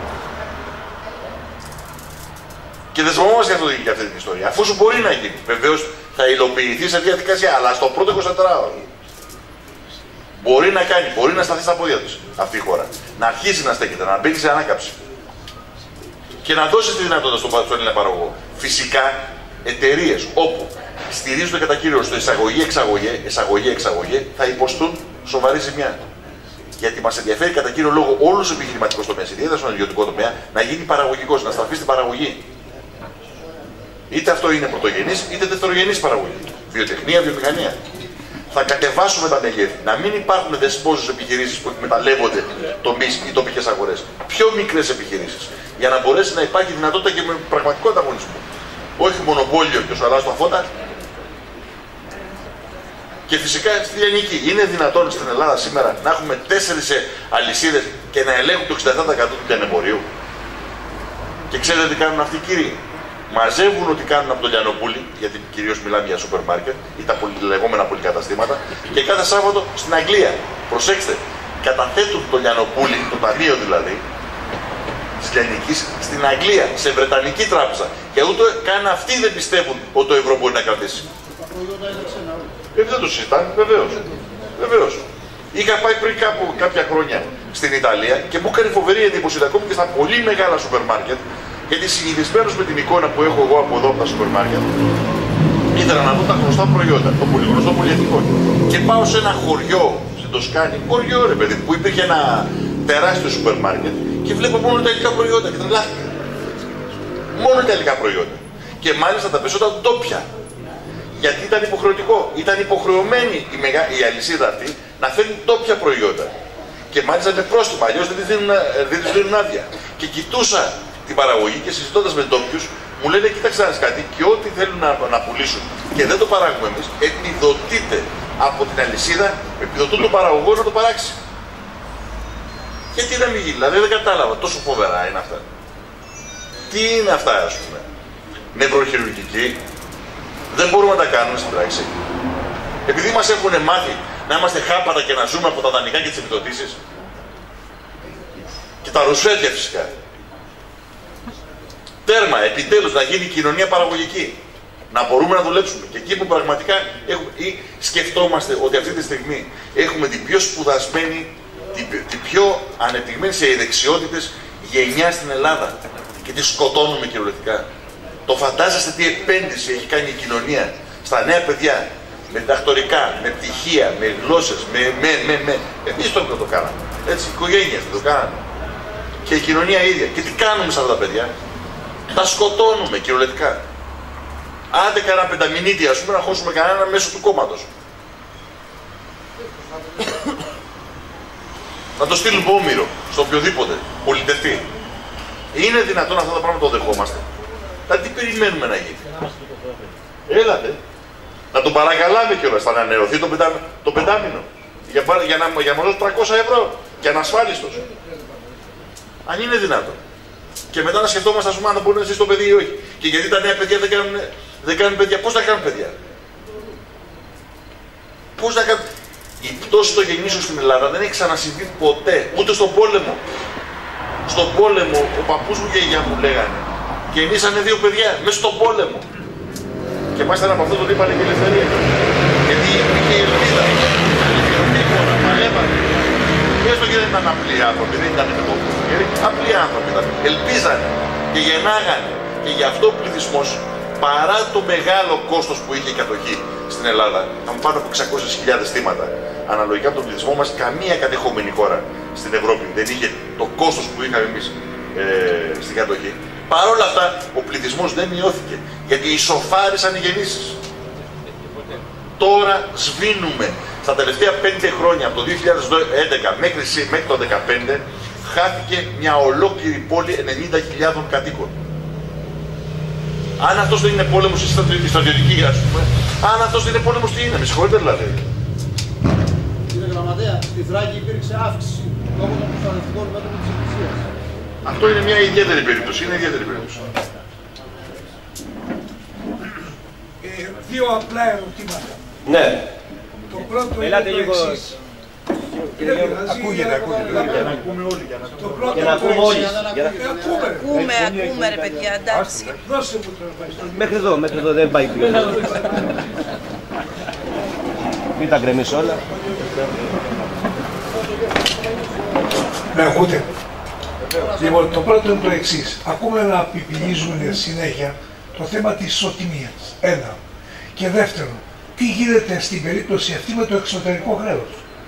Και δεσμευόμαστε για, αυτό, για αυτή την ιστορία. Αφού σου μπορεί να γίνει. Βεβαίως θα υλοποιηθεί σε διαδικασία, αλλά στο πρώτο εικοσιτέσσερα ώρα. Μπορεί να κάνει, μπορεί να σταθεί στα πόδια της αυτή η χώρα. Να αρχίσει να στέκεται, να μπαίνει σε ανάκαμψη. Και να δώσει τη δυνατότητα στον, στον Έλληνα παραγωγό. Φυσικά, εταιρείες όπου στηρίζονται κατά κύριο στο εισαγωγή-εξαγωγή, εισαγωγή-εξαγωγή, θα υποστούν σοβαρή ζημιά. Γιατί μας ενδιαφέρει κατά κύριο λόγο όλος ο επιχειρηματικός τομέας, ιδιαίτερα στον ιδιωτικό τομέα, να γίνει παραγωγικός, να στραφεί στην παραγωγή. Είτε αυτό είναι πρωτογενής, είτε δευτερογενής παραγωγή. Βιοτεχνία, βιομηχανία. θα κατεβάσουμε τα μεγέθη. Να μην υπάρχουν δεσπόζους επιχειρήσεις που εκμεταλλεύονται τομείς ή τοπικές αγορές. Πιο μικρές επιχειρήσεις. Για να μπορέσει να υπάρχει δυνατότητα και με πραγματικό ανταγωνισμό. Όχι μονοπόλιο και σου αλλάζει τα φώτα. Και φυσικά στη λιανική. Είναι δυνατόν στην Ελλάδα σήμερα να έχουμε τέσσερις αλυσίδες και να ελέγχουν το εξήντα επτά τοις εκατό του λιανεμπορίου. Και ξέρετε τι κάνουν αυτοί οι κύριοι? Μαζεύουν ό,τι κάνουν από το λιανοπούλι, γιατί κυρίως μιλάμε για σούπερ μάρκετ ή τα λεγόμενα πολυκαταστήματα, και κάθε Σάββατο στην Αγγλία. Προσέξτε, καταθέτουν το λιανοπούλι, το ταμείο δηλαδή, της λιανικής, στην Αγγλία, σε βρετανική τράπεζα. Και ούτε καν αυτοί δεν πιστεύουν ότι το ευρώ μπορεί να κρατήσει. Ε, δεν το συζητάνε, βεβαίως. Βεβαίως. Είχα πάει πριν κάπου, κάποια χρόνια στην Ιταλία και μου έκανε φοβερή εντύπωση ακόμη και στα πολύ μεγάλα σούπερ μάρκετ. Γιατί συνηθισμένος με την εικόνα που έχω εγώ από εδώ από τα σούπερ μάρκετ, ήθελα να δω τα γνωστά προϊόντα, το πολύ γνωστό πολυεθνικό. Και πάω σε ένα χωριό, στην Τοσκάνη, χωριό ρε παιδί, που υπήρχε ένα τεράστιο σούπερ μάρκετ και βλέπω μόνο τα υλικά προϊόντα και τρελάθηκα. Μόνο τα υλικά προϊόντα. Και μάλιστα τα περισσότερα ντόπια. Γιατί ήταν υποχρεωτικό. Ήταν υποχρεωμένη η, μεγα... η αλυσίδα αυτή να φέρνει ντόπια προϊόντα. Και μάλιστα με πρόστιμα, αλλιώς δεν τη δίνουν άδεια. Και κοιτούσα την παραγωγή και συζητώντας με ντόπιους, μου λένε: κοίταξε να δεις κάτι, και ό,τι θέλουν να, να πουλήσουν και δεν το παράγουμε εμείς, επιδοτείται από την αλυσίδα, επιδοτούν τον παραγωγό να το παράξει. Γιατί να μην γίνει, δηλαδή δεν κατάλαβα, τόσο φοβερά είναι αυτά. Τι είναι αυτά, ας πούμε? Νευροχειρουργική, δεν μπορούμε να τα κάνουμε στην πράξη. Επειδή μας έχουν μάθει να είμαστε χάπατα και να ζούμε από τα δανεικά και τις επιδοτήσεις. Και τα ρουσφέτια φυσικά. Τέρμα, επιτέλους να γίνει κοινωνία παραγωγική. Να μπορούμε να δουλέψουμε. Και εκεί που πραγματικά έχουμε, ή σκεφτόμαστε ότι αυτή τη στιγμή έχουμε την πιο σπουδασμένη, την, την πιο ανεπτυγμένη σε δεξιότητες γενιά στην Ελλάδα. Και τη σκοτώνουμε κυριολεκτικά. Το φαντάζεστε τι επένδυση έχει κάνει η κοινωνία στα νέα παιδιά. Με διδακτορικά, με πτυχία, με γλώσσες, με, με, με, με. Εμείς το, το κάναμε. Έτσι, οι οικογένειες το κάναμε. Και η κοινωνία ίδια. Και τι κάνουμε σε αυτά τα παιδιά? Τα σκοτώνουμε κυριολεκτικά. Άντε κανένα πενταμινίτη, ας πούμε, να χώσουμε κανένα μέσω του κόμματος. Να το στείλουμε όμηρο, στο οποιοδήποτε, πολιτευτή. Είναι δυνατόν αυτά τα πράγματα το δεχόμαστε? Θα τι περιμένουμε να γίνει? Έλατε. Να τον παρακαλάμε κιόλας, θα ανανεωθεί το, πεντά, το πεντάμινο. Για, για να, για να μας δώσει τριακόσια ευρώ. Και ανασφάλιστος. Αν είναι δυνατόν. Και μετά να σκεφτόμαστε, ας πούμε, αν μπορεί να ζήσει το παιδί ή όχι. Και γιατί τα νέα παιδιά δεν κάνουν, δεν κάνουν παιδιά. Πώς θα κάνουν παιδιά? Πώς θα κάνουν? Η πτώση των γεννήσεων στην Ελλάδα δεν έχει ξανασυμβεί ποτέ. Ούτε στον πόλεμο. Στον πόλεμο, ο παππούς μου και η γιαγιά μου λέγανε, γεννήσανε δύο παιδιά μέσα στον πόλεμο. Και μάλιστα από αυτό το είπανε και ελευθερία. Γιατί υπήρχε η ελπίδα. Παλεύανε. Και έστω και δεν ήταν απλοί άνθρωποι, δεν ήταν μετώπιστοι. Απλοί άνθρωποι ήταν. Ελπίζανε και γεννάγανε. Και γι' αυτό ο πληθυσμός, παρά το μεγάλο κόστος που είχε η κατοχή στην Ελλάδα, είχαμε πάνω από εξακόσιες χιλιάδες θύματα. Αναλογικά με τον πληθυσμό μας, καμία κατεχόμενη χώρα στην Ευρώπη δεν είχε το κόστος που είχαμε εμείς ε, στην κατοχή. Παρ' όλα αυτά, ο πληθυσμός δεν μειώθηκε, γιατί ισοφάρισαν οι γεννήσεις. Τώρα σβήνουμε. Στα τελευταία πέντε χρόνια, από το δύο χιλιάδες έντεκα μέχρι, μέχρι το δύο χιλιάδες δεκαπέντε, χάθηκε μια ολόκληρη πόλη ενενήντα χιλιάδων κατοίκων. Αν αυτός δεν είναι πόλεμος ή στρατιωτική, ας πούμε, αν αυτός δεν είναι πόλεμος, τι είναι? Με συγχωρείτε δηλαδή. Κύριε Γραμματέα, στη Θράκη υπήρξε αύξηση λόγω των προστατευτικών μέτρων της Εκκλησίας. Αυτό είναι μια ιδιαίτερη περίπτωση. Είναι ιδιαίτερη περίπτωση. Ε, δύο απλά ερωτήματα. Ναι. Το πρώτο Ελάτε είναι το λίγο. εξής. Ακούγεται, ακούγεται. Για να ακούμε όλοι. Για να ακούμε όλοι. Ακούμε, ακούμε ρε παιδιά, εντάξει. Δώσε μου το ευχαριστώ. Μέχρι εδώ, μέχρι εδώ δεν πάει πιο. Μην τα γκρεμίσω όλα. Με ακούτε? Λοιπόν, το πρώτο είναι το εξής. Ακούμε να πιπιλίζουν συνέχεια το θέμα της ισοτιμίας. Ένα. Και δεύτερον, τι γίνεται στην περίπτωση αυτή με το εξωτερικό χρέος?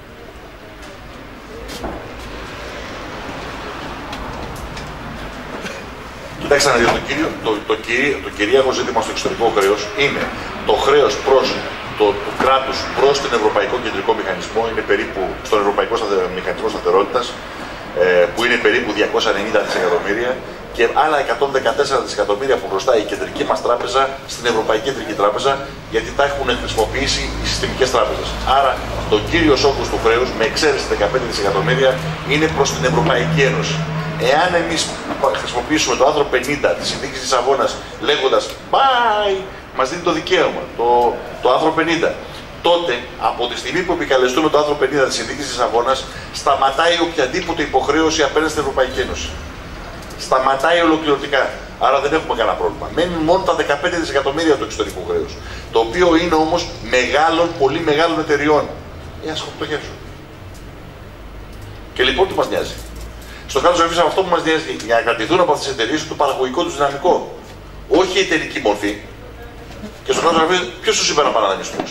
Κοιτάξτε να δείτε, το, κύριο, το, το, κυρί, το κυρίαρχο ζήτημα στο εξωτερικό χρέος είναι το χρέος προς το, του κράτους προς τον Ευρωπαϊκό Κεντρικό Μηχανισμό, είναι περίπου στον Ευρωπαϊκό Μηχανισμό Σταθερότητας, ε, που είναι περίπου διακόσια ενενήντα δισεκατομμύρια, και άλλα εκατόν δεκατέσσερα δισεκατομμύρια που χρωστάει η κεντρική μας τράπεζα στην Ευρωπαϊκή Κεντρική Τράπεζα, γιατί τα έχουν χρησιμοποιήσει οι συστημικές τράπεζες. Άρα, το κύριο όγκος του χρέους, με εξαίρεση δεκαπέντε δισεκατομμύρια, είναι προς την Ευρωπαϊκή Ένωση. Εάν εμείς χρησιμοποιήσουμε το άρθρο πενήντα της Συνθήκης της Λισαβόνας, λέγοντας bye, μας δίνει το δικαίωμα, το, το άρθρο πενήντα, τότε από τη στιγμή που επικαλεστούμε το άρθρο πενήντα της Συνθήκης της Λισαβόνας, σταματάει οποιαδήποτε υποχρέωση απέναντι στην Ευρωπαϊκή Ένωση. Σταματάει ολοκληρωτικά. Άρα δεν έχουμε κανένα πρόβλημα. Μένουν μόνο τα δεκαπέντε δισεκατομμύρια του εξωτερικού χρέους. Το οποίο είναι όμως μεγάλων, πολύ μεγάλων εταιριών. Ε, ας χορτογεύσουν. Και λοιπόν τι μας νοιάζει. Στο κράτος εμείς αυτό που μας νοιάζει για να κρατηθούν από αυτές τις εταιρείες το παραγωγικό τους δυναμικό. Όχι η εταιρική μορφή. Και στο κράτος εμείς ποιος τους είπε να πάνε να δανειστούν.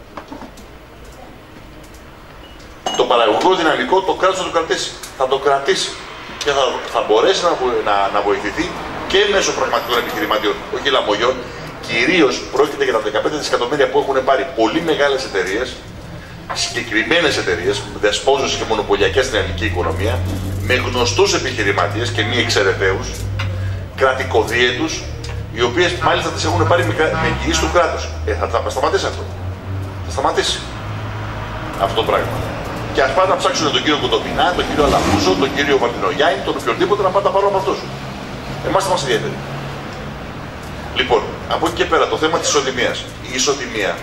Το παραγωγικό δυναμικό το κράτος θα το κρατήσει. Θα το κρατήσει. Και θα, θα μπορέσει να, να, να βοηθηθεί και μέσω πραγματικών επιχειρηματιών, όχι λαμογιών. Κυρίως πρόκειται για τα δεκαπέντε δισεκατομμύρια που έχουν πάρει πολύ μεγάλες εταιρείες, συγκεκριμένες εταιρείες, δεσπόζουσες και μονοπωλιακές στην ελληνική οικονομία, με γνωστούς επιχειρηματίες και μη εξαιρεταίους, κρατικοδίαιτους, οι οποίες μάλιστα τις έχουν πάρει με, με εγγυήσεις του κράτους. Ε, θα, θα σταματήσει αυτό. Θα σταματήσει αυτό το πράγμα. Και ας πάνε να ψάξουν τον κύριο Κοντομινά, τον κύριο Αλαφούζο, τον κύριο Μαρτινογιάννη, τον οποιοδήποτε να πάνε τα πάρουν με αυτούς. Εμάς θα μας ενδιαφέρει. Λοιπόν, από εκεί και πέρα το θέμα της ισοτιμίας. Η ισοτιμία.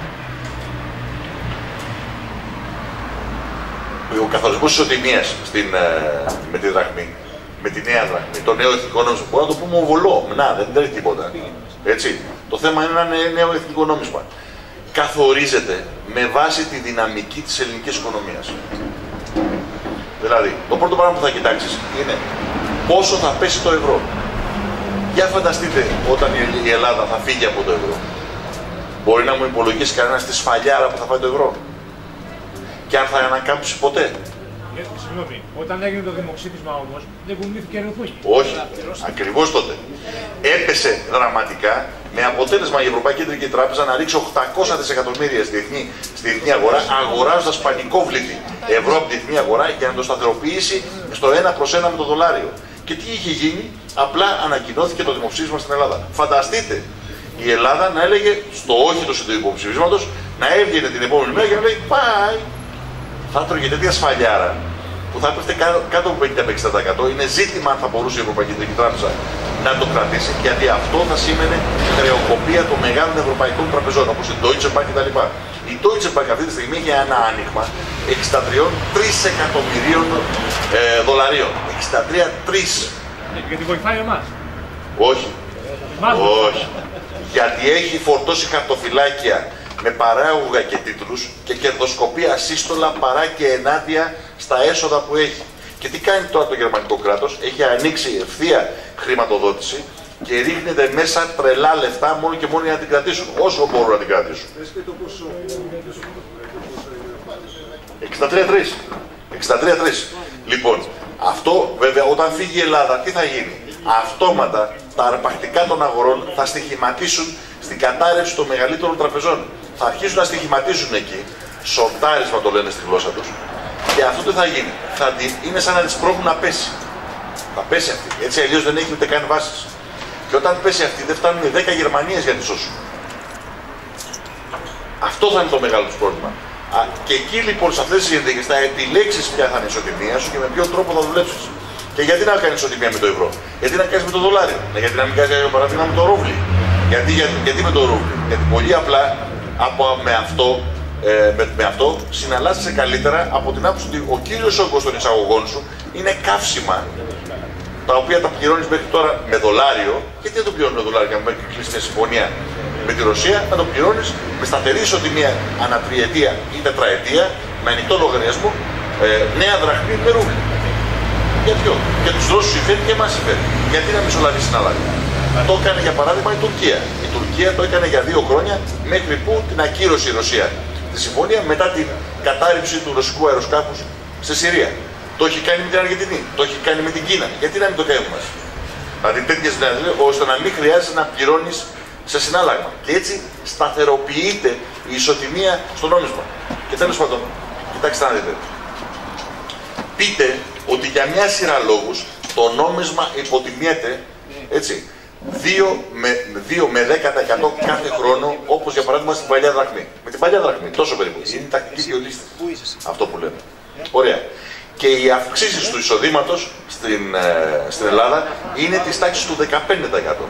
Ο καθορισμός της ισοτιμίας στην, ε, με τη δραχμή, με τη νέα δραχμή, το νέο εθνικό νόμισμα, μπορούμε να το πούμε οβολό. Να, δεν είναι τίποτα. Έτσι. Το θέμα είναι ένα νέο εθνικό νόμισμα. Καθορίζεται με βάση τη δυναμική της ελληνικής οικονομίας. Δηλαδή, το πρώτο πράγμα που θα κοιτάξεις είναι πόσο θα πέσει το ευρώ. Για φανταστείτε όταν η Ελλάδα θα φύγει από το ευρώ. Μπορεί να μου υπολογίσει κανένας τη σφαλιάρα που θα φάει το ευρώ. Και αν θα ανακάμψει ποτέ. Συγγνώμη, όταν έγινε το δημοψήφισμα όμως, δεν κουνήθηκε ρουθούνι. Όχι, ακριβώς τότε. Έπεσε δραματικά, με αποτέλεσμα η Ευρωπαϊκή Κεντρική Τράπεζα να ρίξει οκτακόσια δισεκατομμύρια στη διεθνή, στη διεθνή αγορά, αγοράζοντας πανικόβλητη ευρώ από τη διεθνή αγορά για να το σταθεροποιήσει στο ένα προς ένα με το δολάριο. Και τι είχε γίνει, απλά ανακοινώθηκε το δημοψήφισμα στην Ελλάδα. Φανταστείτε η Ελλάδα να έλεγε στο όχι του δημοψηφίσματος, να έβγαινε την επόμενη μέρα και να λέει πάει. Θα τρώγε τέτοια σφαλιάρα που θα έπεφτε κάτω από πενήντα με εξήντα τοις εκατό. Είναι ζήτημα αν θα μπορούσε η Ευρωπαϊκή Κεντρική Τράπεζα να το κρατήσει, γιατί αυτό θα σήμαινε χρεοκοπία των μεγάλων ευρωπαϊκών τραπεζών, όπως η Deutsche Bank κτλ. Η Deutsche Bank αυτή τη στιγμή έχει ένα άνοιγμα εξήντα τρία τρισεκατομμυρίων ε, δολαρίων. εξήντα τρία τρία. Γιατί βοηθάει εμάς. Όχι. Όχι. Γιατί έχει φορτώσει χαρτοφυλάκια με παράγωγα και τίτλους και κερδοσκοπεί ασύστολα παρά και ενάντια στα έσοδα που έχει. Και τι κάνει τώρα το γερμανικό κράτος? Έχει ανοίξει ευθεία χρηματοδότηση και ρίχνεται μέσα τρελά λεφτά μόνο και μόνο για να την κρατήσουν, όσο μπορούν να την κρατήσουν. εξήντα τρία τρία. εξήντα τρία τρία. Λοιπόν, αυτό βέβαια όταν φύγει η Ελλάδα τι θα γίνει? Αυτόματα τα αρπακτικά των αγορών θα στοιχηματίσουν στην κατάρρευση των μεγαλύτερων τραπεζών. Θα αρχίσουν να στοιχηματίζουν εκεί, σορτάρισμα το λένε στη γλώσσα τους, και αυτό τι θα γίνει? Θα είναι σαν να τις πρόκουν να πέσει. Θα πέσει αυτή. Έτσι αλλιώς δεν έχει ούτε καν βάσεις. Και όταν πέσει αυτή δεν φτάνουν οι δέκα Γερμανίες για να τη σώσουν. Αυτό θα είναι το μεγάλο τους πρόβλημα. Α, και εκεί λοιπόν σε αυτές τις συνθήκες θα επιλέξεις ποια θα είναι η ισοτιμία σου και με ποιο τρόπο θα δουλέψεις. Και γιατί να κάνεις ισοτιμία με το ευρώ? Γιατί να κάνεις με το δολάριο? Ναι, γιατί να μην κάνεις για παράδειγμα με το ρούβλι? Γιατί, γιατί, γιατί με το ρούβλι? Γιατί πολύ απλά από, με, αυτό, ε, με, με αυτό συναλλάσσεσαι καλύτερα από την άποψη ότι ο κύριος όγκος των εισαγωγών σου είναι καύσιμα, τα οποία τα πληρώνεις μέχρι τώρα με δολάριο. Γιατί δεν το πληρώνεις με δολάριο? Για να μην κλείσει μια συμφωνία με τη Ρωσία, να το πληρώνεις με σταθερή ισοτιμία ανά τριετία ή τετραετία, με ανοιχτό λογαριασμό, ε, νέα δραχμή με ρούβλι. Για ποιο? Για τους Ρώσους συμφέρει και εμάς συμφέρει. Γιατί να μισολαβήσει συναλλάγματα? Το έκανε για παράδειγμα η Τουρκία. Η Τουρκία το έκανε για δύο χρόνια μέχρι που την ακύρωσε η Ρωσία τη συμφωνία μετά την κατάρριψη του ρωσικού αεροσκάφους στη Συρία. Το έχει κάνει με την Αργεντινή, το έχει κάνει με την Κίνα. Γιατί να μην το κάνουμε μας? Δηλαδή τέτοιες δυνατότητες ώστε να μην χρειάζεται να πληρώνεις σε συνάλλαγμα. Και έτσι σταθεροποιείται η ισοτιμία στο νόμισμα. Και τέλος πάντων, κοιτάξτε να δείτε. Πείτε ότι για μια σειρά λόγους το νόμισμα υποτιμιέται, έτσι, δύο με δέκα τοις εκατό κάθε χρόνο, όπως για παράδειγμα στην παλιά δραχμή. Με την παλιά δραχμή, τόσο περίπου. Είναι τακτική διολίστη. Αυτό που λέμε. Ωραία. Και οι αυξήσεις του εισοδήματος στην, ε, στην Ελλάδα είναι της τάξης του δεκαπέντε τοις εκατό.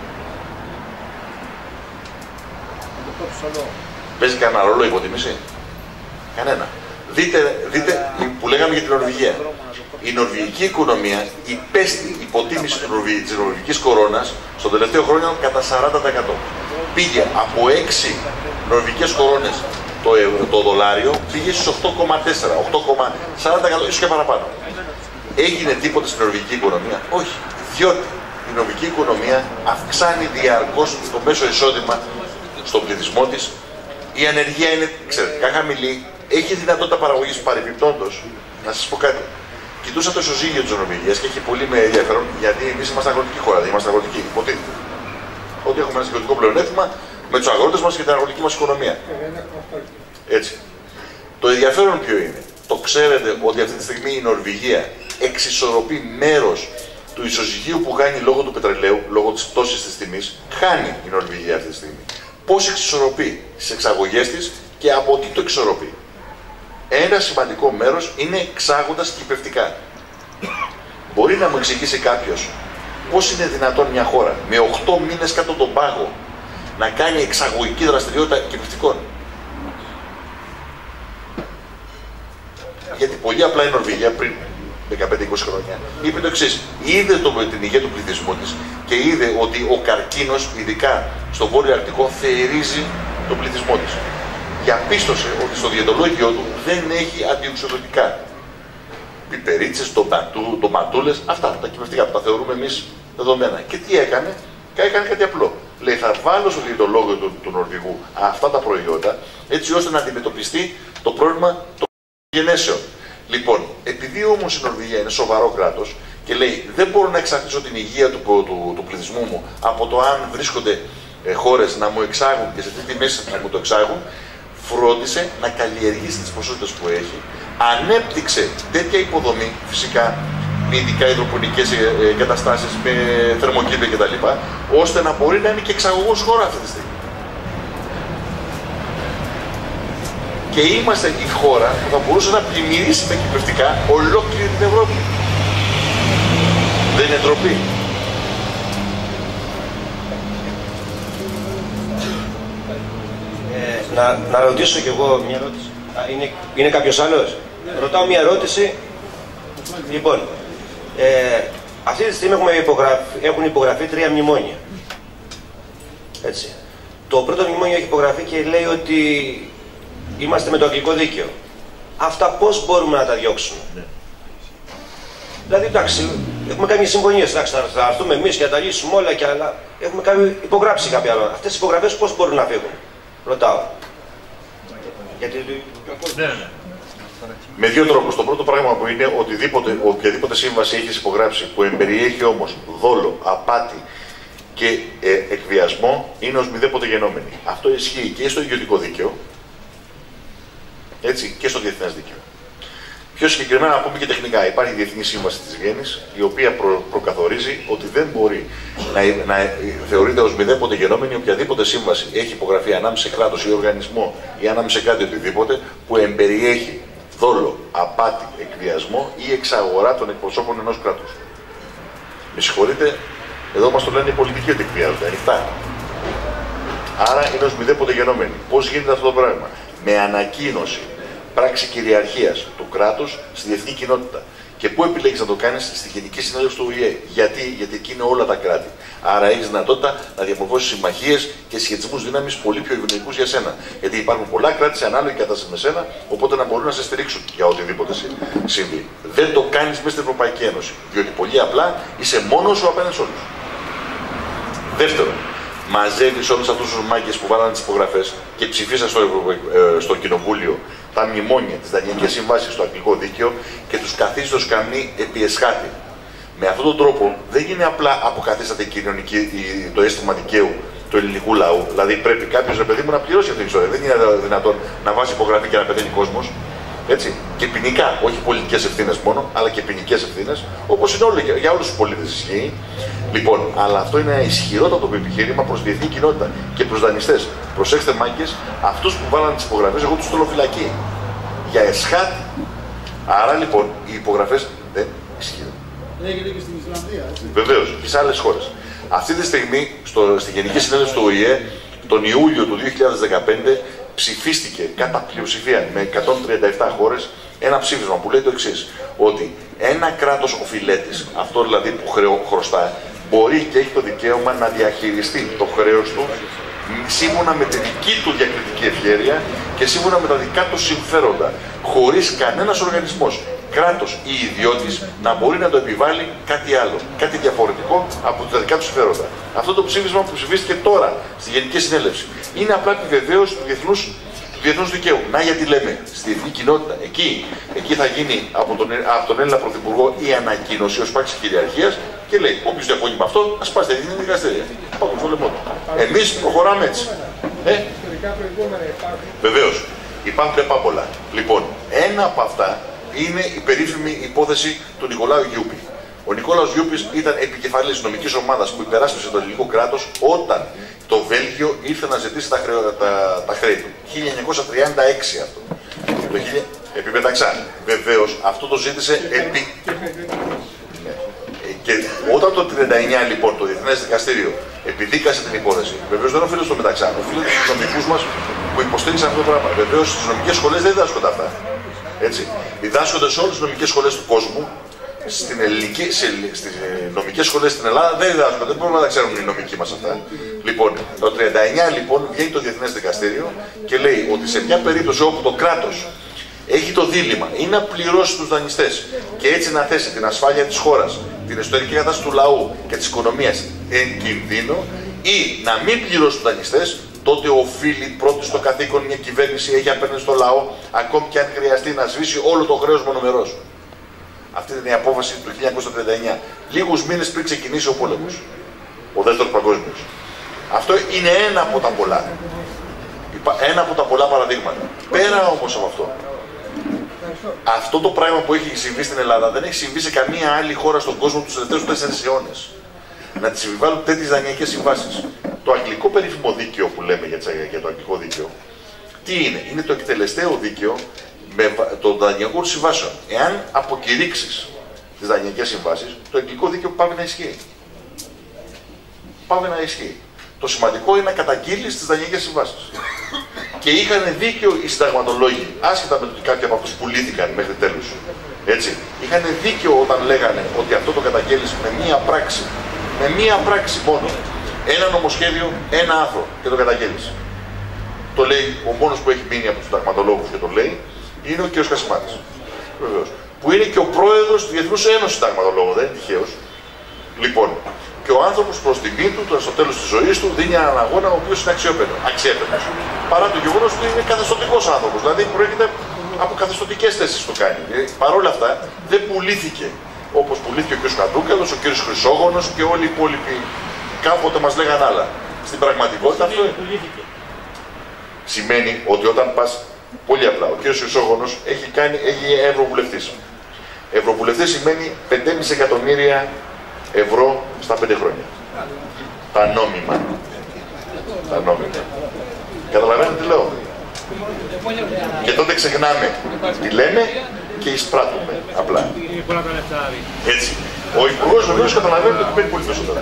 Παίζει κανένα ρόλο η υποτίμηση? Κανένα. Δείτε, δείτε που λέγαμε για την Νορβηγία. Η νορβηγική οικονομία υπέστη υποτίμηση της νορβηγικής κορώνας στον τελευταίο χρόνο κατά σαράντα τοις εκατό. Πήγε από έξι νορβηγικές κορώνες το, το δολάριο, πήγε στις οκτώ κόμμα τέσσερα, οκτώ κόμμα σαράντα τοις εκατό, ίσως και παραπάνω. Έγινε τίποτα στην νορβηγική οικονομία? Όχι. Διότι η νορβηγική οικονομία αυξάνει διαρκώς το μέσο εισόδημα στον πληθυσμό της. Η ανεργία είναι εξαιρετικά χαμηλή. Έχει δυνατότητα παραγωγής παρεμπιπτόντως. Να σας πω κάτι. Κοιτούσα το ισοζύγιο της Νορβηγίας και έχει πολύ με ενδιαφέρον, γιατί εμείς είμαστε αγροτική χώρα, δεν είμαστε αγροτικοί. Υποτίθεται ότι έχουμε ένα συγκριτικό πλεονέκτημα με τους αγρότες μας και την αγροτική μας οικονομία. Έτσι. Το ενδιαφέρον ποιο είναι? Το ξέρετε ότι αυτή τη στιγμή η Νορβηγία εξισορροπεί μέρος του ισοζυγίου που χάνει λόγω του πετρελαίου, λόγω της πτώσης της τιμής. Χάνει η Νορβηγία αυτή τη στιγμή. Πώς εξισορροπεί? Στις εξαγωγές της και από τι το εξισορροπεί? Ένα σημαντικό μέρος είναι εξάγοντας κυπευτικά. Μπορεί να μου εξηγήσει κάποιος πώς είναι δυνατόν μια χώρα με οκτώ μήνες κάτω τον πάγο να κάνει εξαγωγική δραστηριότητα κυπευτικών? Γιατί πολύ απλά η Νορβηγία πριν δεκαπέντε είκοσι χρόνια είπε το εξής. Είδε το, την υγεία του πληθυσμού της και είδε ότι ο καρκίνος, ειδικά στο βόρειο Αρκτικό, θερίζει τον πληθυσμό της. Διαπίστωσε ότι στο διαιτολόγιο του δεν έχει αντιοξυδοτικά. Πιπερίτσες, ντοματού, ντοματούλες, αυτά τα κυπευτικά που τα θεωρούμε εμείς δεδομένα. Και τι έκανε? Έκανε κάτι απλό. Λέει, θα βάλω στο διαιτολόγιο του, του Νορβηγού αυτά τα προϊόντα, έτσι ώστε να αντιμετωπιστεί το πρόβλημα των γενέσεων. Λοιπόν, επειδή όμως η Νορβηγία είναι σοβαρό κράτος και λέει, δεν μπορώ να εξαρτήσω την υγεία του, του, του πληθυσμού μου από το αν βρίσκονται ε, χώρες να μου εξάγουν και σε τι τιμές να μου το εξάγουν, φρόντισε να καλλιεργήσει τις ποσότητες που έχει, ανέπτυξε τέτοια υποδομή, φυσικά με ειδικά υδροπονικές εγκαταστάσεις, με θερμοκήπια κτλ., ώστε να μπορεί να είναι και εξαγωγός χώρα αυτή τη στιγμή. Και είμαστε η χώρα που θα μπορούσε να πλημμυρίσει με κυπευτικά ολόκληρη την Ευρώπη. Δεν είναι ντροπή? Ε, να, να ρωτήσω κι εγώ μια ερώτηση. Α, είναι, είναι κάποιος άλλος? Ναι. Ρωτάω μια ερώτηση. Λοιπόν, ε, αυτή τη στιγμή έχουμε υπογραφεί, έχουν υπογραφεί τρία μνημόνια. Έτσι. Το πρώτο μνημόνιο έχει υπογραφεί και λέει ότι είμαστε με το αγγλικό δίκαιο. Αυτά πώς μπορούμε να τα διώξουμε? Ναι. Δηλαδή, εντάξει, έχουμε κάνει συμφωνίες, εντάξει, θα έρθουμε εμείς και θα τα λύσουμε όλα και άλλα. Έχουμε κάνει, υπογράψει κάποια άλλα. Αυτές οι υπογραφές πώς μπορούν να φύγουν? Ρωτάω. Γιατί... Ναι, ναι. Με δύο τρόπους. Το πρώτο πράγμα που είναι οτιδήποτε, οποιαδήποτε σύμβαση έχεις υπογράψει που εμπεριέχει όμως δόλο, απάτη και ε, εκβιασμό είναι ως μηδέποτε γενόμενη. Αυτό ισχύει και στο ιδιωτικό δίκαιο, έτσι, και στο διεθνές δίκαιο. Πιο συγκεκριμένα, να πούμε και τεχνικά, υπάρχει η Διεθνή Σύμβαση της Βιέννης, η οποία προ, προκαθορίζει ότι δεν μπορεί να, να θεωρείται ως μηδέποτε γενόμενη οποιαδήποτε σύμβαση έχει υπογραφεί ανάμεσα σε κράτος ή οργανισμό ή ανάμεσα σε κάτι οτιδήποτε που εμπεριέχει δόλο, απάτη, εκβιασμό ή εξαγορά των εκπροσώπων ενός κράτους. Με συγχωρείτε, εδώ μας το λένε οι πολιτικοί ότι εκβιάζονται, ανοιχτά. Άρα είναι ως μηδέποτε γενόμενη. Πώς γίνεται αυτό το πράγμα? Με ανακοίνωση πράξη κυριαρχίας του κράτους στη διεθνή κοινότητα. Και πού επιλέγεις να το κάνεις? Στη Γενική Συνέλευση του Ο Η Ε. Γιατί? Γιατί εκεί είναι όλα τα κράτη. Άρα έχεις δυνατότητα να διαμορφώσεις συμμαχίες και σχετισμούς δύναμης πολύ πιο ευνοϊκούς για σένα. Γιατί υπάρχουν πολλά κράτη σε ανάλογη κατάσταση με σένα, οπότε να μπορούν να σε στηρίξουν για οτιδήποτε συμβεί. Δεν το κάνεις μέσα στην Ευρωπαϊκή Ένωση. Διότι πολύ απλά είσαι μόνος σου απέναντι σε όλους. Δεύτερον, μαζεύεις όλους αυτούς τους μάγκες που βάλανε τις υπογραφές και ψηφίσαν στο, ε, στο Κοινοβούλιο τα μνημόνια της Δανειακής Σύμβασης στο Αγγλικό Δίκαιο και τους καθίζεις στο σκαμνί επί εσχάτη. Με αυτόν τον τρόπο δεν είναι απλά αποκαθίσταται το αίσθημα δικαίου του ελληνικού λαού. Δηλαδή πρέπει κάποιο, ρε παιδί μου, να πληρώσει αυτή την ιστορία. Δεν είναι δυνατόν να βάζει υπογραφή και να πεθαίνει κόσμος. Έτσι. Και ποινικά, όχι πολιτικές ευθύνες μόνο, αλλά και ποινικές ευθύνες, όπως είναι όλο, για, για όλους τους πολίτες ισχύει. Λοιπόν, αλλά αυτό είναι ένα ισχυρότατο επιχείρημα προς τη διεθνή κοινότητα και προς δανειστές. Προσέξτε, μάγκες, αυτούς που βάλανε τις υπογραφές, εγώ τους στέλνω φυλακή. Για εσχάτ. Άρα λοιπόν, οι υπογραφές δεν ισχύουν. Έγινε και στην Ισλανδία, έτσι. Βεβαίως, και σε άλλες χώρες. Αυτή τη στιγμή, στο, στη Γενική Συνέλευση του Ο Η Ε, τον Ιούλιο του δύο χιλιάδες δεκαπέντε, ψηφίστηκε κατά πλειοψηφία με εκατόν τριάντα επτά χώρες ένα ψήφισμα που λέει το εξής, ότι ένα κράτος οφειλέτης, αυτό δηλαδή που χρεω, χρωστά, μπορεί και έχει το δικαίωμα να διαχειριστεί το χρέος του σύμφωνα με τη δική του διακριτική ευχέρεια και σύμφωνα με τα δικά του συμφέροντα, χωρίς κανένας οργανισμός, κράτος ή ιδιώτης να μπορεί να το επιβάλλει κάτι άλλο, κάτι διαφορετικό από τα δικά του συμφέροντα. Αυτό το ψήφισμα που ψηφίστηκε τώρα στη Γενική Συνέλευση είναι απλά επιβεβαίωση του διεθνούς, του διεθνούς δικαίου. Να γιατί λέμε στη διεθνή κοινότητα, εκεί, εκεί θα γίνει από τον, από τον Έλληνα Πρωθυπουργό η ανακοίνωση ως πράξη κυριαρχίας και λέει: όποιος διαφωνεί με αυτό, ας πάει στη διεθνή δικαστήρια. Πάμε στο λαιμό του. Εμείς προχωράμε έτσι. Ε? Βεβαίως, υπάρχουν πάρα πολλά. Λοιπόν, ένα από αυτά είναι η περίφημη υπόθεση του Νικολάου Γιούπη. Ο Νικόλαος Γιούπης ήταν επικεφαλής νομικής ομάδας που υπεράσπισε το ελληνικό κράτος όταν το Βέλγιο ήρθε να ζητήσει τα, χρέο, τα, τα χρέη του. χίλια εννιακόσια τριάντα έξι αυτό. Το χίλια... Επί Μεταξά. Βεβαίως αυτό το ζήτησε επί... Ναι. Και όταν το χίλια εννιακόσια τριάντα εννιά λοιπόν το Διεθνές Δικαστήριο επιδίκασε την υπόθεση, βεβαίως δεν οφείλεται στο Μεταξά, οφείλεται στους νομικούς μας που υποστήριξαν αυτό το πράγμα. Βεβαίως στις νομικές σχολές δεν διδάσκονται αυτά. Έτσι. Διδάσκονται σε όλες τις νομικές σχολές του κόσμου. Στην ελληνική, σε, στις νομικές σχολές στην Ελλάδα δεν διδάσκονται, δεν μπορούμε να τα ξέρουν οι νομικοί μας αυτά. Λοιπόν, το χίλια εννιακόσια τριάντα εννιά λοιπόν βγαίνει το Διεθνές Δικαστήριο και λέει ότι σε μια περίπτωση όπου το κράτος έχει το δίλημμα ή να πληρώσει τους δανειστές και έτσι να θέσει την ασφάλεια της χώρας, την εσωτερική κατάσταση του λαού και της οικονομίας εν κινδύνο ή να μην πληρώσει τους δανειστές, τότε οφείλει πρώτη στο καθήκον μια κυβέρνηση έχει απέναντι στο λαό, ακόμη και αν χρειαστεί να σβήσει όλο το χρέος μονομερός. Αυτή είναι η απόφαση του χίλια εννιακόσια τριάντα εννιά, λίγους μήνες πριν ξεκινήσει ο πόλεμος, ο δεύτερος παγκόσμιος. Αυτό είναι ένα από τα πολλά. Ένα από τα πολλά παραδείγματα. Πέρα όμως από αυτό, αυτό το πράγμα που έχει συμβεί στην Ελλάδα δεν έχει συμβεί σε καμία άλλη χώρα στον κόσμο τους τελευταίους τέσσερις αιώνες. Να τις επιβάλλουν τέτοιες δανειακές συμβάσεις. Το αγγλικό περίφημο δίκαιο που λέμε για το αγγλικό δίκαιο, τι είναι? Είναι το εκτελεστέο δίκαιο με των δανειακών συμβάσεων. Εάν αποκηρύξεις τις δανειακές συμβάσεις, το αγγλικό δίκαιο πάει να ισχύει. Πάει να ισχύει. Το σημαντικό είναι να καταγγείλεις τις δανειακές συμβάσεις. Και είχαν δίκιο οι συνταγματολόγοι, άσχετα με το ότι κάποιοι από αυτούς πουλήθηκαν μέχρι τέλους. Έτσι. Είχαν δίκιο όταν λέγανε ότι αυτό το καταγγέλεις με μία πράξη. Με μία πράξη μόνο. Ένα νομοσχέδιο, ένα άρθρο και το καταγγέλεις. Το λέει ο μόνος που έχει μείνει από τους συνταγματολόγους και το λέει είναι ο κ. Κασιμάτης. Βεβαίως. Που είναι και ο πρόεδρος της Διεθνούς Ένωσης Συνταγματολόγων, δεν είναι τυχαίος. Λοιπόν, και ο άνθρωπος προς τιμή του, στο τέλος της ζωής του, δίνει έναν αγώνα ο οποίος είναι αξιέπαινος. Παρά το γεγονός ότι είναι καθεστωτικός άνθρωπος, δηλαδή προέρχεται από καθεστωτικές θέσεις το κάνει. Παρ' όλα αυτά δεν πουλήθηκε όπως πουλήθηκε ο κ. Καντούκαλος, ο κ. Χρυσόγονος και όλοι οι υπόλοιποι. Κάποτε μας λέγαν άλλα. Στην πραγματικότητα αυτό σημαίνει ότι όταν πας. Πολύ απλά, ο κ. Χρυσόγονος έχει κάνει, έχει ευρωβουλευτής. Ευρωβουλευτής σημαίνει πέντε κόμμα πέντε εκατομμύρια ευρώ στα πέντε χρόνια. Τα νόμιμα. Τα νόμιμα. Καταλαβαίνετε τι λέω? Και τότε ξεχνάμε τι λέμε και εισπράττουμε απλά. Έτσι. Ο Υπουργός βεβαίως καταλαβαίνει ότι παίρνει πολύ περισσότερα.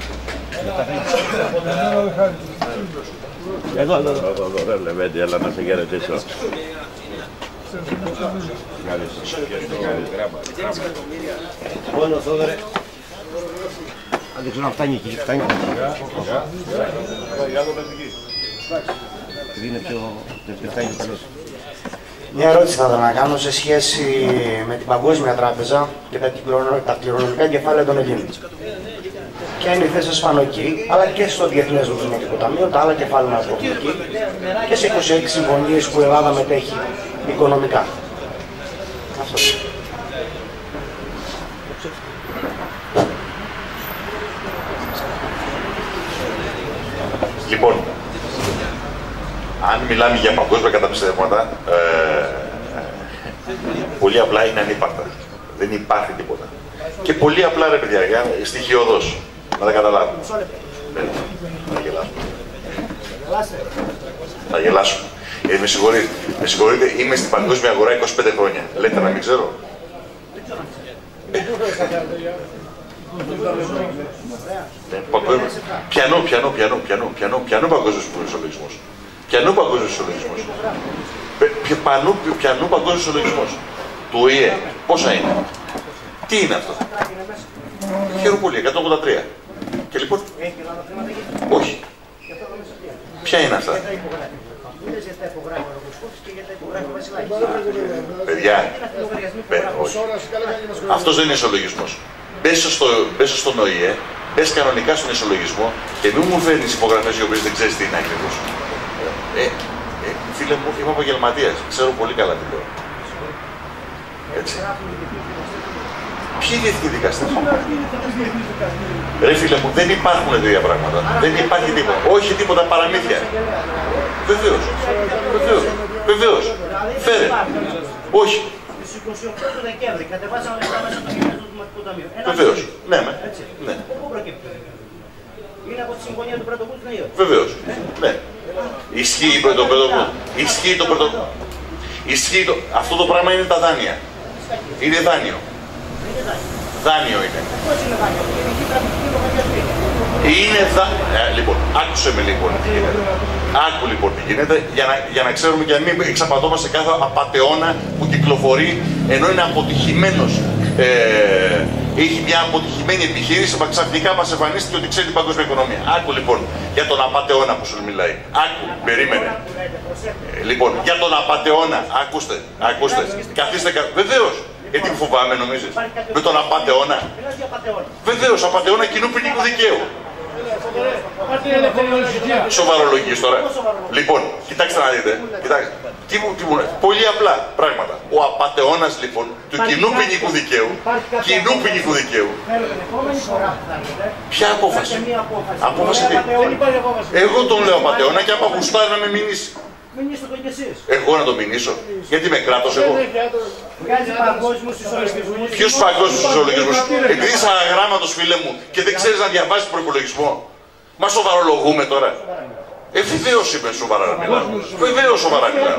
Εδώ, εδώ, εδώ, εδώ, Λεβέντη, έλα να σε χαιρετήσω. Μόνο, Θόδωρε. Αν δεν ξέρω αν φτάνει εκεί, φτάνει. Είναι πιο... φτάνει καλώς. Μια ερώτηση θα ήθελα να κάνω σε σχέση με την Παγκόσμια Τράπεζα και τα κληρονομικά κεφάλαια των Ελλήνων. Ποια είναι η θέση σας πάνω εκεί, αλλά και στο Διεθνές Νομισματικό Ταμείο, τα άλλα κεφάλαια μας έχουν εκεί και σε είκοσι έξι συμφωνίες που η Ελλάδα μετέχει οικονομικά. Αυτό. Λοιπόν, αν μιλάμε για παγκόσμια καταπιστεύματα, ε, πολύ απλά είναι ανύπαρκτα. Δεν υπάρχει τίποτα. Και πολύ απλά ρε παιδιά, στοιχειοδός. Να τα καταλάβουμε. Θα γελάσουμε. Θα γελάσουμε. Ε, με συγχωρείτε, με συγχωρείτε, είμαι στην παγκόσμια αγορά είκοσι πέντε χρόνια. Λέτε να μην ξέρω. Πιανού, πιανού, πιανού, πιανού, πιανού, πιανού παγκόσμιος ισολογισμός. Πιανού παγκόσμιος ισολογισμός. Πιανού παγκόσμιος ισολογισμός. Του Ο Ε Ε. Πόσα είναι. Τι είναι αυτό. Χαίρομαι πολύ, εκατόν ογδόντα τρία. Και λοιπόν. Όχι. Ποια είναι αυτά. Παιδιά, όχι. Αυτός δεν είναι ισολογισμός. Μπες στο, στον Ο Ε Ε, μπες κανονικά στον ισολογισμό και μην μου φέρνεις υπογραφές οι οποίες δεν ξέρεις τι είναι ακριβώς. Ε, ε, φίλε μου, είμαι επαγγελματίας. Ξέρω πολύ καλά τι λέω. Έτσι. Ποιοι είναι οι δικαστές. Ρε φίλε μου, δεν υπάρχουν τέτοια πράγματα. Δεν υπάρχει τίποτα. Όχι τίποτα παραμύθια. Βεβαίως. Βεβαίως. Βεβαίως. Φέρε. Όχι. είκοσι οκτώ του Δεκέμβρη κατεβάσαμε λεφτά μέσα στο κείμενο του Δημοτικού Ταμείου. Βεβαίως. Ναι, με. Ναι. Πού προκύπτει. Είναι από τη συμφωνία του πρωτοκόλλου του Νέου. Βεβαίως. Ναι. Ισχύει το πρωτοκόλλο. Ισχύει το πρωτοκόλλο. Ισχύει το... Αυτό το πράγμα είναι τα δάνεια. Είναι δάνειο. Δάνειο είναι. Πώς είναι δάνειο. Είναι δα... Ε, λοιπόν, άκουσε με λοιπόν τι γίνεται. Άκου λοιπόν τι γίνεται για να, για να ξέρουμε και να μην εξαπατώμαστε κάθε απατεώνα που κυκλοφορεί ενώ είναι αποτυχημένος. Ε, έχει μια αποτυχημένη επιχείρηση, μα ξαφνικά μας εμφανίστηκε ότι ξέρει την παγκόσμια οικονομία. Άκου λοιπόν για τον απατεώνα που σου μιλάει. Άκου, περίμενε. Ε, λοιπόν, για τον απατεώνα, ακούστε, ακούστε. Καθίστε, κα... βεβαίως. Γιατί μου φοβάμαι νομίζεις. Με τον απατεώνα. Βεβαίως, απατεώνα κοινού ποινικού δικαίου. Σοβαρολογείς τώρα. Λοιπόν, κοιτάξτε να δείτε. Κοιτάξτε. Τι μου, τι μου, πολύ απλά πράγματα. Ο απατεώνας λοιπόν του κοινού ποινικού δικαίου, κοινού ποινικού δικαίου. Ποια απόφαση. Απόφαση τι. Εγώ τον λέω απατεώνα και άμα γουστάρει να με μηνύσει. Μηνύστε τον κι εσείς. Εγώ να το μηνύσω. Γιατί είμαι κράτος εγώ. Βγάζει παγκόσμιους ισολογισμούς. Ποιους παγκόσμιους ισολογισμούς. Επειδή είσαι αγράμματος φίλε μου και δεν ξέρεις να διαβάσεις προϋπολογισμό. Μα σοβαρολογούμε τώρα. Ε, βεβαίως είμαι σοβαρά να μιλάω. Βεβαίως σοβαρά μιλάω.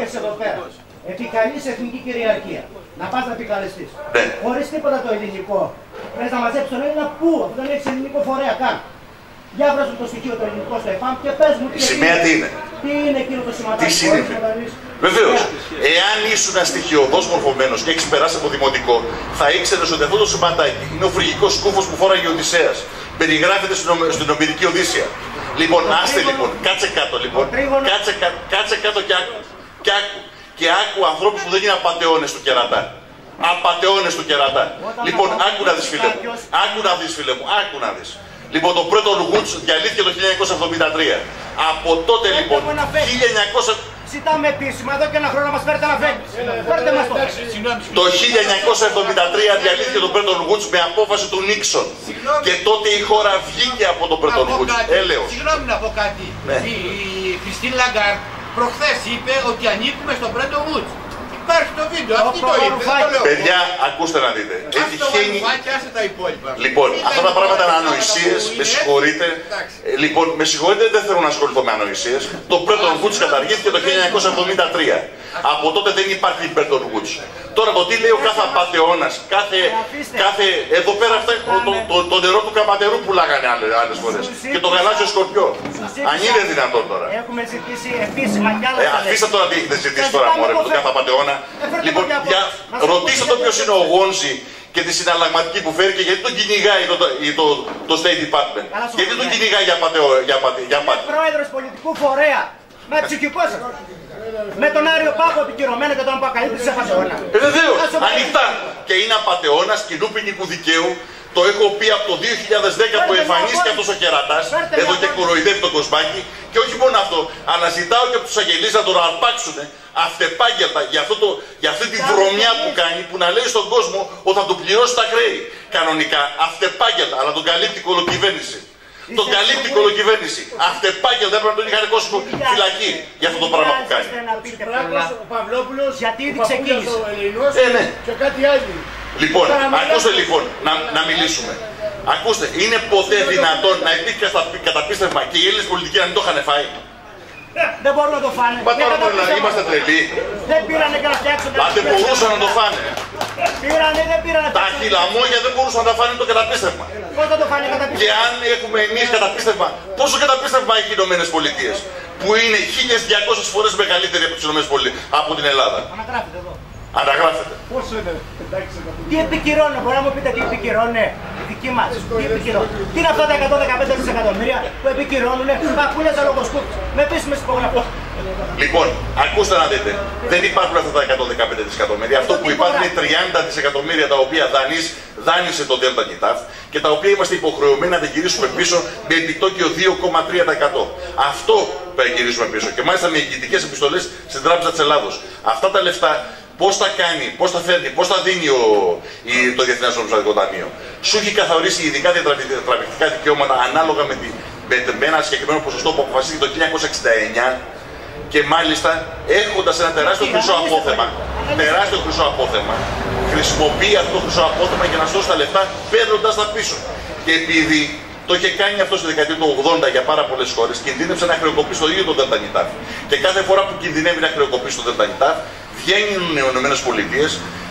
Επικαλείς εθνική κυριαρχία. Να πας να επικαλεστείς. Ναι. Χωρίς τίποτα το ελληνικό. Πρέπει να μαζέψεις τον Έλληνα πού, αφού δεν έχεις ελληνικό φορέα καν. Για βράσου το στοιχείο το ελληνικό στο ΕΠΑΜ και πες μου τι, η σημαία τι είναι. Τι είναι εκείνο το σηματάκι. Τι συνήθει. Βεβαίως. Εάν ήσουν στοιχειοδός μορφωμένος και έχεις περάσει από δημοτικό, θα ήξερες ότι αυτό το σηματάκι είναι ο φρυγικός σκούφος που φόραγε ο Οδυσσέας. Περιγράφεται στην Ομηρική Οδύσσεια. Λοιπόν, άστε λοιπόν, κάτσε κάτω λοιπόν. Κάτσε, κάτσε κάτω και άκου. Και άκου. Και άκου ανθρώπους που δεν είναι απατεώνες του κερατά. Απατεώνες του κερατά. Λοιπόν, άκου να δεις φίλε μου. Άκου να δεις φίλε μου. Άκου να δεις. Λοιπόν, το πρώτο Woods διαλύθηκε το χίλια εννιακόσια εβδομήντα τρία. Από τότε λοιπόν, χίλια εννιακόσια... Ζητάμε επίσημα εδώ και ένα χρόνο να μας φέρετε να φέρετε. Φέρετε μας το. Το χίλια εννιακόσια εβδομήντα τρία διαλύθηκε το Bretton Woods με απόφαση του Νίξον. Και τότε η χώρα βγήκε από το Bretton Woods. Έλεος. Συγγνώμη να πω κάτι. Ναι. Η Κριστίν Λαγκάρντ προχθές είπε ότι ανήκουμε στο Bretton Woods. Υπάρχει το βίντεο, αυτή το είπε, δεν το λέω. Παιδιά, ακούστε να δείτε. Έχει χένει... άσε τα υπόλοιπα. Λοιπόν, αυτά τα πράγματα είναι ανοησίες, με συγχωρείτε. Λοιπόν, με συγχωρείτε, δεν θέλω να ασχοληθώ με ανοησίες. Το Bretton Woods καταργήθηκε το χίλια εννιακόσια εβδομήντα τρία. Από τότε δεν υπάρχει Bretton Woods. Τώρα το τι λέει ο κάθε απατεώνας, κάθε, κάθε... Εδώ πέρα αυτά, το, το, το νερό του καματερού που λάγανε άλλες φορές. Και το γαλάζιο σκορπιό. Αν είναι δυνατόν τώρα. Έχουμε ζητήσει επίσημα κι άλλα. Ε, αφήστε τώρα τι έχετε ζητήσει τώρα, μωρέ, με τον κάθε απατεώνα. Λοιπόν, για, ρωτήστε το ποιος είναι ο Γόνζι και τη συναλλαγματική που φέρει και γιατί τον κυνηγάει το, το, το, το State Department. Γιατί τον κυνηγάει για πατεό, για πατε, για πατε. Είναι πρόεδρος πολιτικού φορέα. Με ψυχικός. Με τον Άριο Πάγο επικυρωμένο και τον αποκαλύπτει σε απατεώνα. Ε, βεβαίως, ανοιχτά. Και είναι απατεώνας κοινού ποινικού δικαίου. Το έχω πει από το δύο χιλιάδες δέκα που εμφανίστηκε αυτός ο κερατάς, εδώ και κοροϊδεύει τον κοσμάκι. Και όχι μόνο αυτό, αναζητάω και από τους αγγελείς να τον αρπάξουν αυτεπάγγελτα για, αυτό το, για αυτή τη βρωμιά που κάνει, που να λέει στον κόσμο ότι θα του πληρώσει τα χρέη. Κανονικά, αυτεπάγγελτα, αλλά τον καλύπτει η κολοκυβέρνηση. Τον καλύπτει η κολοκυβέρνηση. Αυτεπάγγελτα δεν πρέπει να τον είχαν κόσμο φυλακή για αυτό το πράγμα που κάνει. Ο Παυλόπουλος γιατί ήδη ξεκίνησε. Ε, ναι. Και κάτι άλλο. Λοιπόν, ακούστε λοιπόν, να, να μιλήσουμε. Ακούστε, είναι ποτέ δυνατόν να υπήρχε καταπίστευμα και οι Έλληνες πολιτικοί να μην το είχαν φάει? Δεν μπορούν να το φάνε. Μα τώρα δηλαδή είμαστε τρελοί. Δεν πήρανε και να φτιάξουν. Αν δεν μπορούσαν να το φάνε. Πήρανε, δεν πήρανε. Τα χιλαμόγια δεν μπορούσαν να τα φάνε το καταπίστευμα. Πώς θα το φάνε καταπίστευμα? Και αν έχουμε εμείς καταπίστευμα, πόσο καταπίστευμα έχει οι Ηνωμένες Πολιτείες, που είναι χίλιες διακόσιες φορές μεγαλύτερη από τις Ηνωμένες Πολιτείες, από την Ελλάδα. Αναγράφεται εδώ. Αναγράφεται. Πόσο είναι, εντάξει. Τι επικυρώνε, μπορεί να μου πείτε τι επικυρώνε οι δικοί μας? Τι επικυρώνε? Τι είναι αυτά τα εκατόν δεκαπέντε δισεκατομμύρια που επικυρώνουνε παππούλες αλογοσκούτες με επίσημες υπογραφές? Λοιπόν, ακούστε να δείτε. Δεν υπάρχουν αυτά τα εκατόν δεκαπέντε δισεκατομμύρια. Αυτό που υπάρχουν είναι τριάντα δισεκατομμύρια τα οποία δανείς, δάνεισε το ΔΝΤ και τα οποία είμαστε υποχρεωμένοι να τα γυρίσουμε πίσω με επιτόκιο δύο κόμμα τρία τοις εκατό. Αυτό θα γυρίσουμε πίσω. Και μάλιστα με εγγυητικές επιστολές στην Τράπεζα της Ελλάδος. Αυτά τα λεφτά πώς τα κάνει, πώς τα φέρνει, πώς τα δίνει ο, η, το Διεθνές Νομισματικό Ταμείο. Σου έχει καθορίσει ειδικά διατραπευτικά δικαιώματα ανάλογα με, τη, με, με ένα συγκεκριμένο ποσοστό που αποφασίστηκε το χίλια εννιακόσια εξήντα εννιά και μάλιστα έχοντας ένα τεράστιο χρυσό απόθεμα, τεράστιο χρυσό απόθεμα, χρησιμοποιεί αυτό το χρυσό απόθεμα για να σώσει τα λεφτά παίρνοντας τα πίσω. Και επειδή το είχε κάνει αυτό στη δεκαετία του ογδόντα για πάρα πολλές χώρες, κινδύνευσε να χρεοκοπήσει το ίδιο το ΔΝΤ. Και κάθε φορά που κινδυνεύει να χρεοκοπήσει το ΔΝΤ, βγαίνουν οι Ηνωμένες Πολιτείες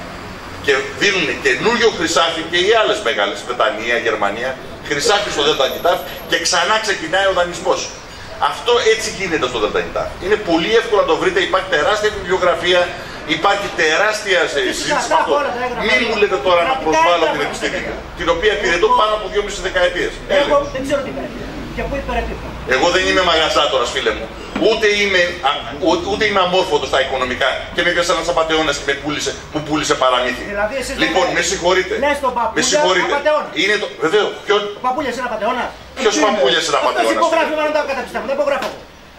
και δίνουν καινούριο χρυσάφι και οι άλλες μεγάλες, Βρετανία, Γερμανία, χρυσάφι στο ΔΝΤ και ξανά ξεκινάει ο δανεισμός. Αυτό έτσι γίνεται στο ΔΝΤ. Είναι πολύ εύκολο να το βρείτε, υπάρχει τεράστια βιβλιογραφία, υπάρχει τεράστια συζήτηση με αυτό. Μην μου λέτε τώρα να προσβάλλω την επιστήμη, την οποία υπηρετώ πάνω από δυόμιση δεκαετίες. Εγώ δεν ξέρω τι πρέπει. Και πού υπηρετήσω. Εγώ δεν είμαι μαγαζάτορας, φίλε μου. Ούτε είμαι, α, ού, ούτε είμαι αμόρφωτος στα οικονομικά και με πιάσε ένας απατεώνας και με πούλησε, που πούλησε παραμύθι. Δηλαδή, λοιπόν, με συγχωρείτε. Λες τον Παπούλια απατεώνα. Είναι το, βεβαίως. Ποιο... Ο Παπούλιας είναι απατεώνας. Ποιος Παπούλιας είναι απατεώνας? Αυτός υπογράφει, μα να τα καταπιστεύω. Δεν υπογράφω.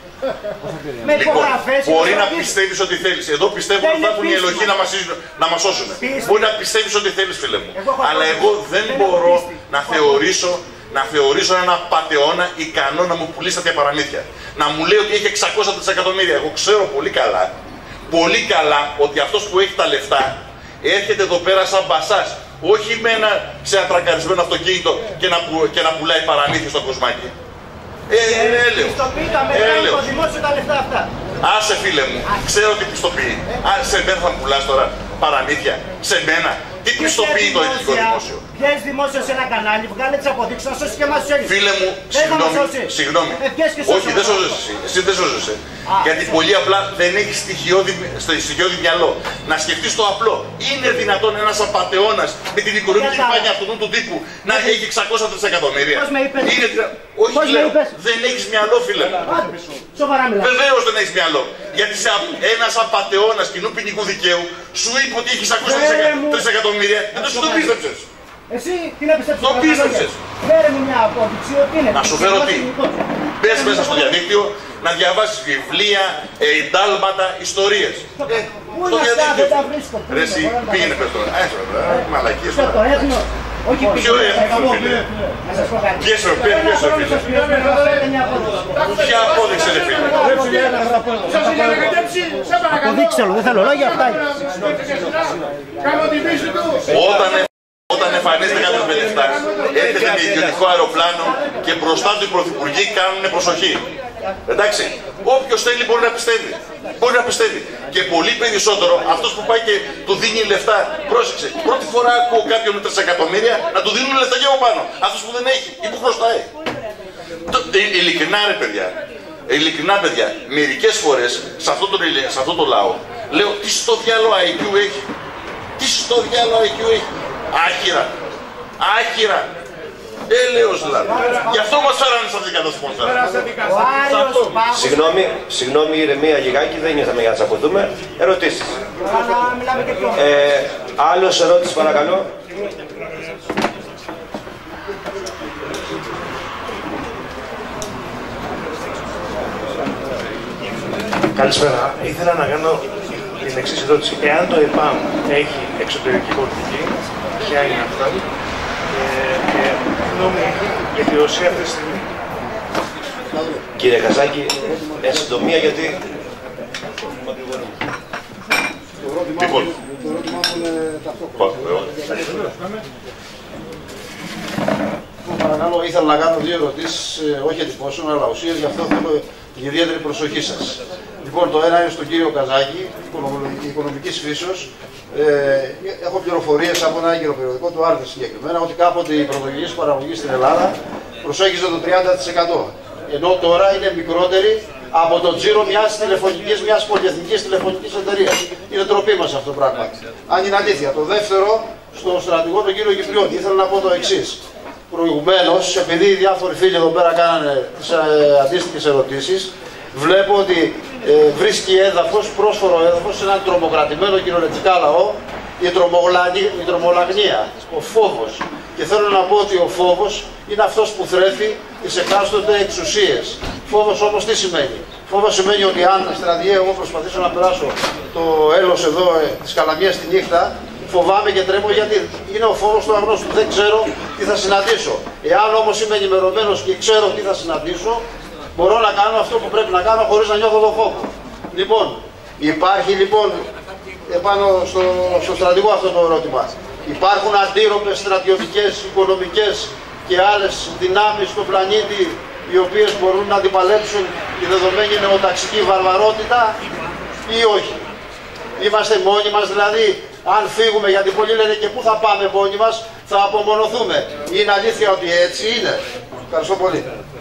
Με υπογραφές. Λοιπόν, μπορεί να πιστεύεις ότι θέλεις. Εδώ πιστεύω ότι θα έχουν οι ελοχοί να μας, να μας σώσουν. Μπορεί να πιστεύεις ότι θέλεις, φίλε μου. Αλλά εγώ δεν μπορώ να θεωρήσω να θεωρήσω έναν απατεώνα ικανό να μου πουλήσει τέτοια παραμύθια. Να μου λέει ότι έχει εξακόσια δισεκατομμύρια. Εγώ ξέρω πολύ καλά, πολύ καλά ότι αυτός που έχει τα λεφτά έρχεται εδώ πέρα σαν μπασάς. Όχι με ένα σε ένα τρακαρισμένο αυτοκίνητο και να, που, και να πουλάει παραμύθια στο κοσμάκι. Ε, είναι έλεος. Πιστοποιήκαμε το δημόσιο τα λεφτά αυτά. Άσε φίλε μου, ξέρω τι πιστοποιεί. Α, σε μένα θα μου πουλάς τώρα παραμύθια. Σε μένα. Τι πιστοποιεί το ελληνικό δημόσιο? Βγες δημόσιο σε ένα κανάλι, βγάλε τις αποδείξεις να σώσεις και εμάς τους Έλληνες. Φίλε μου, συγγνώμη, συγγνώμη. Όχι, δεν σώζεσαι εσύ. Εσύ δεν σώζεσαι. Γιατί πολύ απλά δεν έχει στοιχειώδη, στοιχειώδη μυαλό. Να σκεφτείς το απλό. Είναι δυνατόν ένας απατεώνας με την οικονομική πάνια αυτού του τύπου να έχει εξακόσια δισεκατομμύρια? Πώς με είπες? Είναι δυνα... Όχι, λέω, δεν έχεις μυαλό, φίλε μου. Σοβαρά μιλάω. Βεβαίως δεν έχεις μυαλό. Γιατί σε ένας απατεώνας κοινού ποινικού δικαίου σου είπε ότι έχεις εξακόσια δισεκατομμύρια. Δεν το σου το πίστεψες. Εσύ τι να πιστέψεις? Το πίστεψες. Φέρε μου μια απόδειξη ότι είναι. Να σου φέρω τι? Μπες μέσα στο διαδίκτυο να διαβάσεις βιβλία, ε, εντάλματα, ιστορίες. Ε, Πού είναι αυτά, δεν τα βρίσκω. Ρε εσύ, πήγαινε πες τώρα. Έσαι, μαλακίες. Το έθνος. Όχι ποιο έθνος, φίλε? Πιέσαι, πιέσαι, φίλε. Ποια απόδειξη, ρε φίλε? Σας είχε ανακατέψει, σε παρακαλώ. Αποδείξτε δεν θέλω λόγια αυτά. Κάνω τη μίση του. Όταν Όταν εμφανίζεται κάποιος με λεφτά, έρχεται με ιδιωτικό αεροπλάνο και μπροστά του οι πρωθυπουργοί κάνουν προσοχή. Εντάξει, όποιος θέλει μπορεί να πιστεύει. Μπορεί να πιστεύει. Και πολύ περισσότερο αυτός που πάει και του δίνει λεφτά. Πρόσεξε, πρώτη φορά ακούω κάποιον με τρία εκατομμύρια να του δίνουν λεφτά και από πάνω. Αυτός που δεν έχει ή που χρωστάει. Ειλικρινά ρε παιδιά. Ειλικρινά παιδιά, μερικές φορές σε αυτό το, σε αυτό το λαό λέω τι στο διάλογο άι κιου έχει. Τι στο διάλογο άι κιου έχει. Άχυρα. Άχυρα. Έλεος δηλαδή. Γι' αυτό μας φέρανε σε αυτή την κατάσταση. Συγγνώμη, συγγνώμη ηρεμία λιγάκι, δεν ήρθαμε για να τσακωθούμε. Ερωτήσεις. Ε, άλλος ερώτηση παρακαλώ. Καλησπέρα. Ήθελα να κάνω την εξής ερώτηση. Εάν το ΕΠΑΜ έχει εξωτερική πολιτική, ποια είναι αυτά, ε, και γνώμη έχει η Ρωσία αυτή τη στιγμή. Κύριε Καζάκη, εν συντομία γιατί... Λοιπόν. Το ερώτημά μου είναι ταυτόχρονα. Παρακαλώ, ήθελα να κάνω δύο ερωτήσεις, όχι εντυπώσεων, αλλά ουσίες, γι' αυτό θέλω την ιδιαίτερη προσοχή σας. Λοιπόν, το ένα είναι στον κύριο Καζάκη, οικονομικής φύσεως. Ε, έχω πληροφορίες από ένα έγκυρο περιοδικό, το Άρτες συγκεκριμένα, ότι κάποτε η πρωτογενής παραγωγή στην Ελλάδα προσέγγιζε το τριάντα τοις εκατό. Ενώ τώρα είναι μικρότερη από το τζίρο μιας τηλεφωνικής, μιας πολυεθνικής τηλεφωνικής εταιρείας. Είναι ντροπή μας αυτό το πράγμα. Αν είναι αλήθεια. Το δεύτερο, στον στρατηγό τον κύριο Κυπριώτη, ήθελα να πω το εξής. Προηγουμένως, επειδή οι διάφοροι φίλοι εδώ πέρα κάνανε τις ε, αντίστοιχες ερωτήσεις, βλέπω ότι ε, βρίσκει έδαφος, πρόσφορο έδαφος σε έναν τρομοκρατημένο κυριολεκτικά λαό, η, η τρομολαγνία, ο φόβος. Και θέλω να πω ότι ο φόβος είναι αυτός που θρέφει τις εκάστοτε εξουσίες. Φόβος όμως τι σημαίνει? Φόβος σημαίνει ότι αν στρατηγέ εγώ προσπαθήσω να περάσω το έλος εδώ ε, της Καλαμίας τη νύχτα, φοβάμαι και τρέμω γιατί είναι ο φόβος του αγνώστου. Δεν ξέρω τι θα συναντήσω. Εάν όμως είμαι ενημερωμένος και ξέρω τι θα συναντήσω, μπορώ να κάνω αυτό που πρέπει να κάνω χωρίς να νιώθω τον φόβο. Λοιπόν, υπάρχει λοιπόν επάνω στο, στο στρατηγό αυτό το ερώτημα. Υπάρχουν αντίρροπες στρατιωτικές, οικονομικές και άλλες δυνάμεις στον πλανήτη οι οποίες μπορούν να αντιπαλέψουν τη δεδομένη νεοταξική βαρβαρότητα ή όχι? Είμαστε μόνοι μας δηλαδή? Αν φύγουμε, γιατί πολλοί λένε και πού θα πάμε μόνοι μας, θα απομονωθούμε. Είναι αλήθεια ότι έτσι είναι? Ευχαριστώ πολύ.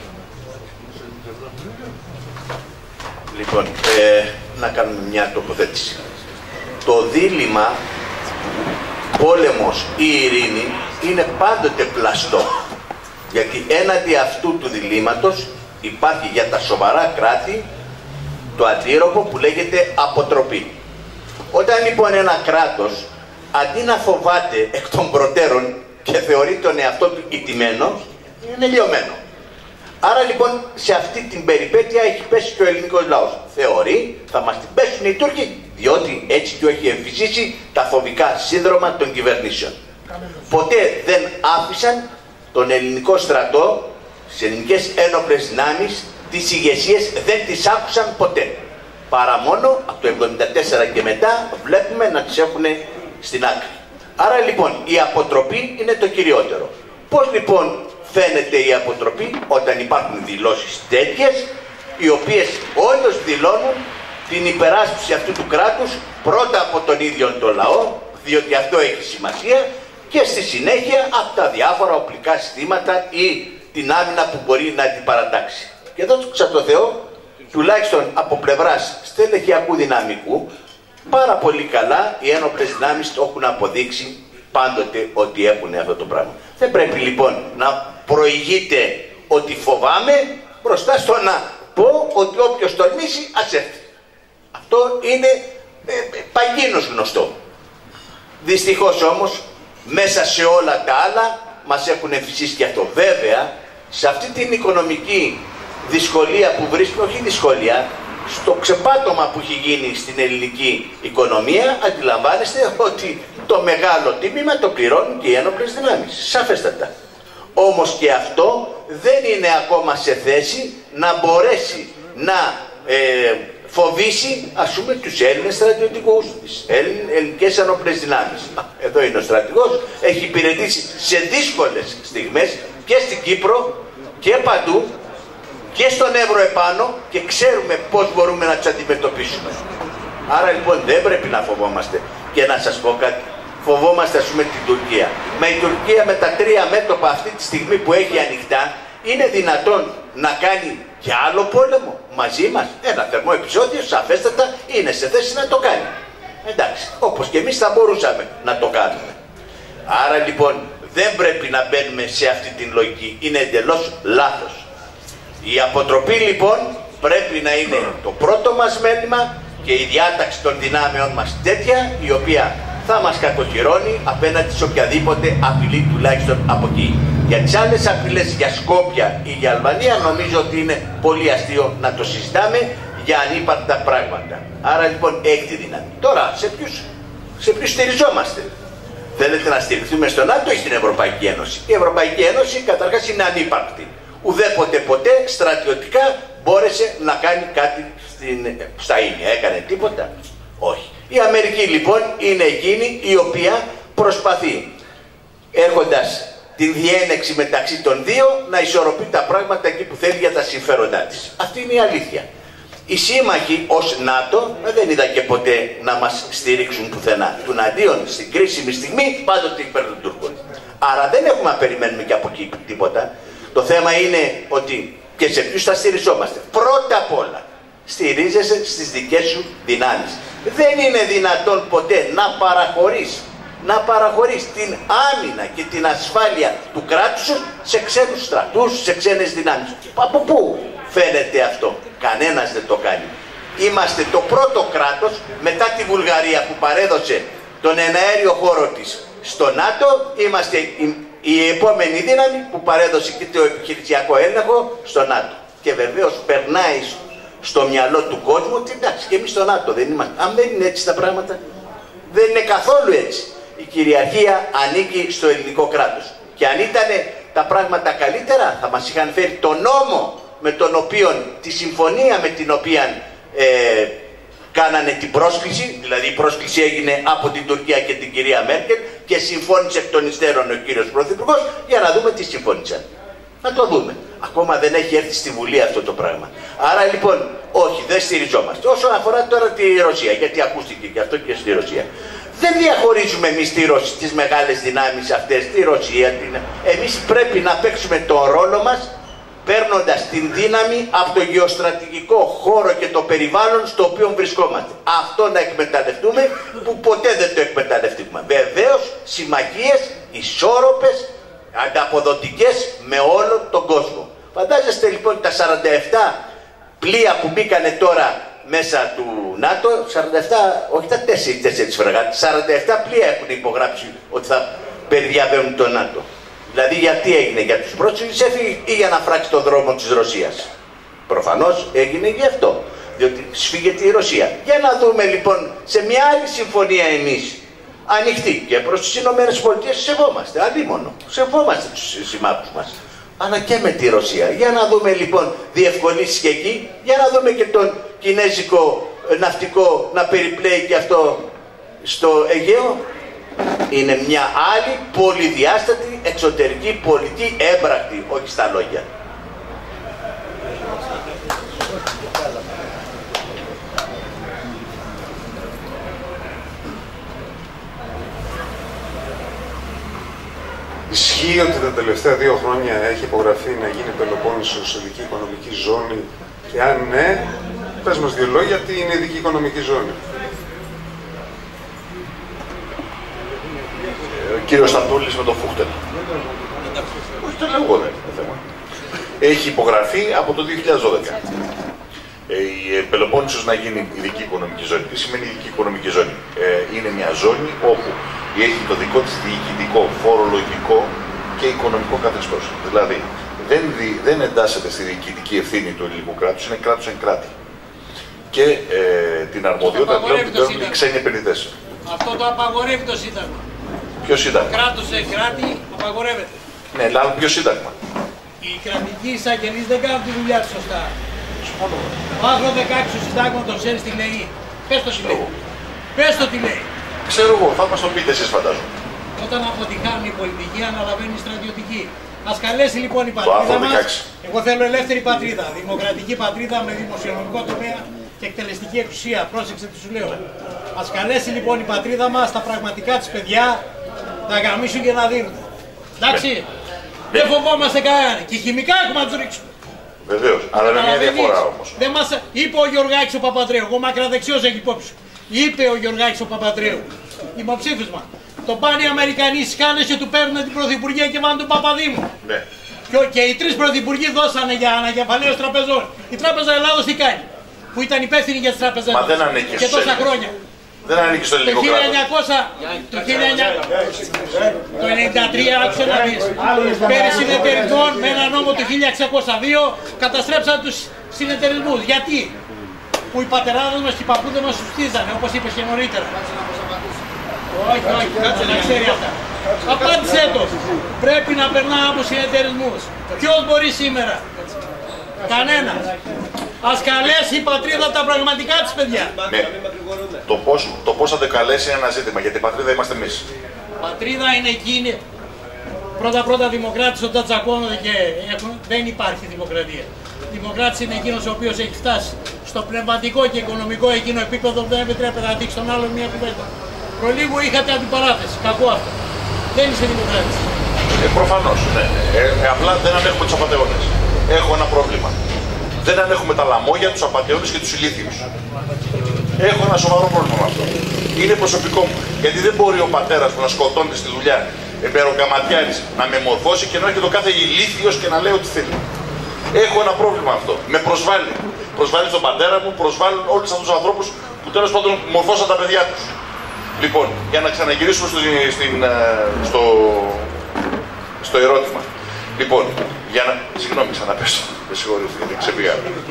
Λοιπόν, ε, να κάνουμε μια τοποθέτηση. Το δίλημμα πόλεμος ή ειρήνη είναι πάντοτε πλαστό. Γιατί έναντι αυτού του διλήμματος υπάρχει για τα σοβαρά κράτη το αντίρροπο που λέγεται αποτροπή. Όταν λοιπόν ένα κράτος αντί να φοβάται εκ των προτέρων και θεωρεί τον εαυτό του ηττημένο, είναι λιωμένο. Άρα λοιπόν σε αυτή την περιπέτεια έχει πέσει και ο ελληνικός λαός. Θεωρεί θα μας την πέσουν οι Τούρκοι, διότι έτσι του έχει εμφυσίσει τα φοβικά σύνδρομα των κυβερνήσεων. Ποτέ δεν άφησαν τον ελληνικό στρατό, τις ελληνικές ένοπλες δυνάμεις, τις ηγεσίες δεν τις άκουσαν ποτέ. Παρά μόνο από το εβδομήντα τέσσερα και μετά βλέπουμε να τις έχουν στην άκρη. Άρα λοιπόν η αποτροπή είναι το κυριότερο. Πώς λοιπόν φαίνεται η αποτροπή? Όταν υπάρχουν δηλώσεις τέτοιες, οι οποίες όντως δηλώνουν την υπεράσπιση αυτού του κράτους πρώτα από τον ίδιο τον λαό, διότι αυτό έχει σημασία, και στη συνέχεια από τα διάφορα οπλικά συστήματα ή την άμυνα που μπορεί να την παρατάξει. Και εδώ δόξα τω Θεώ, τουλάχιστον από πλευράς στελεχειακού δυναμικού, πάρα πολύ καλά οι ένοπλες δυνάμεις το έχουν αποδείξει πάντοτε ότι έχουν αυτό το πράγμα. Δεν πρέπει λοιπόν να προηγείται ότι φοβάμαι μπροστά στο να πω ότι όποιος τολμήσει ας έρθει. Αυτό είναι ε, ε, παγίνως γνωστό. Δυστυχώς όμως μέσα σε όλα τα άλλα μας έχουν εμφυσίσει και αυτό. Βέβαια σε αυτή την οικονομική δυσκολία που βρίσκουμε, όχι δυσκολία, στο ξεπάτωμα που έχει γίνει στην ελληνική οικονομία, αντιλαμβάνεστε ότι το μεγάλο τίμημα το πληρώνουν και οι ένοπλες δυνάμεις. Σαφέστατα. Όμως και αυτό δεν είναι ακόμα σε θέση να μπορέσει να ε, φοβήσει, ας πούμε, τους Έλληνες στρατιωτικούς, τις ελληνικές ενόπλες δυνάμεις. Εδώ είναι ο στρατηγός, έχει υπηρετήσει σε δύσκολες στιγμές και στην Κύπρο και παντού και στον Εύρο επάνω και ξέρουμε πώς μπορούμε να τους αντιμετωπίσουμε. Άρα λοιπόν δεν πρέπει να φοβόμαστε. Και να σας πω κάτι, φοβόμαστε ας πούμε την Τουρκία. Μα η Τουρκία με τα τρία μέτωπα αυτή τη στιγμή που έχει ανοιχτά, είναι δυνατόν να κάνει και άλλο πόλεμο μαζί μας? Ένα θερμό επεισόδιο σαφέστατα είναι σε θέση να το κάνει. Εντάξει, όπως και εμείς θα μπορούσαμε να το κάνουμε. Άρα λοιπόν δεν πρέπει να μπαίνουμε σε αυτή την λογική, είναι εντελώς λάθος. Η αποτροπή λοιπόν πρέπει να είναι το πρώτο μας μέλημα και η διάταξη των δυνάμεων μας τέτοια, η οποία θα μας κατοχυρώνει απέναντι σε οποιαδήποτε απειλή τουλάχιστον από εκεί. Για τις άλλες απειλές για Σκόπια ή για Αλβανία νομίζω ότι είναι πολύ αστείο να το συζητάμε για ανύπαρκτα πράγματα. Άρα λοιπόν έχει τη δύναμη. Τώρα σε ποιους, σε ποιους στηριζόμαστε? Θέλετε να στηριχθούμε στο ΝΑΤΟ ή στην Ευρωπαϊκή Ένωση? Η Ευρωπαϊκή Ένωση καταρχάς είναι ανύπαρκτη. Ουδέποτε ποτέ στρατιωτικά μπόρεσε να κάνει κάτι στην, στα ίνια. Έκανε τίποτα? Όχι. Η Αμερική λοιπόν είναι εκείνη η οποία προσπαθεί, έχοντας την διένεξη μεταξύ των δύο, να ισορροπεί τα πράγματα εκεί που θέλει για τα συμφέροντά της. Αυτή είναι η αλήθεια. Οι σύμμαχοι ως ΝΑΤΟ δεν είδα και ποτέ να μας στηρίξουν πουθενά. Τουναντίον στην κρίσιμη στιγμή πάντοτε υπέρ των Τούρκων. Άρα δεν έχουμε να περιμένουμε και από εκεί τίποτα. Το θέμα είναι ότι και σε ποιους θα στηριζόμαστε. Πρώτα απ' όλα στηρίζεσαι στις δικές σου δυνάμεις. Δεν είναι δυνατόν ποτέ να παραχωρείς, να παραχωρείς την άμυνα και την ασφάλεια του κράτους σου σε ξένους στρατούς, σε ξένες δυνάμεις. Από πού φαίνεται αυτό? Κανένας δεν το κάνει. Είμαστε το πρώτο κράτος μετά τη Βουλγαρία που παρέδωσε τον εναέριο χώρο της στο ΝΑΤΟ. Είμαστε η, η επόμενη δύναμη που παρέδωσε και το επιχειρησιακό έλεγχο στο ΝΑΤΟ. Και βεβαίως περνάει στο μυαλό του κόσμου ότι εντάξει, και εμείς στο ΝΑΤΟ δεν είμαστε. Αν δεν είναι έτσι τα πράγματα, δεν είναι καθόλου έτσι. Η κυριαρχία ανήκει στο ελληνικό κράτος. Και αν ήταν τα πράγματα καλύτερα, θα μας είχαν φέρει τον νόμο με τον οποίο, τη συμφωνία με την οποία ε, κάνανε την πρόσκληση, δηλαδή η πρόσκληση έγινε από την Τουρκία και την κυρία Μέρκελ και συμφώνησε εκ των υστέρων ο κύριος Πρωθυπουργός, για να δούμε τι συμφώνησαν. Να το δούμε. Ακόμα δεν έχει έρθει στη Βουλή αυτό το πράγμα. Άρα λοιπόν, όχι, δεν στηριζόμαστε. Όσον αφορά τώρα τη Ρωσία, γιατί ακούστηκε και αυτό και στη Ρωσία. Δεν διαχωρίζουμε εμείς τη Ρωσία, τις μεγάλες δυνάμεις αυτές, τη Ρωσία. Την... Εμείς πρέπει να παίξουμε τον ρόλο μας, παίρνοντας την δύναμη από το γεωστρατηγικό χώρο και το περιβάλλον στο οποίο βρισκόμαστε. Αυτό να εκμεταλλευτούμε, που ποτέ δεν το εκμεταλλευτούμε. Βεβαίως, συμμαχίες ισόρροπες, ανταποδοτικές με όλο τον κόσμο. Φαντάζεστε λοιπόν τα σαράντα επτά πλοία που μπήκανε τώρα μέσα του ΝΑΤΟ, σαράντα επτά, όχι τα τέσσερις φρεγάτες, σαράντα επτά πλοία έχουν υπογράψει ότι θα περιδιαβαίνουν το ΝΑΤΟ. Δηλαδή γιατί έγινε, για τους πρόσφυγες έφυγε ή για να φράξει τον δρόμο της Ρωσίας? Προφανώς έγινε γι' αυτό, διότι σφίγγεται η Ρωσία. Για να δούμε λοιπόν σε μια άλλη συμφωνία εμείς, ανοιχτή και προς τις Ηνωμένες Πολιτείες, σεβόμαστε, αλίμονο, σεβόμαστε τους συμμάχους μας. Αλλά και με τη Ρωσία. Για να δούμε λοιπόν διευκολύνσεις και εκεί, για να δούμε και τον κινέζικο ναυτικό να περιπλέει και αυτό στο Αιγαίο. Είναι μια άλλη πολυδιάστατη εξωτερική πολιτική, έμπρακτη, όχι στα λόγια. Ισχύει ότι τα τελευταία δύο χρόνια έχει υπογραφεί να γίνει Πελοπόννησος ειδική οικονομική ζώνη, και αν ναι, πες μας δύο λόγια, τι είναι ειδική οικονομική ζώνη? Ο κύριος Σταντούλης με το Φούχτελ. Όχι, το λέω εγώ, δεν είναι το θέμα. Έχει υπογραφεί από το δύο χιλιάδες δώδεκα. Η Πελοπόννησος να γίνει ειδική οικονομική ζώνη. Τι σημαίνει ειδική οικονομική ζώνη? Ε, είναι μια ζώνη όπου έχει το δικό της διοικητικό, φορολογικό και οικονομικό καθεστώς. Δηλαδή, δεν, δι, δεν εντάσσεται στη διοικητική ευθύνη του ελληνικού κράτους, είναι κράτος εν κράτη. Και ε, την αρμοδιότητα πλέον την παίρνουν οι ξένοι επενδυτές. Αυτό το απαγορεύει το Σύνταγμα. Ποιο Σύνταγμα? Κράτος σε κράτη απαγορεύεται. Ναι, αλλά ποιο Σύνταγμα? Οι κρατικοί εισαγγελείς δεν κάνουν τη δουλειά τους σωστά. Το άρθρο δεκαέξι του Συντάγματος ξέρεις τι λέει? Πες το τι λέει. Πες το τι λέει. Ξέρω εγώ, θα μας το πείτε εσείς φαντάζομαι. Όταν αποτυχάνουν οι πολιτικοί, αναλαβαίνει η στρατιωτική. Ας καλέσει λοιπόν η πατρίδα μας. Εγώ θέλω ελεύθερη πατρίδα. Δημοκρατική πατρίδα με δημοσιονομικό τομέα και εκτελεστική εξουσία. Πρόσεξε τι σου λέω. Ας καλέσει λοιπόν η πατρίδα μας τα πραγματικά της παιδιά να γαμίσουν και να δίνουν. Εντάξει. Δεν φοβόμαστε κανέναν. Και χημικά έχουμε να τους ρίξουμε. Βεβαίως, αλλά με μια διαφορά όμως. Δεν μας... Είπε ο Γιωργάκης ο Παπαντρέου, εγώ μακραδεξιός έχει υπόψη. Είπε ο Γιωργάκης ο Παπαντρέου, δημοψήφισμα. Το πάνε οι Αμερικανοί σκάνε και του παίρνουν την Πρωθυπουργία και βάνε τον Παπαδήμου. Ναι. Και, και οι τρεις πρωθυπουργοί δώσανε για ανακεφαλαίωση τραπεζών. Η Τράπεζα Ελλάδος τι κάνει? Που ήταν υπεύθυνη για τις τράπεζες Μα δεν ανήκει και τόσα χρόνια. Δεν ανήκει στο ελληνικό κράτος. Το χίλια εννιακόσια ενενήντα τρία, άκουσε να δεις. Πέρυσι συνεταιρισμών με ένα νόμο του χίλια εξακόσια δύο καταστρέψαν τους συνεταιρισμούς. Γιατί? Που οι πατεράδες μας και οι παππούδες μας τους στίζανε, όπως είπες και νωρίτερα. Όχι, όχι, κάτσε να ξέρει αυτά. Απάντησέ το. Πρέπει να περνά από συνεταιρισμούς. Ποιος μπορεί σήμερα? Κανένας. Ας καλέσει η πατρίδα τα πραγματικά της, παιδιά. Ναι. Το πώς, το πώς θα το καλέσει είναι ένα ζήτημα, γιατί η πατρίδα είμαστε εμείς. Πατρίδα είναι εκείνη. Πρώτα-πρώτα δημοκράτης όταν τσακώνονται και έχουν, δεν υπάρχει δημοκρατία. Δημοκράτης είναι εκείνος ο οποίος έχει φτάσει στο πνευματικό και οικονομικό εκείνο επίπεδο που δεν επιτρέπεται να δείξει τον άλλον μια κουβέντα. Προλίγου είχατε αντιπαράθεση. Κακό αυτό. Δεν είσαι δημοκράτης. Ε, προφανώς, ναι. Ε, ε, απλά δεν ανέχουμε τους απατεώνες. Έχω ένα πρόβλημα. Δεν ανέχουμε τα λαμόγια, τους απατεώνες και τους ηλίθιους. Έχω ένα σοβαρό πρόβλημα με αυτό. Είναι προσωπικό μου. Γιατί δεν μπορεί ο πατέρας μου να σκοτώνεται στη δουλειά, εμπεροκαματιάρης, να με μορφώσει και να έρχεται το κάθε ηλίθιος και να λέει ό,τι θέλει. Έχω ένα πρόβλημα αυτό. Με προσβάλλει. Προσβάλλει τον πατέρα μου, προσβάλλουν όλους αυτούς τους ανθρώπους που τέλος πάντων μορφώσαν τα παιδιά τους. Λοιπόν, για να ξαναγυρίσουμε στο, στην, στο, στο ερώτημα. Λοιπόν, για να... Συγγνώμη, ξαναπέσω. Με συγχωρείτε, γιατί ξεπήγα.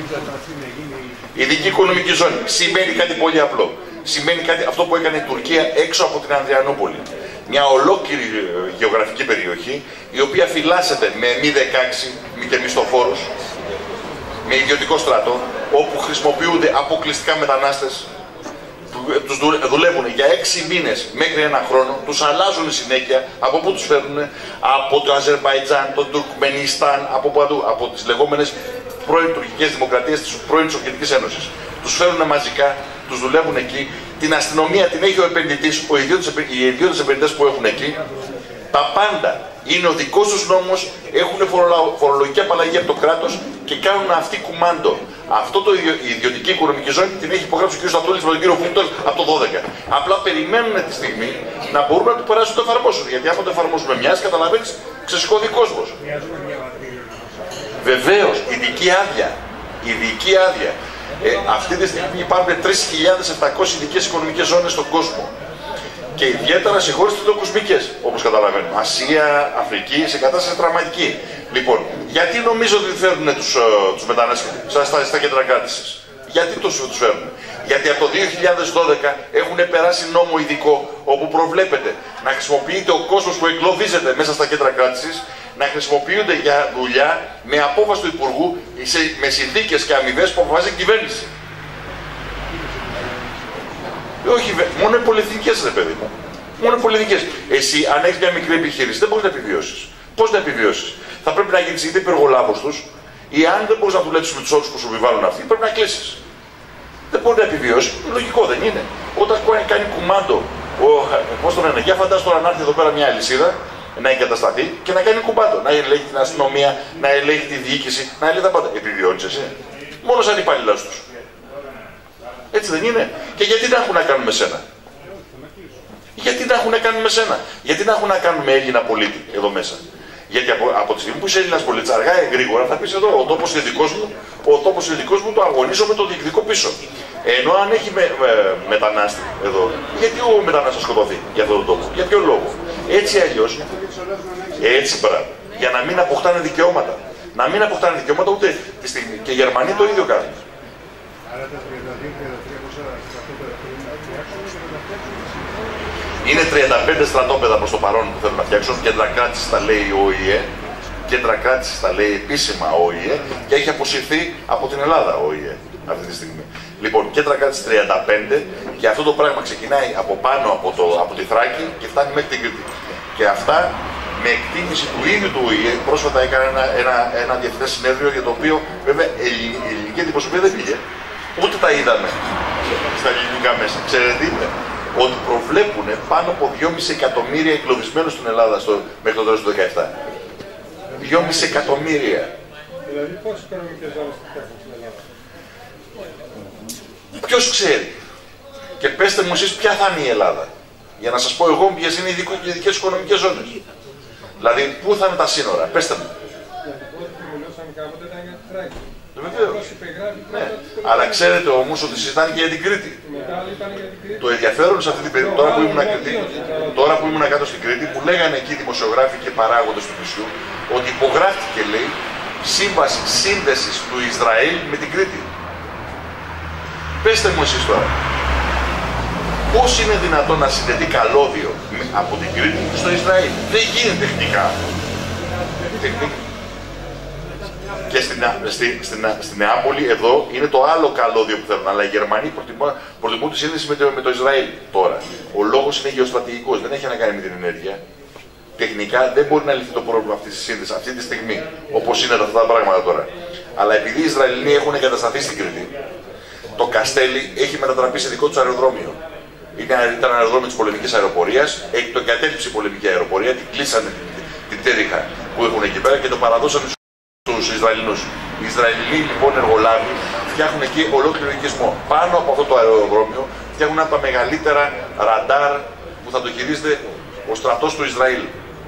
Η ειδική οικονομική ζώνη σημαίνει κάτι πολύ απλό. Σημαίνει κάτι, αυτό που έκανε η Τουρκία έξω από την Ανδριανούπολη. Μια ολόκληρη γεωγραφική περιοχή, η οποία φυλάσσεται με μη δεκαέξι και μισθοφόρους, με ιδιωτικό στρατό, όπου χρησιμοποιούνται αποκλειστικά μετανάστες, τους δουλεύουν για έξι μήνες μέχρι ένα χρόνο, τους αλλάζουν συνέχεια. Από πού τους φέρνουν? Από το Αζερμπαϊτζάν, το Τουρκμενιστάν, από παντού, από τις λεγόμενες πρώην τουρκικές δημοκρατίες της πρώην Σοβιετικής Ένωσης. Τους φέρνουν μαζικά, τους δουλεύουν εκεί. Την αστυνομία την έχει ο επενδυτής, ο ιδιώτες, οι ιδιώτες επενδυτές που έχουν εκεί. Τα πάντα είναι ο δικός τους νόμος, έχουν φορολογική απαλλαγή από το κράτος και κάνουν αυτοί κουμάντο. Αυτό το η ιδιωτική οικονομική ζώνη την έχει υπογράψει ο κ. Στατούλης με τον κ. Φούκτορ από το δώδεκα. Απλά περιμένουν τη στιγμή να μπορούν να το περάσουν το εφαρμόσουν. Γιατί άμα το εφαρμόσουμε μιας, καταλαβαίνεις, ξεσηκώδει κόσμος. Βεβαίως, ειδική άδεια. Ειδική άδεια. Ε, αυτή τη στιγμή υπάρχουν τρεις χιλιάδες επτακόσιες ειδικές οικονομικές ζώνες στον κόσμο. Και ιδιαίτερα σε χώρες τριτοκοσμικές, όπως καταλαβαίνουμε. Ασία, Αφρική, σε κατάσταση τραυματική. Λοιπόν, γιατί νομίζω ότι φέρνουν τους, uh, τους μετανάστες στα, στα κέντρα κράτησης? Γιατί τους, τους φέρνουν? Γιατί από το δύο χιλιάδες δώδεκα έχουν περάσει νόμο ειδικό, όπου προβλέπεται να χρησιμοποιείται ο κόσμος που εγκλωβίζεται μέσα στα κέντρα κράτησης, να χρησιμοποιούνται για δουλειά με απόφαση του Υπουργού, σε, με συνθήκες και αμοιβές που αποφασίζει η κυβέρνηση. Όχι, μόνο οι πολυεθνικές, ρε παιδί μου. Μόνο οι πολυεθνικές. Εσύ, αν έχεις μια μικρή επιχείρηση, δεν μπορείς να επιβιώσεις. Πώς να επιβιώσεις? Θα πρέπει να γίνεις είτε υπεργολάβος τους, ή αν δεν μπορείς να δουλέψεις με τους όρους που σου επιβάλλουν αυτοί, πρέπει να κλείσεις. Δεν μπορεί να επιβιώσει. Λογικό δεν είναι. Όταν κάνει κουμάντο, πώς το λένε, για φαντάσου τώρα να έρθει εδώ πέρα μια αλυσίδα, να εγκατασταθεί και να κάνει κουμπάντο. Να ελέγχει την αστυνομία, να ελέγχει τη διοίκηση, να ελέγχει τα πάντα. Επιβιώνεις εσύ? Μόνο σαν υπάλληλος τους. Έτσι δεν είναι? Και γιατί να έχουν να κάνουν με σένα? Γιατί να έχουν να κάνουν με σένα? Γιατί να έχουν να κάνουν με Έλληνα πολίτη εδώ μέσα? Γιατί από, από τη στιγμή που είσαι Έλληνας πολίτης, αργά ή γρήγορα θα πεις εδώ, ο τόπος είναι δικός μου, ο τόπος είναι δικός μου, το αγωνίζω με το διεκδικώ πίσω. Ενώ αν έχει με, με, μετανάστη εδώ, γιατί ο μετανάστης θα σκοτωθεί για αυτόν τον τόπο? Για ποιο λόγο? Έτσι αλλιώς, έτσι μπράβο, για να μην αποκτάνε δικαιώματα. Να μην αποκτάνε δικαιώματα ούτε τη στιγμή. Και οι Γερμανοί το ίδιο κάνουν. Είναι τριάντα πέντε στρατόπεδα προς το παρόν που θέλουν να φτιάξουν. Κέντρα κράτησης τα λέει ο ΟΗΕ. Κέντρα κράτησης τα λέει επίσημα ο ΟΗΕ και έχει αποσυρθεί από την Ελλάδα ο ΟΗΕ αυτή τη στιγμή. Λοιπόν, κέντρα κράτησης τριάντα πέντε και αυτό το πράγμα ξεκινάει από πάνω από, το, από τη Θράκη και φτάνει μέχρι την Κρήτη. Και αυτά με εκτίμηση του ίδιου του ΟΗΕ, πρόσφατα έκανε ένα, ένα, ένα διεθνές συνέδριο για το οποίο βέβαια η ελληνική αντιπροσωπεία δεν πήγε. Ούτε τα είδαμε στα ελληνικά μέσα. Ξέρετε τι είπε? Ότι προβλέπουν πάνω από δυόμισι εκατομμύρια εγκλωβισμένους στην Ελλάδα στο, μέχρι το τέλος του δεκαεπτά. δυόμισι εκατομμύρια. Δηλαδή πόσες οικονομικές ζώνες υπάρχουν στην Ελλάδα? Ποιος ξέρει? Και πέστε μου εσείς ποια θα είναι η Ελλάδα. Για να σας πω εγώ ποιες είναι οι ειδικές οικονομικές ζώνες. Δηλαδή πού θα είναι τα σύνορα, πέστε μου. Ναι. Αλλά ξέρετε όμως ότι συζητάνε και για την Κρήτη. Το ενδιαφέρον σε αυτή την περίπτωση, τώρα που ήμουν, Κρήτη, τώρα που ήμουν κάτω στην Κρήτη, που λέγανε εκεί οι δημοσιογράφοι και παράγοντες του νησιού, ότι υπογράφηκε, λέει, σύμβαση σύνδεσης του Ισραήλ με την Κρήτη. Πέστε μου εσείς τώρα. Πώς είναι δυνατόν να συνδεθεί καλώδιο από την Κρήτη στο Ισραήλ? Δεν γίνεται τεχνικά. Τεχνικά. Και στην, στη, στην, στην Νεάπολη εδώ είναι το άλλο καλώδιο που θέλουν. Αλλά οι Γερμανοί προτιμούν, προτιμούν τη σύνδεση με το, με το Ισραήλ τώρα. Ο λόγος είναι γεωστρατηγικός, δεν έχει να κάνει με την ενέργεια. Τεχνικά δεν μπορεί να λυθεί το πρόβλημα αυτή τη σύνδεση αυτή τη στιγμή, όπως είναι αυτά τα πράγματα τώρα. Αλλά επειδή οι Ισραηλοί έχουν εγκατασταθεί στην Κρήτη, το Καστέλι έχει μετατραπεί σε δικό του αεροδρόμιο. Ήταν αεροδρόμιο της πολεμικής αεροπορίας, το εγκατέλειψε η πολεμική αεροπορία, την κλείσανε την τέριχα που έχουν εκεί πέρα και το παραδώσανε στους Ισραηλινούς. Οι Ισραηλοί λοιπόν εργολάβοι φτιάχνουν εκεί ολόκληρο οικισμό. Πάνω από αυτό το αεροδρόμιο φτιάχνουν από τα μεγαλύτερα ραντάρ που θα το χειρίζεται ο στρατός του Ισραήλ.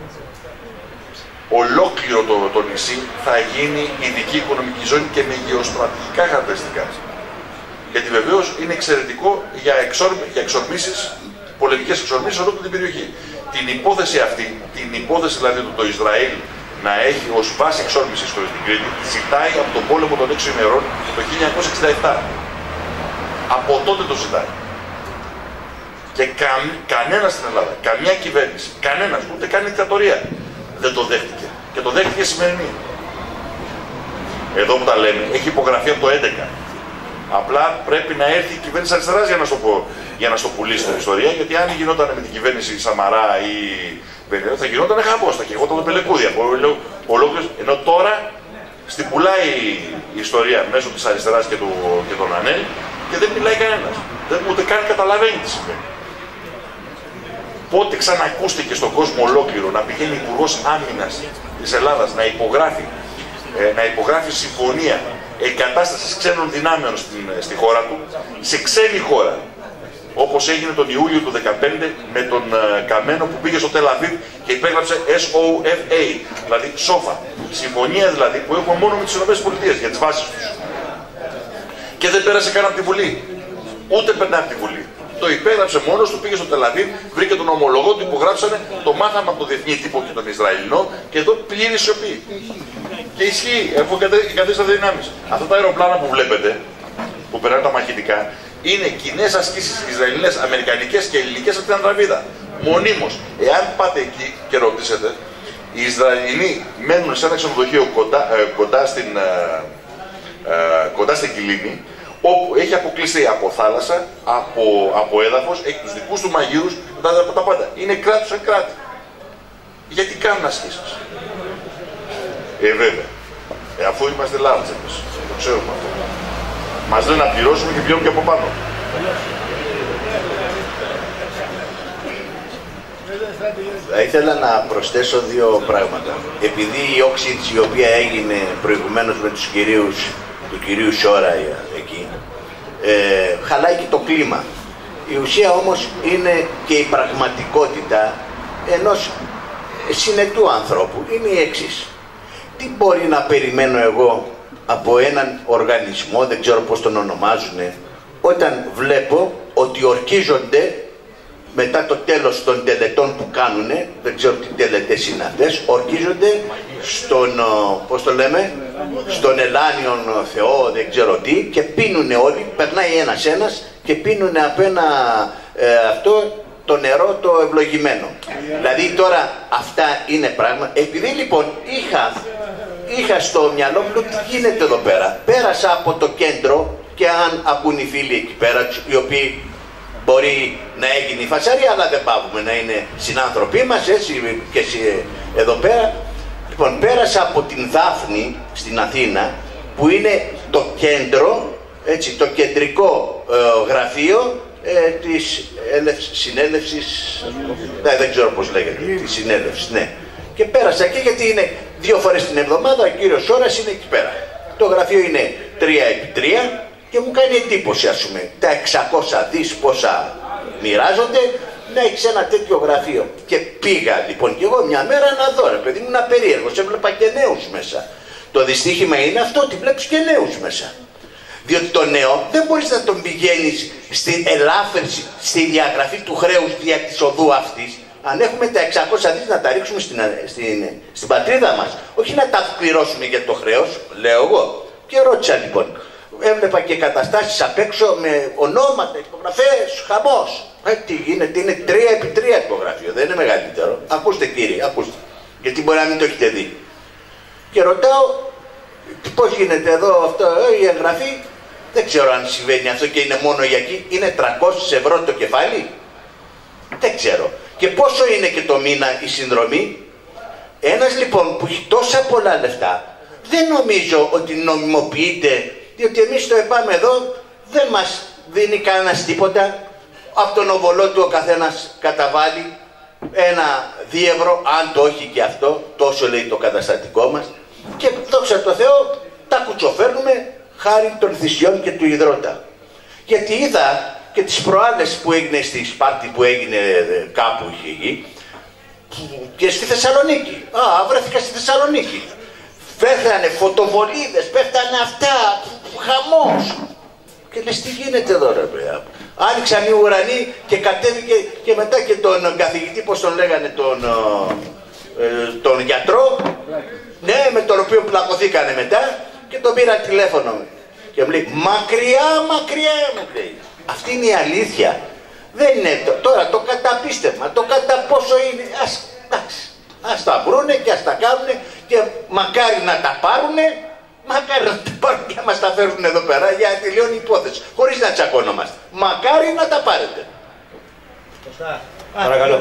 Ολόκληρο το, το νησί θα γίνει ειδική οικονομική ζώνη και με γεωστρατηγικά χαρακτηριστικά. Γιατί βεβαίως είναι εξαιρετικό για, εξορ, για εξορμήσεις, πολεμικές εξορμήσεις ολόκληρη την περιοχή. Την υπόθεση αυτή, την υπόθεση δηλαδή του το Ισραήλ να έχει ως βάση εξόρμησης χωρίς την Κρήτη, ζητάει από τον πόλεμο των έξι ημερών το χίλια εννιακόσια εξήντα επτά. Από τότε το ζητάει. Και κα, κανένας στην Ελλάδα, καμιά κυβέρνηση, κανένας, ούτε καν η δικτατορία δεν το δέχτηκε. Και το δέχτηκε σημερινή. Εδώ που τα λέμε, έχει υπογραφεί από το έντεκα. Απλά πρέπει να έρθει η κυβέρνηση αριστεράς για να στο πω, για να στο πουλήσει την ιστορία, γιατί αν γινόταν με την κυβέρνηση Σαμαρά ή Βενιζέλο, θα γινόταν χαμός, θα κεγόταν το πελεκούδι από ολόκληρος. Ενώ τώρα στην πουλάει η ιστορία μέσω της αριστεράς και, του, και των ΑΝΕΛ και δεν μιλάει κανένας. Δεν ούτε καν καταλαβαίνει τι σημαίνει. Πότε ξανακούστηκε στον κόσμο ολόκληρο να πηγαίνει υπουργός άμυνας της Ελλάδας να υπογράφει, ε, να υπογράφει συμφωνία εγκατάστασης ξένων δυνάμεων στην, στη χώρα του, σε ξένη χώρα, όπως έγινε τον Ιούλιο του δύο χιλιάδες δεκαπέντε με τον uh, Καμένο που πήγε στο Τελαβίβ και υπέγραψε ες ο εφ έι, δηλαδή σόφα, συμφωνία δηλαδή που έχουμε μόνο με τις ΗΠΑ για τις βάσεις τους. Και δεν πέρασε καν από τη Βουλή, ούτε περνάει από τη Βουλή. Το υπέγραψε μόνος του, πήγε στο Τελαβίβ, βρήκε τον ομολογό του, υπογράψανε, το μάθαμε από το διεθνή τύπο και τον Ισραηλινό και εδώ πλήρη σιωπή. Και ισχύει, αφού εγκαθίσταται δυνάμεις. Αυτά τα αεροπλάνα που βλέπετε, που περνάνε τα μαχητικά, είναι κοινές ασκήσεις Ισραηλινές, Αμερικανικές και Ελληνικές από την Ανδραβίδα. Μονίμως. Εάν πάτε εκεί και ρωτήσετε, οι Ισραηλινοί μένουν σε ένα ξενοδοχείο κοντά, ε, κοντά, στην, ε, ε, κοντά στην Κιλίνη, όπου έχει αποκλειστεί από θάλασσα, από, από έδαφος, έχει τους δικούς του μαγείρους, τα, τα, τα πάντα. Είναι κράτος σε κράτη. Γιατί κάνουν ασκήσεις? Ε, βέβαια. Ε, αφού είμαστε λάρτς εμείς, το ξέρουμε αυτό. Μας λένε να πληρώσουμε και πληρώνουμε και από πάνω. Θα ήθελα να προσθέσω δύο πράγματα. Επειδή η όξη η οποία έγινε προηγουμένως με τους κυρίους, του κυρίου Σόρα εκεί, ε, χαλάει και το κλίμα. Η ουσία όμως είναι και η πραγματικότητα ενός συνετού ανθρώπου. Είναι η εξής. Τι μπορεί να περιμένω εγώ από έναν οργανισμό, δεν ξέρω πώς τον ονομάζουνε, όταν βλέπω ότι ορκίζονται μετά το τέλος των τελετών που κάνουνε, δεν ξέρω τι τελετές είναι αυτές, ορκίζονται στον, πώς το λέμε, στον ελάνιον Θεό, δεν ξέρω τι, και πίνουνε όλοι, περνάει ένας ένας και πίνουνε από ένα ε, αυτό το νερό το ευλογημένο. Δηλαδή τώρα αυτά είναι πράγμα. Επειδή λοιπόν είχα, είχα στο μυαλό μου τι γίνεται εδώ πέρα. Πέρασα από το κέντρο και αν ακούν οι φίλοι εκεί πέρα, οι οποίοι μπορεί να έγινε η φασαρία, αλλά δεν πάβουμε να είναι συνάνθρωποι μας, έτσι και εσύ εδώ πέρα. Λοιπόν, πέρασα από την Δάφνη στην Αθήνα, που είναι το κέντρο, έτσι, το κεντρικό ε, γραφείο ε, της συνέλευσης, ναι, δεν ξέρω πώς λέγεται, της συνέλευσης, ναι. Και πέρασα εκεί γιατί είναι δύο φορές την εβδομάδα, ο κύριος Σόρας είναι εκεί πέρα. Το γραφείο είναι τρία επί τρία και μου κάνει εντύπωση, ας πούμε, τα εξακόσια δις πόσα μοιράζονται, να έχεις ένα τέτοιο γραφείο. Και πήγα λοιπόν και εγώ μια μέρα να δω, ρε παιδί μου, ήμουν περίεργος, έβλεπα και νέους μέσα. Το δυστύχημα είναι αυτό, ότι βλέπεις και νέους μέσα. Διότι το νέο δεν μπορείς να τον πηγαίνεις στην ελάφρυνση, στη διαγραφή του χρέους δια της οδού αυτής. Αν έχουμε τα εξακόσια δις να τα ρίξουμε στην, στην, στην πατρίδα μας, όχι να τα πληρώσουμε για το χρέος, λέω εγώ. Και ρώτησα λοιπόν, έβλεπα και καταστάσεις απ' έξω με ονόματα, υπογραφές, χαμός. Ε, τι γίνεται, είναι τρία επί τρία υπογραφείο, δεν είναι μεγαλύτερο. Ακούστε κύριε, ακούστε, γιατί μπορεί να μην το έχετε δει. Και ρωτάω, πώς γίνεται εδώ αυτό, ε, η εγγραφή, δεν ξέρω αν συμβαίνει αυτό και είναι μόνο για εκεί, είναι τριακόσια ευρώ το κεφάλι. Δεν ξέρω. Και πόσο είναι και το μήνα η συνδρομή. Ένας λοιπόν που έχει τόσα πολλά λεφτά, δεν νομίζω ότι νομιμοποιείται, διότι εμείς το ΕΠΑΜ εδώ δεν μας δίνει κανένας τίποτα. Από τον οβολό του ο καθένας καταβάλει ένα δύο ευρώ, αν το έχει και αυτό, τόσο λέει το καταστατικό μας. Και δόξα τω Θεώ, τα κουτσοφέρνουμε χάρη των θυσιών και του υδρότα. Γιατί είδα και τις προάλλες που έγινε στη Σπάρτη, που έγινε κάπου εκεί, και στη Θεσσαλονίκη. Α, βρέθηκα στη Θεσσαλονίκη. Πέθανε φωτοβολίδες, πέφτανε αυτά, χαμός. Και λες τι γίνεται εδώ ρε παιδιά. Άνοιξαν οι ουρανοί και κατέβηκε και μετά και τον καθηγητή, πώς τον λέγανε, τον, ε, τον γιατρό, ναι, με τον οποίο πλακωθήκανε μετά, και τον πήρα τηλέφωνο και μου λέει μακριά, μακριά, μου λέει. Αυτή είναι η αλήθεια. Δεν είναι το, τώρα το καταπίστευμα, το κατά πόσο είναι, ας, εντάξει, ας τα βρούνε και ας τα κάνουνε και μακάρι να τα πάρουνε, μακάρι να τα πάρουν και να μας τα φέρουν εδώ πέρα για να τελειώνει η υπόθεση, χωρίς να τσακώνομαστε. Μακάρι να τα πάρετε. Παρακαλώ.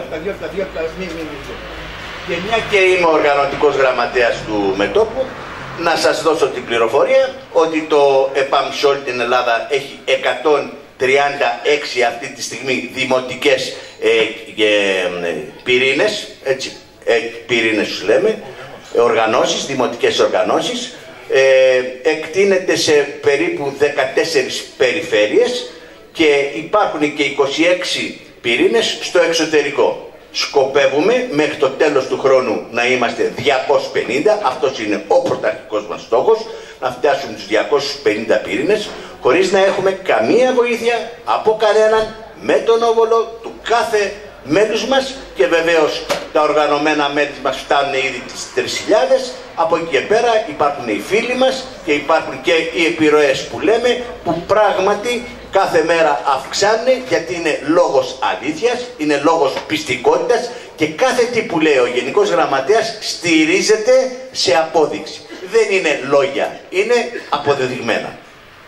Και μια και είμαι οργανωτικός γραμματέας του μετώπου, να σας δώσω την πληροφορία ότι το ΕΠΑΜ σε όλη την Ελλάδα έχει εκατόν τριάντα έξι αυτή τη στιγμή δημοτικές ε, ε, πυρήνες, έτσι, ε, πυρήνες τους λέμε, οργανώσεις, δημοτικές οργανώσεις, ε, εκτείνεται σε περίπου δεκατέσσερις περιφέρειες και υπάρχουν και είκοσι έξι πυρήνες στο εξωτερικό. Σκοπεύουμε μέχρι το τέλος του χρόνου να είμαστε διακόσιοι πενήντα, αυτός είναι ο πρωταρχικός μας στόχος, να φτάσουμε τους διακόσιους πενήντα πυρήνες, χωρίς να έχουμε καμία βοήθεια από κανέναν, με τον όβολο του κάθε μέλους μας, και βεβαίως τα οργανωμένα μέλη μας φτάνουν ήδη τις τρεις χιλιάδες, από εκεί και πέρα υπάρχουν οι φίλοι μας και υπάρχουν και οι επιρροές που λέμε, που πράγματι κάθε μέρα αυξάνουν, γιατί είναι λόγος αλήθειας, είναι λόγος πιστικότητας και κάθε τι που λέει ο Γενικός Γραμματέας στηρίζεται σε απόδειξη. Δεν είναι λόγια, είναι αποδεδειγμένα.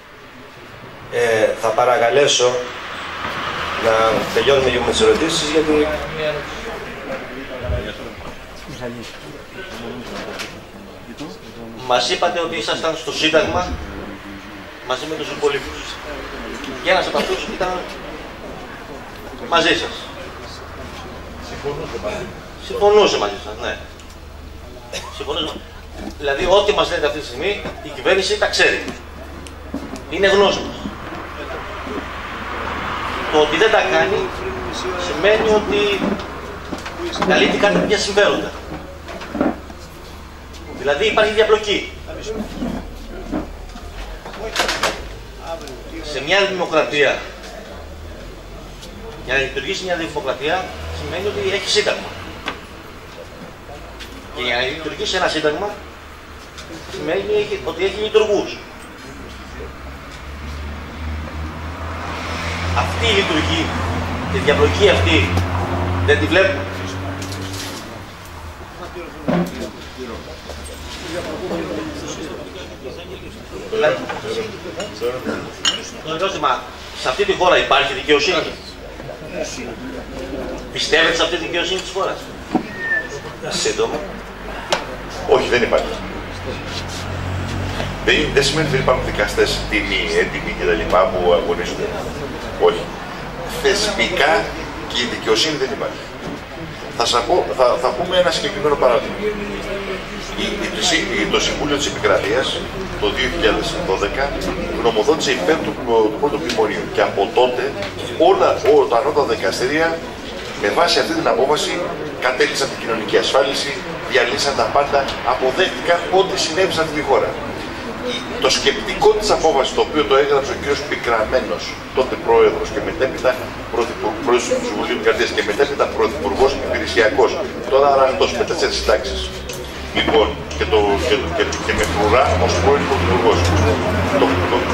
Ε, θα παρακαλέσω να τελειώνουμε λίγο με τις ερωτήσεις, γιατί... Μας είπατε ότι ήσασταν στο Σύνταγμα μαζί με τους υπολείπους. Και ένας από αυτούς ήταν μαζί σας. Συμφωνούσε μαζί. Συμφωνούσε μαζί σας, ναι. Συμφωνούσε. Δηλαδή, ό,τι μας λέτε αυτή τη στιγμή, η κυβέρνηση τα ξέρει. Είναι γνώση μας. Το ότι δεν τα κάνει σημαίνει ότι καλύπτει κάποια συμφέροντα. Δηλαδή υπάρχει διαπλοκή. Σε μια δημοκρατία, για να λειτουργήσει μια δημοκρατία, σημαίνει ότι έχει σύνταγμα. Και για να λειτουργήσει ένα σύνταγμα, σημαίνει ότι έχει λειτουργούς. Αυτή η λειτουργή, τη διαπλοκή αυτή, δεν τη βλέπουμε. Το ερώτημα, σε αυτή τη χώρα υπάρχει δικαιοσύνη? Πιστεύετε σε αυτή τη δικαιοσύνη της χώρας? Σύντομα. Όχι, δεν υπάρχει. Δεν, δεν σημαίνει ότι δεν υπάρχουν δικαστές τιμή, έτοιμοι κτλ. Που αγωνίζονται. Όχι. Θεσμικά και η δικαιοσύνη δεν υπάρχει. Θα, σας πω, θα, θα πούμε ένα συγκεκριμένο παράδειγμα. Η, η, το Συμβούλιο της Επικρατείας το δύο χιλιάδες δώδεκα γνωμοδότησε υπέρ του, του πρώτου μνημονίου και από τότε όλα, όλα τα ανώτατα δικαστήρια με βάση αυτή την απόφαση κατέληξαν την κοινωνική ασφάλιση, διαλύσαν τα πάντα, αποδέχτηκαν ό,τι συνέβη σε αυτή τη χώρα. Το σκεπτικό της απόφασης, το οποίο το έγραψε ο κ. Πικραμένος, τότε πρόεδρος και μετέπειτα πρόεδρος του Συμβουλίου Επικρατείας και μετέπειτα πρωθυπουργός υπηρεσιακός, τώρα αραγκτός με τέσσερις συντάξεις. Λοιπόν, και, το, και, το, και, και με φρουρά ως πρώην πρωθυπουργός. Το, το,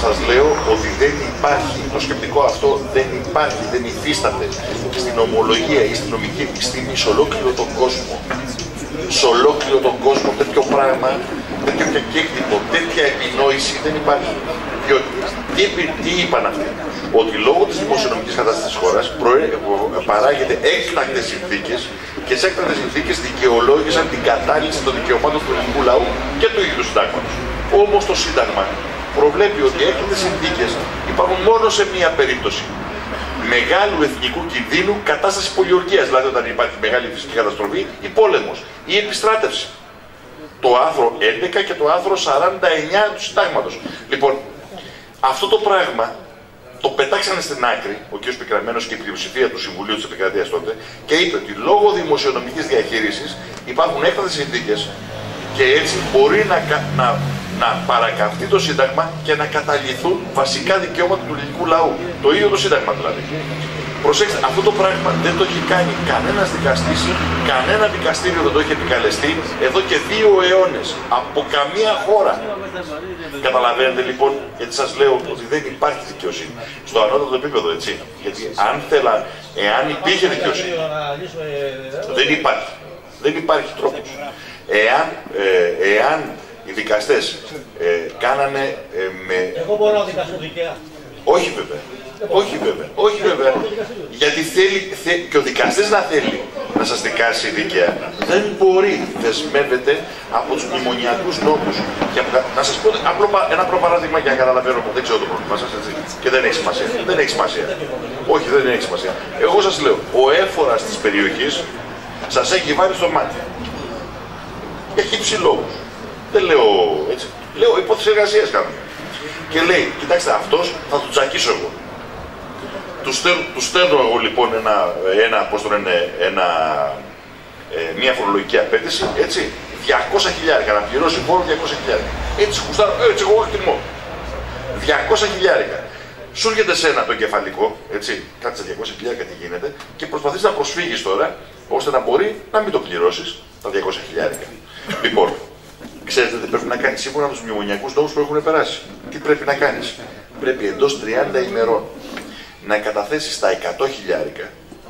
σας λέω ότι δεν υπάρχει, το σκεπτικό αυτό δεν υπάρχει, δεν υφίσταται στην ομολογία ή στην νομική επιστήμη σε ολόκληρο τον κόσμο. Σε ολόκληρο τον κόσμο τέτοιο πράγμα, τέτοιο κακέκτυπο, τέτοια επινόηση δεν υπάρχει. Διότι τι, τι είπαν αυτοί, ότι λόγω της δημοσιονομικής κατάστασης της χώρας παράγεται έκτακτες συνθήκες και σε έκτακτες συνθήκες δικαιολόγησαν την κατάληψη των δικαιωμάτων του ελληνικού λαού και του ίδιου του συντάγματος. Όμως το Σύνταγμα προβλέπει ότι οι έκτακτες συνθήκες υπάρχουν μόνο σε μία περίπτωση. Μεγάλου εθνικού κινδύνου, κατάσταση πολιορκίας, δηλαδή όταν υπάρχει μεγάλη φυσική καταστροφή ή πόλεμος ή επιστράτευση. Το άρθρο έντεκα και το άρθρο σαράντα εννιά του Συντάγματος. Λοιπόν, αυτό το πράγμα το πετάξανε στην άκρη ο κ. Πικραμένος και η πλειοψηφία του Συμβουλίου της Επικρατείας τότε και είπε ότι λόγω δημοσιονομικής διαχείρισης υπάρχουν έκτακτες συνθήκες και έτσι μπορεί να, να, να παρακαμφθεί το Σύνταγμα και να καταργηθούν βασικά δικαιώματα του ελληνικού λαού. Το ίδιο το Σύνταγμα δηλαδή. Προσέξτε, αυτό το πράγμα δεν το έχει κάνει κανένας δικαστής, κανένα δικαστήριο δεν το έχει επικαλεστεί εδώ και δύο αιώνες, από καμία χώρα. Καταλαβαίνετε λοιπόν, γιατί σας λέω ότι δεν υπάρχει δικαιοσύνη. Στο ανώτατο επίπεδο, έτσι. Γιατί αν θέλα, εάν υπήρχε δικαιοσύνη, δεν υπάρχει. Δεν υπάρχει τρόπος. Εάν, ε, εάν οι δικαστές ε, κάνανε ε, με... Εγώ μπορώ να δικαστώ δικαία. Όχι βέβαια. Όχι βέβαια, όχι βέβαια. Γιατί θέλει, θε, και ο δικαστής να θέλει να σας δικάσει δίκαια, δεν μπορεί, δεσμεύεται από τους μνημονιακούς νόμους. Και να σας πω απλό, ένα απλό παράδειγμα για να καταλαβαίνω, δεν ξέρω το πρόβλημα σας, έτσι, και δεν έχει σημασία. Δεν έχει σημασία. Όχι, δεν έχει σημασία. Εγώ σας λέω, ο έφορας της περιοχής σας έχει βάλει στο μάτι. Για χύψη λόγους. Δεν λέω έτσι. Λέω υπόθεση εργασίας κάνω. Και λέει, κοιτάξτε, αυτός θα τον τσακίσω εγώ. Του στέλνω, του στέλνω εγώ λοιπόν ένα, ένα, πώς το λένε, ένα, ε, μια φορολογική απέτηση, έτσι, διακόσια χιλιάρικα, να πληρώσει φόρο διακόσια χιλιάρικα. Έτσι κουστάρω, έτσι εγώ εκτιμώ. διακόσια χιλιάρικα. Σου έρχεται σένα το κεφαλικό, έτσι, κάτσε διακόσια χιλιάρικα τι γίνεται, και προσπαθείς να προσφύγεις τώρα, ώστε να μπορεί να μην το πληρώσεις τα διακόσια χιλιάρικα. Λοιπόν, ξέρετε τι πρέπει να κάνεις σύμφωνα με τους μνημονιακούς νόμους που έχουν περάσει. Τι πρέπει να κάνεις. Πρέπει εντός τριάντα ημερών να καταθέσεις τα εκατό χιλιάρικα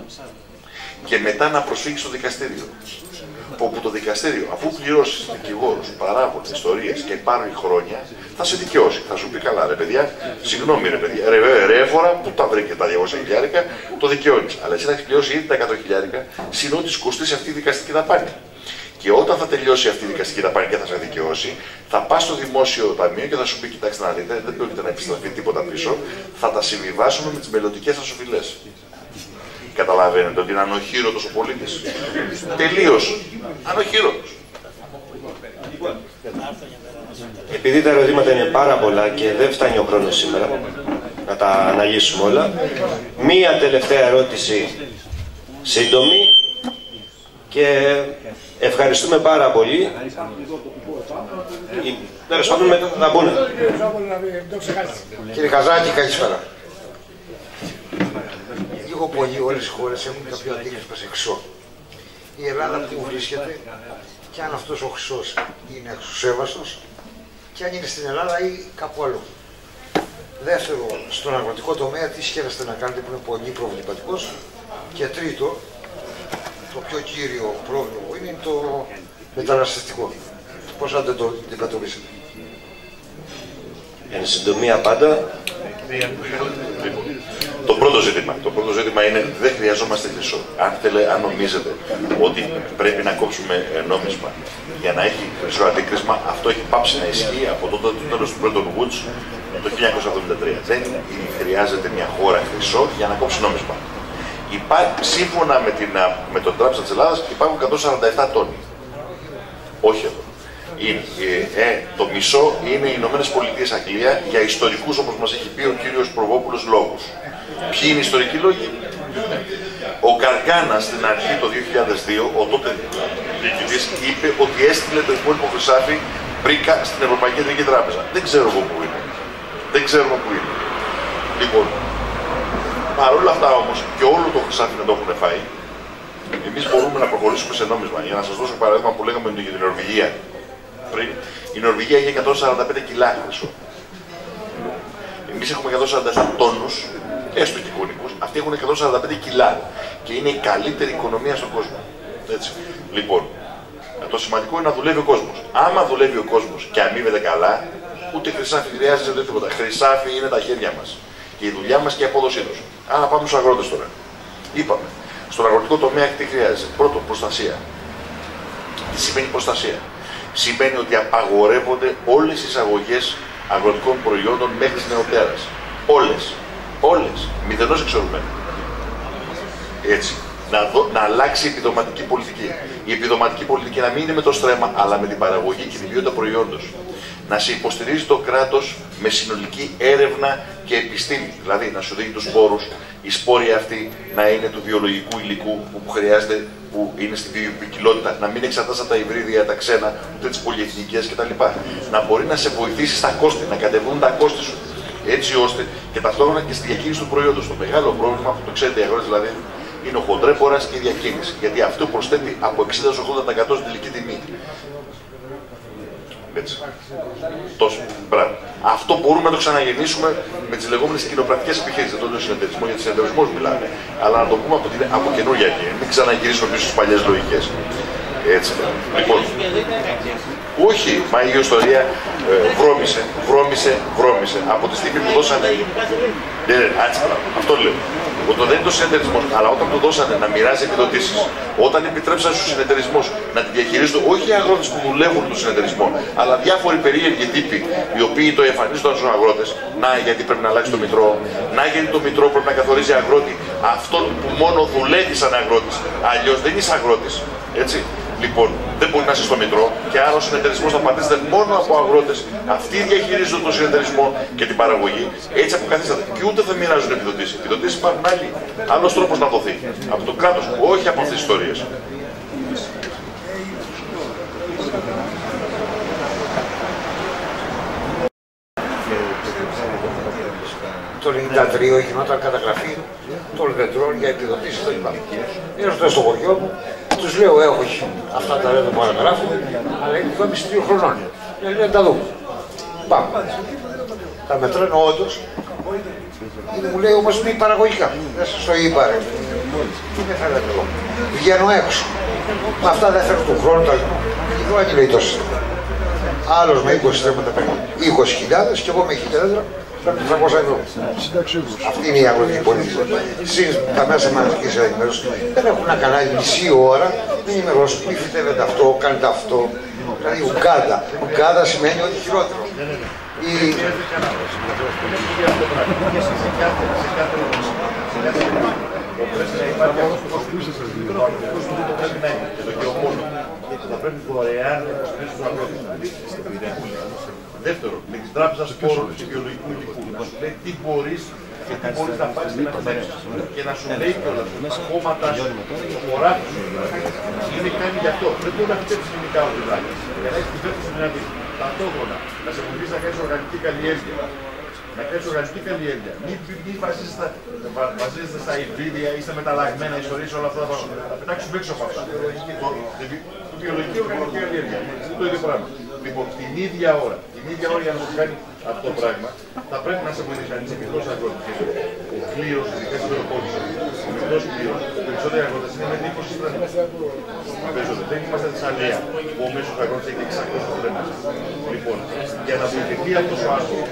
και μετά να προσφύγεις στο δικαστήριο. Όπου το δικαστήριο, αφού πληρώσεις δικηγόρους, παράγοντες, ιστορίες και πάρει χρόνια, θα σε δικαιώσει. Θα σου πει καλά, ρε παιδιά, συγγνώμη ρε παιδιά, ρε, ρε, ρε έφορα, πού τα βρήκε τα διακόσια χιλιάρικα, το δικαιώνεις. Αλλά εσύ θα έχεις πληρώσει ήδη τα εκατό χιλιάρικα, συν ό,τι σου κοστίσει αυτή η δικαστική δαπάνη. Και όταν θα τελειώσει αυτή η δικαστική δαπάνη και θα σε δικαιώσει, θα πας στο δημόσιο ταμείο και θα σου πει: κοιτάξτε να δείτε, δεν πρόκειται να επιστραφεί τίποτα πίσω, θα τα συμβιβάσουμε με τις μελλοντικές σας οφειλές. Καταλαβαίνετε ότι είναι ανοχήρωτος ο πολίτης. Τελείως ανοχήρωτος. Επειδή τα ερωτήματα είναι πάρα πολλά και δεν φτάνει ο χρόνος σήμερα να τα αναλύσουμε όλα, μία τελευταία ερώτηση σύντομη και ευχαριστούμε πάρα πολύ. Τέλος πάντων να μπουν. Κύριε Καζάκη, καλησπέρα. Λίγο πολύ όλες οι χώρες έχουν κάποιο αντίκτυπο προς εξώ. Η Ελλάδα που βρίσκεται, και αν αυτός ο χρυσός είναι αξιοσέβαστος, και αν είναι στην Ελλάδα ή κάπου αλλού. Δεύτερο, στον αγροτικό τομέα τι σκέφτεστε να κάνετε που είναι πολύ προβληματικός. Και τρίτο, το πιο κύριο πρόβλημα που είναι, είναι το μεταναστευτικό. Πώς θα το αντιμετωπίσετε. Εν συντομία πάντα. Το πρώτο ζήτημα, το πρώτο ζήτημα είναι δεν χρειαζόμαστε χρυσό. Αν, θέλε, αν νομίζετε ότι πρέπει να κόψουμε νόμισμα για να έχει χρυσό αντίκρισμα, αυτό έχει πάψει να ισχύει από τότε το τέλος του Bretton Woods το χίλια εννιακόσια εβδομήντα τρία. Δεν χρειάζεται μια χώρα χρυσό για να κόψει νόμισμα. Υπά, σύμφωνα με, την, με τον Τράπεζα της Ελλάδας υπάρχουν εκατόν σαράντα επτά τόνοι. Όχι εδώ. Είναι, ε, ε, το μισό είναι οι Ηνωμένες Πολιτείες Αγγλία για ιστορικούς, όπως μας έχει πει ο κύριος Προβόπουλος, λόγους. Ποιοι είναι οι ιστορικοί λόγοι? Ο Καρκάνας στην αρχή το δύο χιλιάδες δύο, ο τότε διοικητής, είπε ότι έστειλε το υπόλοιπο χρυσάφι μπρίκα στην Ευρωπαϊκή Κεντρική Τράπεζα. Δεν ξέρω εγώ πού είναι. Δεν ξέρουμε πού είναι. Λοιπόν, παρόλα αυτά όμως και όλο το χρυσάφι να το έχουν φάει, εμείς μπορούμε να προχωρήσουμε σε νόμισμα. Για να σας δώσω παράδειγμα που λέγαμε για την Νορβηγία. Πριν, η Νορβηγία είχε εκατόν σαράντα πέντε κιλά χρυσό. Εμείς έχουμε εκατόν σαράντα επτά τόνους, έστω και κονικούς, αυτοί έχουν εκατόν σαράντα πέντε κιλά και είναι η καλύτερη οικονομία στον κόσμο. Έτσι. Λοιπόν, το σημαντικό είναι να δουλεύει ο κόσμος. Άμα δουλεύει ο κόσμος και αμείβεται καλά, ούτε χρυσάφι χρειάζεται ούτε τίποτα. Χρυσάφι είναι τα χέρια μας. Και η δουλειά μας και η απόδοσή τους. Άρα πάμε στους αγρότες τώρα. Είπαμε, στον αγροτικό τομέα τι χρειάζεται. Πρώτον, προστασία. Τι σημαίνει προστασία? Σημαίνει ότι απαγορεύονται όλες οι εισαγωγές αγροτικών προϊόντων μέχρι νεοτέρας. Όλες. Όλες. Μηδενός εξορρουμένου. Έτσι. Να, δω, να αλλάξει η επιδοματική πολιτική. Η επιδοματική πολιτική να μην είναι με το στρέμμα, αλλά με την παραγωγή και την ποιότητα προϊόντος. Να σε υποστηρίζει το κράτος με συνολική έρευνα και επιστήμη. Δηλαδή να σου δίνει τους σπόρους, οι σπόροι αυτοί να είναι του βιολογικού υλικού που χρειάζεται, που είναι στη βιοποικιλότητα, να μην εξαρτάται από τα υβρίδια, τα ξένα, ούτε τις πολυεθνικές κτλ. Να μπορεί να σε βοηθήσει στα κόστη, να κατεβούν τα κόστη σου. Έτσι ώστε και ταυτόχρονα και στη διακίνηση του προϊόντος. Το μεγάλο πρόβλημα που το ξέρετε οι αγρότες δηλαδή είναι ο χοντρέπορας και η διακίνηση. Γιατί αυτό προσθέτει από εξήντα με ογδόντα τοις εκατό στην τελική τιμή. Έτσι. Τόσο. Μπράβο. Αυτό μπορούμε να το ξαναγεννήσουμε με τις λεγόμενες κοινοπρακτικές επιχειρήσεις. Δεν το λέω συνεταιρισμό, για τις συνεταιρισμούς μιλάμε. Αλλά να το πούμε από, την, από καινούργια και μην ξαναγυρίσουμε πίσω στις παλιές λογικές. Έτσι. Λοιπόν. Όχι, μα η ιστορία ε, βρώμησε, βρώμισε, βρώμισε. Από τη στιγμή που δώσανε. Ναι, ναι, έτσι, αυτό λέω. Όταν δεν είναι το συνεταιρισμό, αλλά όταν του δώσανε να μοιράζει επιδοτήσεις, όταν επιτρέψαν στους συνεταιρισμούς να τη διαχειρίζονται όχι οι αγρότες που δουλεύουν τον συνεταιρισμό, αλλά διάφοροι περίεργοι τύποι οι οποίοι το εμφανίζονταν στους αγρότες, να γιατί πρέπει να αλλάξει το μητρό, να γιατί το μητρό πρέπει να καθορίζει αγρότη αυτόν που μόνο δουλεύει σαν αγρότης. Αλλιώς δεν είσαι αγρότης. Έτσι. Λοιπόν, δεν μπορεί να είσαι στο μητρό και άρα ο συνεταιρισμός θα πατήσεται μόνο από αγρότες. Αυτοί διαχειρίζονται τον συνεταιρισμό και την παραγωγή. Έτσι αποκαθίσταται. Και ούτε θα μοιράζουν επιδοτήσεις. Επιδοτήσεις υπάρχουν άλλοι. Άλλος τρόπος να δοθεί. Από το κράτος, όχι από αυτές τις ιστορίες. Το ενενήντα τρία γινόταν καταγραφή των λιδετρών για επιδοτήσεις κλπ. Έρχονται στο χωριό μου, τους λέω: έχω αυτά τα λένε που αναγράφουμε, αλλά είναι δυόμισι δύο χρονών. Λένε: να τα δούμε. Πάμε. Τα μετρώνω όντως. Μου λέει όμως μη παραγωγικά. Δεν σας το είπα, ρε. Τι με θέλετε εγώ. Βγαίνω έξω. Με αυτά δεν φέρνω του χρόνου τα λέω. Εγώ δεν λέει τόσο. Άλλος με είκοσι στρέμματα παίρνει είκοσι χιλιάδες και εγώ με χιλιάδες. τριακόσια ευρώ. Αυτή είναι η αγροτική πολιτική. Συν τα μέσα μαζικής ενημέρωσης δεν έχουν να κανάλι μισή ώρα να ενημερώσουν. Μη φυτεύετε αυτό, κάνετε αυτό. Δηλαδή ουγκάντα. Ουγκάντα σημαίνει ότι χειρότερο. Η... Θα πρέπει δωρεάν να υποστηρίζει τους αγρότες. Δεύτερον, με την τράπεζα σπόρων του βιολογικού υλικού. Να σου λέει τι μπορείς και τι μπορείς να πάρεις και να φτιάξεις. Και να σου λέει κιόλας τα κόμματα σου, το χωράφι σου. Είναι κάνει γι' αυτό. Δεν μπορεί να φτιάξεις γενικά ο διδάκης. Για να έχεις τη βέλτιση δυνατή. Ταυτόχρονα, να σε βοηθήσει να κάνεις οργανική καλλιέργεια. Να κάνεις οργανική καλλιέργεια. Μην μη βασίζεσαι στα υβρίδια ή στα μεταλλαγμένα ιστορίες, όλα αυτά. Θα πετάξουμε έξω από αυτά. Το βιολογική οργανική καλλιέργεια. Είναι το ίδιο πράγμα. Λοιπόν, την ίδια ώρα, την ίδια ώρα για να σου κάνει αυτό το πράγμα, θα πρέπει να σε βοηθήσει αν είσαι μικρός αγρότης. Ο κλείος, ειδικά στην Πελοπόννησο, ο μικρός κλείος, οι περισσότεροι αγρότες είναι με είκοσι στρέμματα. Δεν είμαστε της Αλία, που ο μέσος αγρότης έχει εξακόσια στρέμματα. Λοιπόν, για να βοηθηθεί αυτός ο άνθρωπος.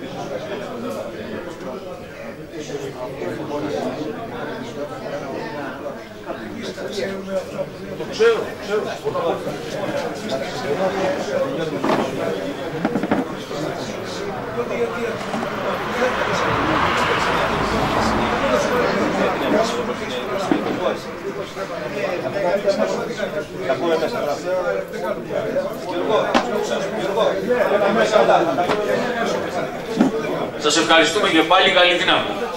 Το ξέρω, ξέρω. Σας ευχαριστούμε και πάλι, καλή δύναμη.